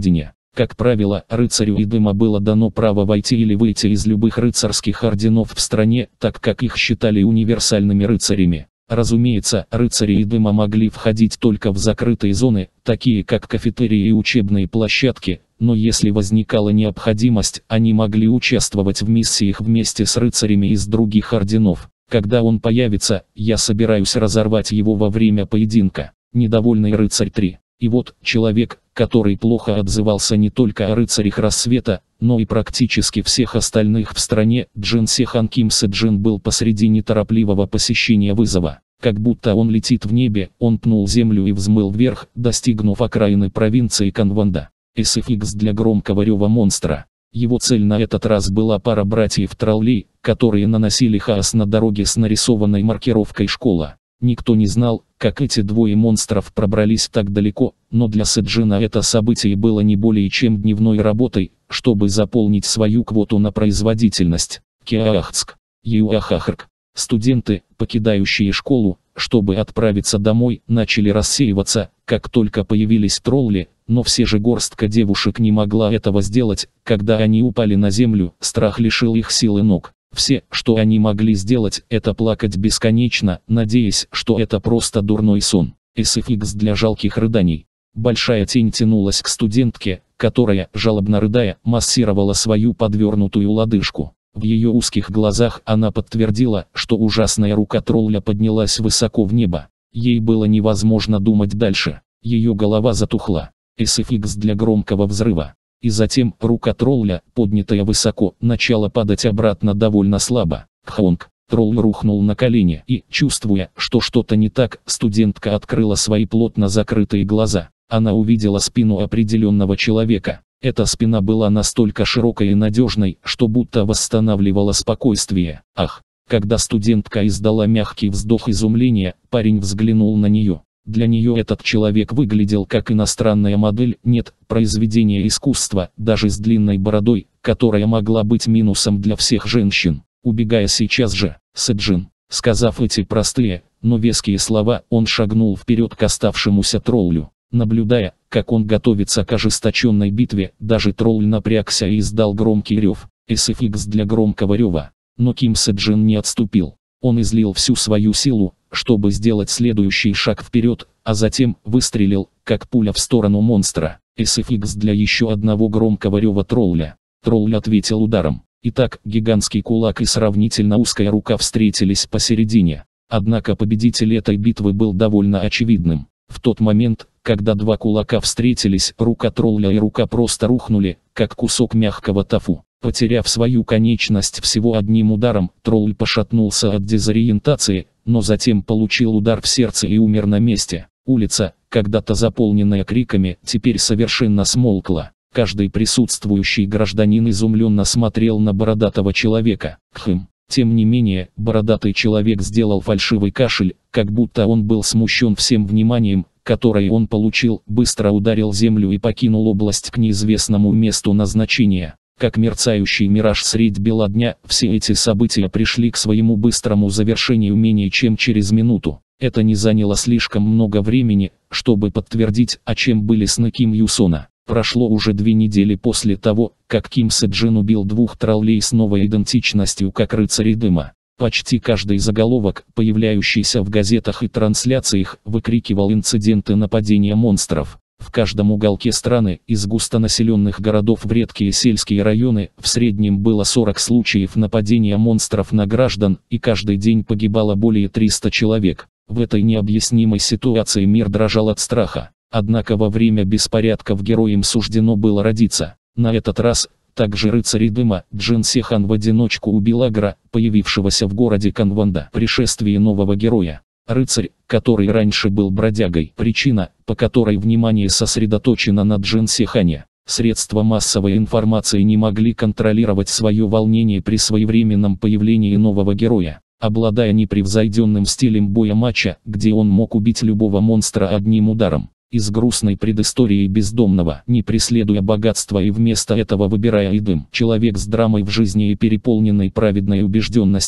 Как правило, рыцарю Идыма было дано право войти или выйти из любых рыцарских орденов в стране, так как их считали универсальными рыцарями. Разумеется, рыцари Идыма могли входить только в закрытые зоны, такие как кафетерии и учебные площадки, но если возникала необходимость, они могли участвовать в миссиях вместе с рыцарями из других орденов. Когда он появится, я собираюсь разорвать его во время поединка. Недовольный рыцарь три. И вот, человек, который плохо отзывался не только о рыцарях рассвета, но и практически всех остальных в стране, Джин Сехан Ким Сэджин был посреди неторопливого посещения вызова. Как будто он летит в небе, он пнул землю и взмыл вверх, достигнув окраины провинции Канванда. эс эф икс для громкого рева монстра. Его цель на этот раз была пара братьев-троллей, которые наносили хаос на дороге с нарисованной маркировкой «Школа». Никто не знал, как эти двое монстров пробрались так далеко, но для Сэджина это событие было не более чем дневной работой, чтобы заполнить свою квоту на производительность. Киаахцк. Юахахрк. Студенты, покидающие школу, чтобы отправиться домой, начали рассеиваться, как только появились тролли, но все же горстка девушек не могла этого сделать. Когда они упали на землю, страх лишил их силы ног. Все, что они могли сделать, это плакать бесконечно, надеясь, что это просто дурной сон. эс эф икс для жалких рыданий. Большая тень тянулась к студентке, которая, жалобно рыдая, массировала свою подвернутую лодыжку. В ее узких глазах она подтвердила, что ужасная рука тролля поднялась высоко в небо. Ей было невозможно думать дальше. Ее голова затухла. эс эф икс для громкого взрыва. И затем рука тролля, поднятая высоко, начала падать обратно довольно слабо. Хонг. Тролль рухнул на колени и, чувствуя, что что-то не так, студентка открыла свои плотно закрытые глаза. Она увидела спину определенного человека. Эта спина была настолько широкой и надежной, что будто восстанавливала спокойствие. Ах! Когда студентка издала мягкий вздох изумления, парень взглянул на нее. Для нее этот человек выглядел как иностранная модель, нет, произведение искусства, даже с длинной бородой, которая могла быть минусом для всех женщин. Убегая сейчас же, Сэджин. Сказав эти простые, но веские слова, он шагнул вперед к оставшемуся троллю. Наблюдая, как он готовится к ожесточенной битве, даже тролль напрягся и издал громкий рев. эс эф икс для громкого рева. Но Ким Сэджин не отступил. Он излил всю свою силу, чтобы сделать следующий шаг вперед, а затем выстрелил, как пуля в сторону монстра. эс эф икс для еще одного громкого рева тролля. Тролль ответил ударом. Итак, гигантский кулак и сравнительно узкая рука встретились посередине. Однако победитель этой битвы был довольно очевидным. В тот момент, когда два кулака встретились, рука тролля и рука просто рухнули, как кусок мягкого тофу. Потеряв свою конечность всего одним ударом, тролль пошатнулся от дезориентации, но затем получил удар в сердце и умер на месте. Улица, когда-то заполненная криками, теперь совершенно смолкла. Каждый присутствующий гражданин изумленно смотрел на бородатого человека. Хм. Тем не менее, бородатый человек сделал фальшивый кашель, как будто он был смущен всем вниманием, которое он получил, быстро ударил землю и покинул область к неизвестному месту назначения. Как мерцающий мираж средь бела дня, все эти события пришли к своему быстрому завершению менее чем через минуту. Это не заняло слишком много времени, чтобы подтвердить, о чем были сны Ким Юсона. Прошло уже две недели после того, как Ким Сэджин убил двух троллей с новой идентичностью как рыцари дыма. Почти каждый заголовок, появляющийся в газетах и трансляциях, выкрикивал инциденты нападения монстров. В каждом уголке страны, из густонаселенных городов в редкие сельские районы, в среднем было сорок случаев нападения монстров на граждан, и каждый день погибало более триста человек. В этой необъяснимой ситуации мир дрожал от страха. Однако во время беспорядков героям суждено было родиться. На этот раз, также рыцарь дыма, Джин Сехан в одиночку убил Агра, появившегося в городе Канванда. Пришествие нового героя. Рыцарь, который раньше был бродягой. Причина, по которой внимание сосредоточено на Джин Сехане. Средства массовой информации не могли контролировать свое волнение при своевременном появлении нового героя. Обладая непревзойденным стилем боя матча, где он мог убить любого монстра одним ударом. Из грустной предыстории бездомного, не преследуя богатства и вместо этого выбирая идым. Человек с драмой в жизни и переполненной праведной убежденностью.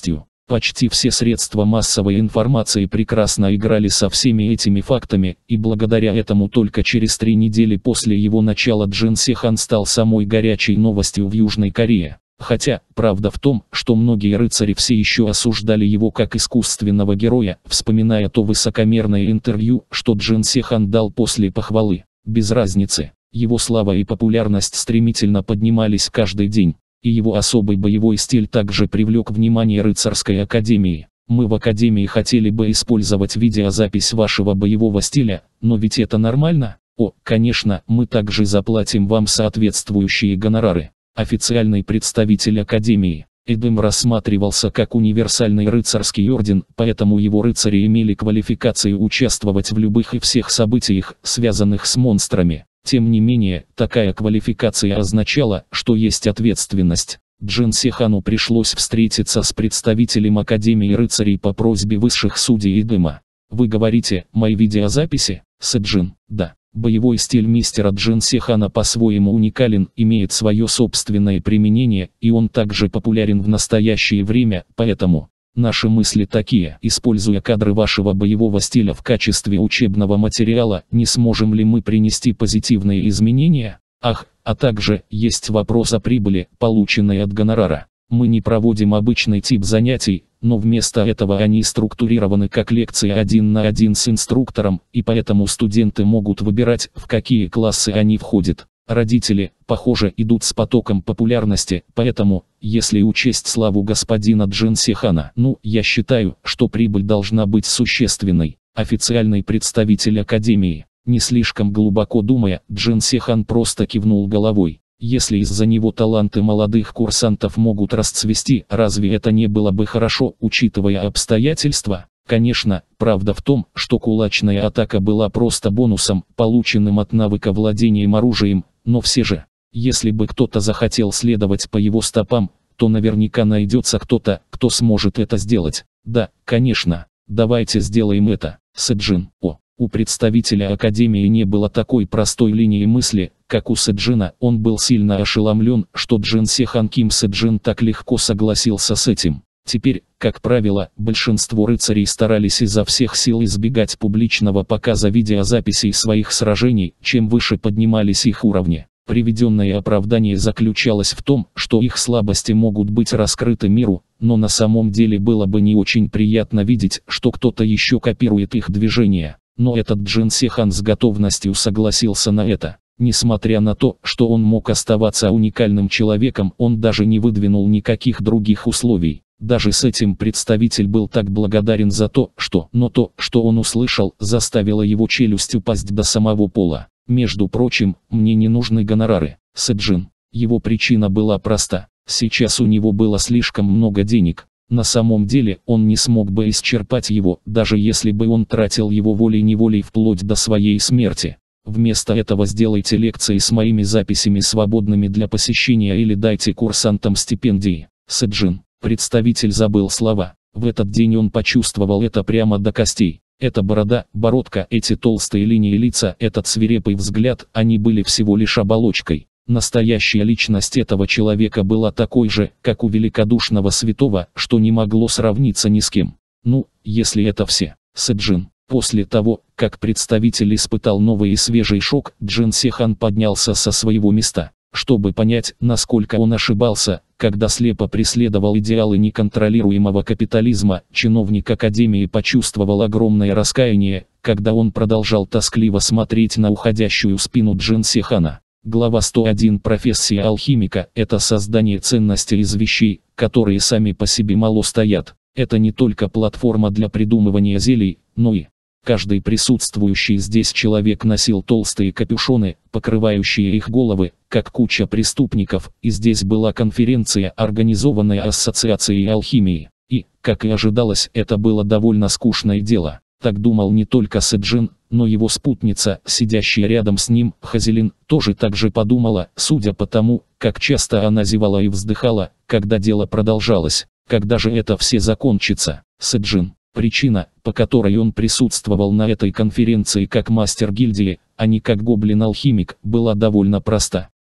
Почти все средства массовой информации прекрасно играли со всеми этими фактами, и благодаря этому только через три недели после его начала Джин Се-хан стал самой горячей новостью в Южной Корее. Хотя, правда в том, что многие рыцари все еще осуждали его как искусственного героя, вспоминая то высокомерное интервью, что Джин Се-хан дал после похвалы. Без разницы, его слава и популярность стремительно поднимались каждый день. И его особый боевой стиль также привлек внимание рыцарской академии. Мы в академии хотели бы использовать видеозапись вашего боевого стиля, но ведь это нормально? О, конечно, мы также заплатим вам соответствующие гонорары. Официальный представитель академии. Эдем рассматривался как универсальный рыцарский орден, поэтому его рыцари имели квалификацию участвовать в любых и всех событиях, связанных с монстрами. Тем не менее, такая квалификация означала, что есть ответственность. Джин Се-хану пришлось встретиться с представителем Академии рыцарей по просьбе высших судей Эдема. «Вы говорите, мои видеозаписи?» «Сэджин, да». Боевой стиль мистера Джин Се-хана по-своему уникален, имеет свое собственное применение, и он также популярен в настоящее время, поэтому... Наши мысли такие: используя кадры вашего боевого стиля в качестве учебного материала, не сможем ли мы принести позитивные изменения? Ах, а также, есть вопрос о прибыли, полученной от гонорара. Мы не проводим обычный тип занятий, но вместо этого они структурированы как лекции один на один с инструктором, и поэтому студенты могут выбирать, в какие классы они входят. Родители, похоже, идут с потоком популярности, поэтому, если учесть славу господина Джин Се-хана, ну, я считаю, что прибыль должна быть существенной. Официальный представитель академии. Не слишком глубоко думая, Джин Се-хан просто кивнул головой. Если из-за него таланты молодых курсантов могут расцвести, разве это не было бы хорошо, учитывая обстоятельства? Конечно, правда в том, что кулачная атака была просто бонусом, полученным от навыка владением оружием, но все же, если бы кто-то захотел следовать по его стопам, то наверняка найдется кто-то, кто сможет это сделать. Да, конечно, давайте сделаем это, Сэджин. О, у представителя Академии не было такой простой линии мысли, как у Сэджина. Он был сильно ошеломлен, что Джин Се-хан Ким Сэджин так легко согласился с этим. Теперь, как правило, большинство рыцарей старались изо всех сил избегать публичного показа видеозаписей своих сражений, чем выше поднимались их уровни. Приведенное оправдание заключалось в том, что их слабости могут быть раскрыты миру, но на самом деле было бы не очень приятно видеть, что кто-то еще копирует их движения. Но этот Джин Се-хан с готовностью согласился на это. Несмотря на то, что он мог оставаться уникальным человеком, он даже не выдвинул никаких других условий. Даже с этим представитель был так благодарен за то, что, но то, что он услышал, заставило его челюсть упасть до самого пола. Между прочим, мне не нужны гонорары, Сэджин. Его причина была проста. Сейчас у него было слишком много денег. На самом деле, он не смог бы исчерпать его, даже если бы он тратил его волей-неволей вплоть до своей смерти. Вместо этого сделайте лекции с моими записями свободными для посещения или дайте курсантам стипендии, Сэджин. Представитель забыл слова. В этот день он почувствовал это прямо до костей. Эта борода, бородка, эти толстые линии лица, этот свирепый взгляд, они были всего лишь оболочкой. Настоящая личность этого человека была такой же, как у великодушного святого, что не могло сравниться ни с кем. Ну, если это все, Сэджин. После того, как представитель испытал новый и свежий шок, Джин Се-хан поднялся со своего места. Чтобы понять, насколько он ошибался, когда слепо преследовал идеалы неконтролируемого капитализма, чиновник Академии почувствовал огромное раскаяние, когда он продолжал тоскливо смотреть на уходящую спину Джин Се-хана. Глава сто один. Профессия алхимика – это создание ценности из вещей, которые сами по себе мало стоят. Это не только платформа для придумывания зелий, но и... Каждый присутствующий здесь человек носил толстые капюшоны, покрывающие их головы, как куча преступников, и здесь была конференция, организованная Ассоциацией алхимии. И, как и ожидалось, это было довольно скучное дело. Так думал не только Сэджин, но его спутница, сидящая рядом с ним, Хазелин, тоже так же подумала, судя по тому, как часто она зевала и вздыхала, когда дело продолжалось. Когда же это все закончится, Сэджин? Причина, по которой он присутствовал на этой конференции как мастер гильдии, а не как гоблин-алхимик, была довольно проста.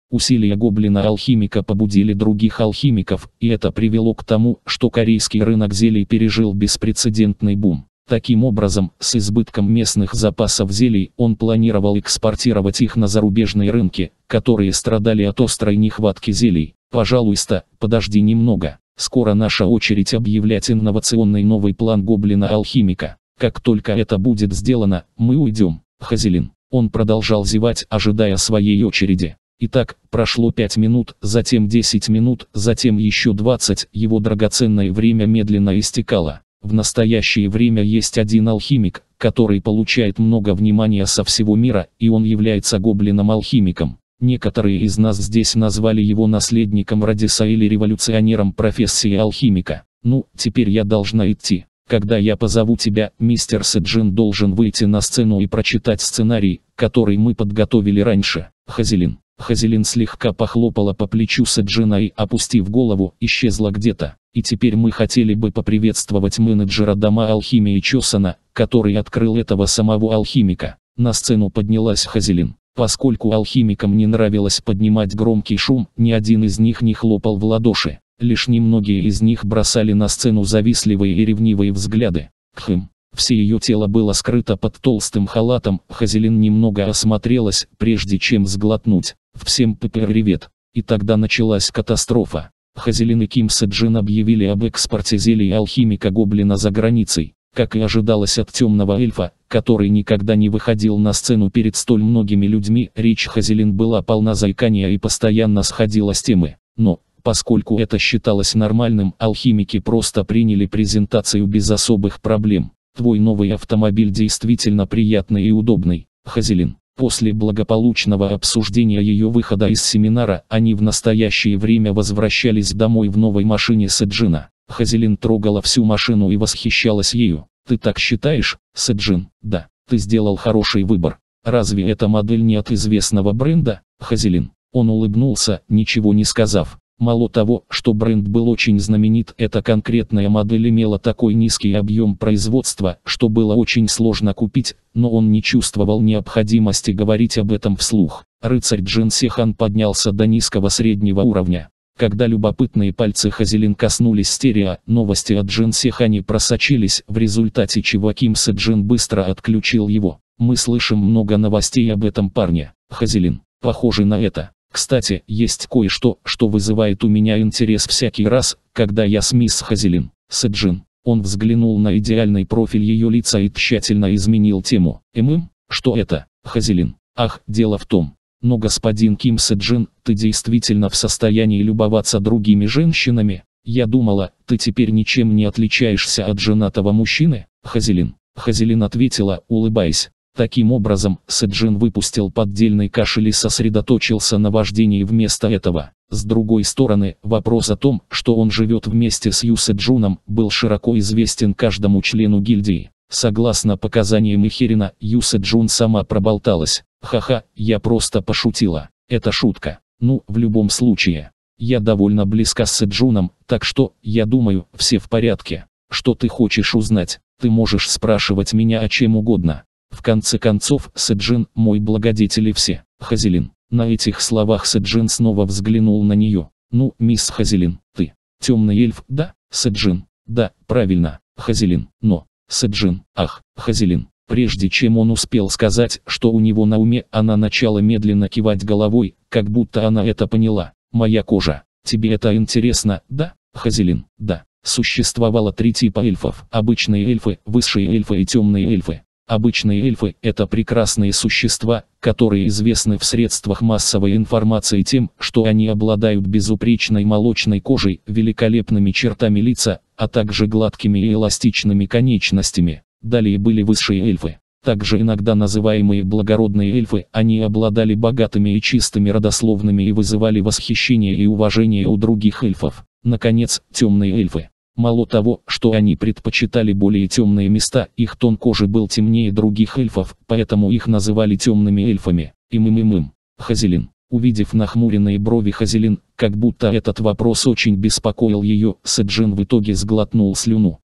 Усилия гоблина-алхимика побудили других алхимиков, и это привело к тому, что корейский рынок зелий пережил беспрецедентный бум. Таким образом, с избытком местных запасов зелий, он планировал экспортировать их на зарубежные рынки, которые страдали от острой нехватки зелий. «Пожалуйста, подожди немного. Скоро наша очередь объявлять инновационный новый план гоблина-алхимика. Как только это будет сделано, мы уйдем, Хазелин». Он продолжал зевать, ожидая своей очереди. Итак, прошло пять минут, затем десять минут, затем еще двадцать, его драгоценное время медленно истекало. В настоящее время есть один алхимик, который получает много внимания со всего мира, и он является гоблином-алхимиком. Некоторые из нас здесь назвали его наследником Радиса или революционером профессии алхимика. Ну, теперь я должна идти. Когда я позову тебя, мистер Сэджин должен выйти на сцену и прочитать сценарий, который мы подготовили раньше. Хазелин. Хазелин слегка похлопала по плечу Сэджина и, опустив голову, исчезла где-то. И теперь мы хотели бы поприветствовать менеджера дома алхимии Чосана, который открыл этого самого алхимика. На сцену поднялась Хазелин. Поскольку алхимикам не нравилось поднимать громкий шум, ни один из них не хлопал в ладоши. Лишь немногие из них бросали на сцену завистливые и ревнивые взгляды. Кхм. Все ее тело было скрыто под толстым халатом. Хазелин немного осмотрелась, прежде чем сглотнуть. Всем привет. И тогда началась катастрофа. Хазелин и Ким Сэджин объявили об экспорте зелий алхимика гоблина за границей. Как и ожидалось от темного эльфа, который никогда не выходил на сцену перед столь многими людьми, речь Хазелин была полна заикания и постоянно сходила с темы. Но, поскольку это считалось нормальным, алхимики просто приняли презентацию без особых проблем. Твой новый автомобиль действительно приятный и удобный, Хазелин. После благополучного обсуждения ее выхода из семинара, они в настоящее время возвращались домой в новой машине Сэджина. Хазелин трогала всю машину и восхищалась ею. «Ты так считаешь, Сэджин?» «Да, ты сделал хороший выбор. Разве эта модель не от известного бренда, Хазелин?» Он улыбнулся, ничего не сказав. Мало того, что бренд был очень знаменит, эта конкретная модель имела такой низкий объем производства, что было очень сложно купить, но он не чувствовал необходимости говорить об этом вслух. Рыцарь Джин Сехан поднялся до низкого среднего уровня. Когда любопытные пальцы Хазелин коснулись стерео, новости о Джин Сехане просочились, в результате чего Ким Сэджин быстро отключил его. «Мы слышим много новостей об этом парне, Хазелин. Похоже на это. Кстати, есть кое-что, что вызывает у меня интерес всякий раз, когда я с мисс Хазелин, Сэджин». Он взглянул на идеальный профиль ее лица и тщательно изменил тему. «Эм, что это, Хазелин?» «Ах, дело в том. Но господин Ким Сэджин, ты действительно в состоянии любоваться другими женщинами? Я думала, ты теперь ничем не отличаешься от женатого мужчины, Хазелин». Хазелин ответила, улыбаясь. Таким образом, Сэджин выпустил поддельный кашель и сосредоточился на вождении вместо этого. С другой стороны, вопрос о том, что он живет вместе с Ю Сэджуном, был широко известен каждому члену гильдии. Согласно показаниям Ихерина, Ю Сэджун сама проболталась. «Ха-ха, я просто пошутила. Это шутка. Ну, в любом случае. Я довольно близка с Сэджуном, так что, я думаю, все в порядке. Что ты хочешь узнать? Ты можешь спрашивать меня о чем угодно. В конце концов, Сэджин, мой благодетель и все, Хазелин». На этих словах Сэджин снова взглянул на нее. «Ну, мисс Хазелин, ты темный эльф, да, Сэджин?» «Да, правильно, Хазелин, но...» Сэджин, ах, Хазелин. Прежде чем он успел сказать, что у него на уме, она начала медленно кивать головой, как будто она это поняла. «Моя кожа. Тебе это интересно, да, Хазелин?» «Да». Существовало три типа эльфов: обычные эльфы, высшие эльфы и темные эльфы. Обычные эльфы – это прекрасные существа, которые известны в средствах массовой информации тем, что они обладают безупречной молочной кожей, великолепными чертами лица, а также гладкими и эластичными конечностями. Далее были высшие эльфы. Также иногда называемые благородные эльфы, они обладали богатыми и чистыми родословными и вызывали восхищение и уважение у других эльфов. Наконец, темные эльфы. Мало того, что они предпочитали более темные места, их тон кожи был темнее других эльфов, поэтому их называли темными эльфами. Им-им-им-им. Хазелин. Увидев нахмуренные брови Хазелин, как будто этот вопрос очень беспокоил ее, Сэджин в итоге сглотнул слюну.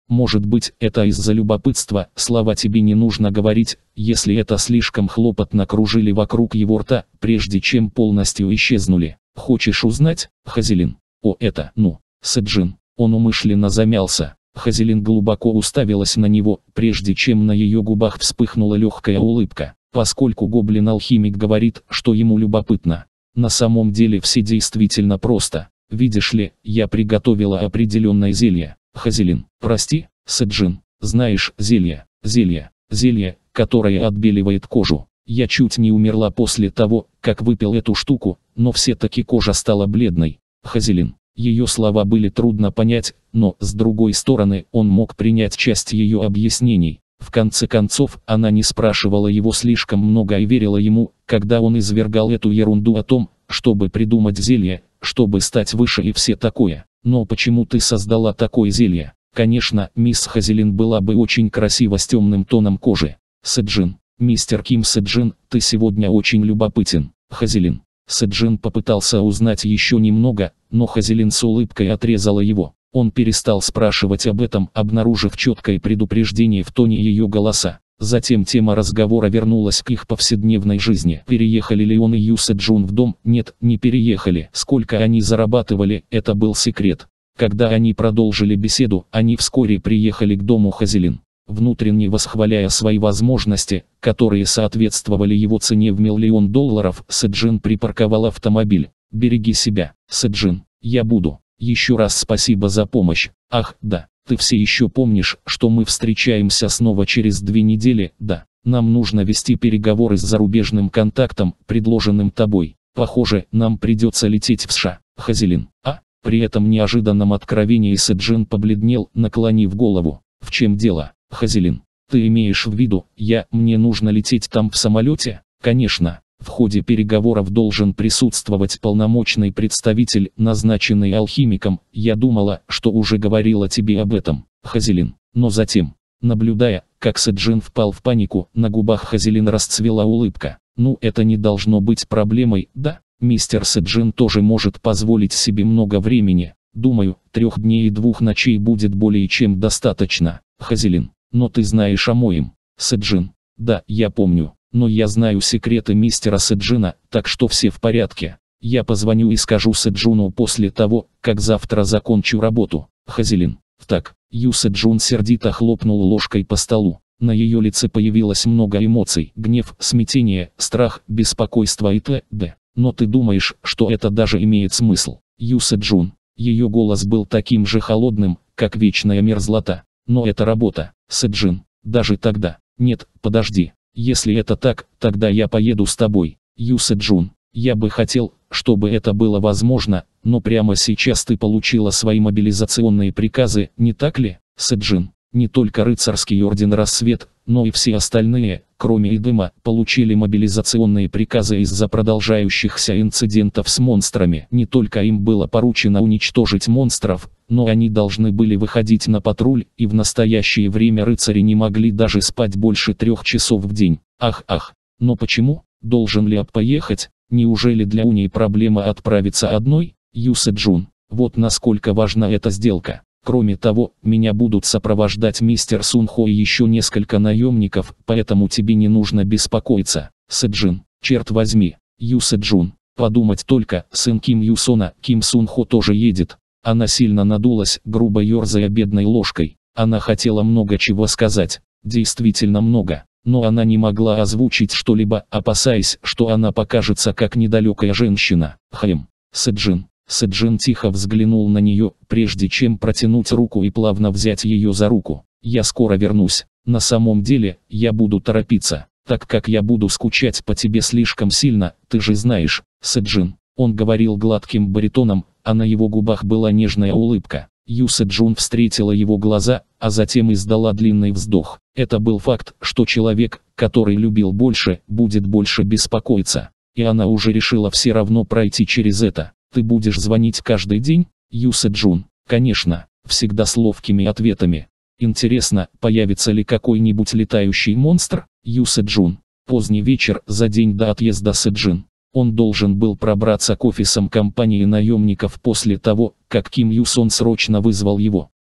Может быть, это из-за любопытства, слова тебе не нужно говорить, если это слишком хлопотно, кружили вокруг его рта, прежде чем полностью исчезнули. Хочешь узнать, Хазелин? О, это, ну, Сэджин. Он умышленно замялся. Хазелин глубоко уставилась на него, прежде чем на ее губах вспыхнула легкая улыбка. Поскольку гоблин-алхимик говорит, что ему любопытно. На самом деле все действительно просто. Видишь ли, я приготовила определенное зелье. Хазелин, прости, Сэджин, знаешь, зелье, зелье, зелье, которое отбеливает кожу. Я чуть не умерла после того, как выпил эту штуку, но все-таки кожа стала бледной. Хазелин. Ее слова были трудно понять, но, с другой стороны, он мог принять часть ее объяснений. В конце концов, она не спрашивала его слишком много и верила ему, когда он извергал эту ерунду о том, чтобы придумать зелье, чтобы стать выше и все такое. Но почему ты создала такое зелье? Конечно, мисс Хазелин была бы очень красива с темным тоном кожи. Сэджин. Мистер Ким Сэджин, ты сегодня очень любопытен. Хазелин. Сэджин попытался узнать еще немного, но Хазелин с улыбкой отрезала его. Он перестал спрашивать об этом, обнаружив четкое предупреждение в тоне ее голоса. Затем тема разговора вернулась к их повседневной жизни. Переехали ли он и Ю Сэджун в дом? Нет, не переехали. Сколько они зарабатывали, это был секрет. Когда они продолжили беседу, они вскоре приехали к дому Хазелин. Внутренне восхваляя свои возможности, которые соответствовали его цене в миллион долларов, Сэджин припарковал автомобиль. «Береги себя, Сэджин, я буду. Еще раз спасибо за помощь. Ах, да, ты все еще помнишь, что мы встречаемся снова через две недели? Да, нам нужно вести переговоры с зарубежным контактом, предложенным тобой. Похоже, нам придется лететь в США, Хазелин». А? При этом неожиданном откровении Сэджин побледнел, наклонив голову. «В чем дело, Хазелин? Ты имеешь в виду, я, мне нужно лететь там в самолете?» «Конечно. В ходе переговоров должен присутствовать полномочный представитель, назначенный алхимиком. Я думала, что уже говорила тебе об этом, Хазелин». Но затем, наблюдая, как Сэджин впал в панику, на губах Хазелин расцвела улыбка. «Ну, это не должно быть проблемой, да? Мистер Сэджин тоже может позволить себе много времени. Думаю, трех дней и двух ночей будет более чем достаточно, Хазелин. Но ты знаешь о моем, Сэджин». «Да, я помню. Но я знаю секреты мистера Сэджина, так что все в порядке. Я позвоню и скажу Сэджуну после того, как завтра закончу работу, Хазелин». Так, Ю Сэджун сердито хлопнул ложкой по столу. На ее лице появилось много эмоций: гнев, смятение, страх, беспокойство и т.д. «Но ты думаешь, что это даже имеет смысл, Ю Сэджун?» Ее голос был таким же холодным, как вечная мерзлота. «Но это работа, Сэджин. Даже тогда...» «Нет, подожди. Если это так, тогда я поеду с тобой, Ю Сэджун. Я бы хотел, чтобы это было возможно, но прямо сейчас ты получила свои мобилизационные приказы, не так ли, Сэджин?» Не только рыцарский орден Рассвет, но и все остальные, кроме Эдема, получили мобилизационные приказы из-за продолжающихся инцидентов с монстрами. Не только им было поручено уничтожить монстров, но они должны были выходить на патруль, и в настоящее время рыцари не могли даже спать больше трех часов в день. Ах, ах, но почему? Должен ли Ап поехать? Неужели для Уни проблема отправиться одной, Ю Сэджун? Вот насколько важна эта сделка. Кроме того, меня будут сопровождать мистер Сунхо и еще несколько наемников, поэтому тебе не нужно беспокоиться, Сэджин. Черт возьми, Ю Сэджун, подумать только, сын Ким Юсона, Ким Сунхо тоже едет. Она сильно надулась, грубо ерзая бедной ложкой. Она хотела много чего сказать, действительно много, но она не могла озвучить что-либо, опасаясь, что она покажется как недалекая женщина. Хм, Сэджин. Сэджин тихо взглянул на нее, прежде чем протянуть руку и плавно взять ее за руку. «Я скоро вернусь. На самом деле, я буду торопиться, так как я буду скучать по тебе слишком сильно, ты же знаешь, Сэджин». Он говорил гладким баритоном, а на его губах была нежная улыбка. Ю Сэджун встретила его глаза, а затем издала длинный вздох. Это был факт, что человек, который любил больше, будет больше беспокоиться. И она уже решила все равно пройти через это. «Ты будешь звонить каждый день, Ю Сэджун?» «Конечно, всегда с ловкими ответами». «Интересно, появится ли какой-нибудь летающий монстр, Ю Сэджун?» Поздний вечер, за день до отъезда Сэджин. Он должен был пробраться к офисам компании наемников после того, как Ким Юсон срочно вызвал его.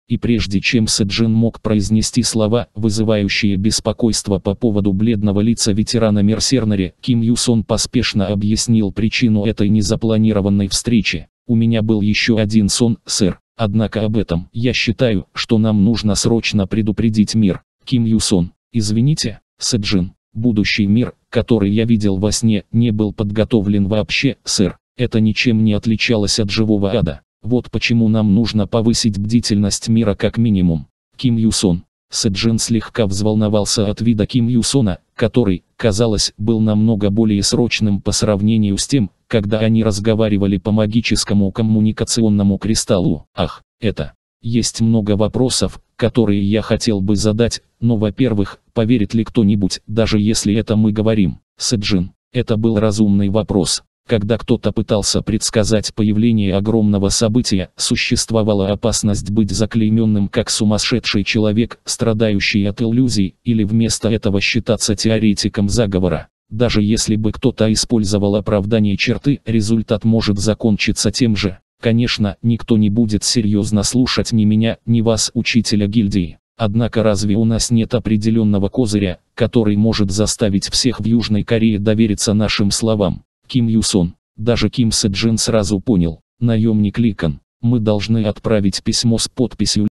И прежде чем Сэджин мог произнести слова, вызывающие беспокойство по поводу бледного лица ветерана Мерсернери, Ким Юсон поспешно объяснил причину этой незапланированной встречи. «У меня был еще один сон, сэр. Однако об этом я считаю, что нам нужно срочно предупредить мир». Ким Юсон: «Извините, Сэджин, будущий мир, который я видел во сне, не был подготовлен вообще, сэр. Это ничем не отличалось от живого ада. Вот почему нам нужно повысить бдительность мира как минимум». Ким Юсон. Сэджин слегка взволновался от вида Ким Юсона, который, казалось, был намного более срочным по сравнению с тем, когда они разговаривали по магическому коммуникационному кристаллу. «Ах, это... Есть много вопросов, которые я хотел бы задать, но, во-первых, поверит ли кто-нибудь, даже если это мы говорим?» Сэджин. Это был разумный вопрос. Когда кто-то пытался предсказать появление огромного события, существовала опасность быть заклейменным как сумасшедший человек, страдающий от иллюзий, или вместо этого считаться теоретиком заговора. Даже если бы кто-то использовал оправдание черты, результат может закончиться тем же. Конечно, никто не будет серьезно слушать ни меня, ни вас, учителя гильдии. Однако разве у нас нет определенного козыря, который может заставить всех в Южной Корее довериться нашим словам? Ким Юсон. Даже Ким Сэджин сразу понял. Наемник Ликан. Мы должны отправить письмо с подписью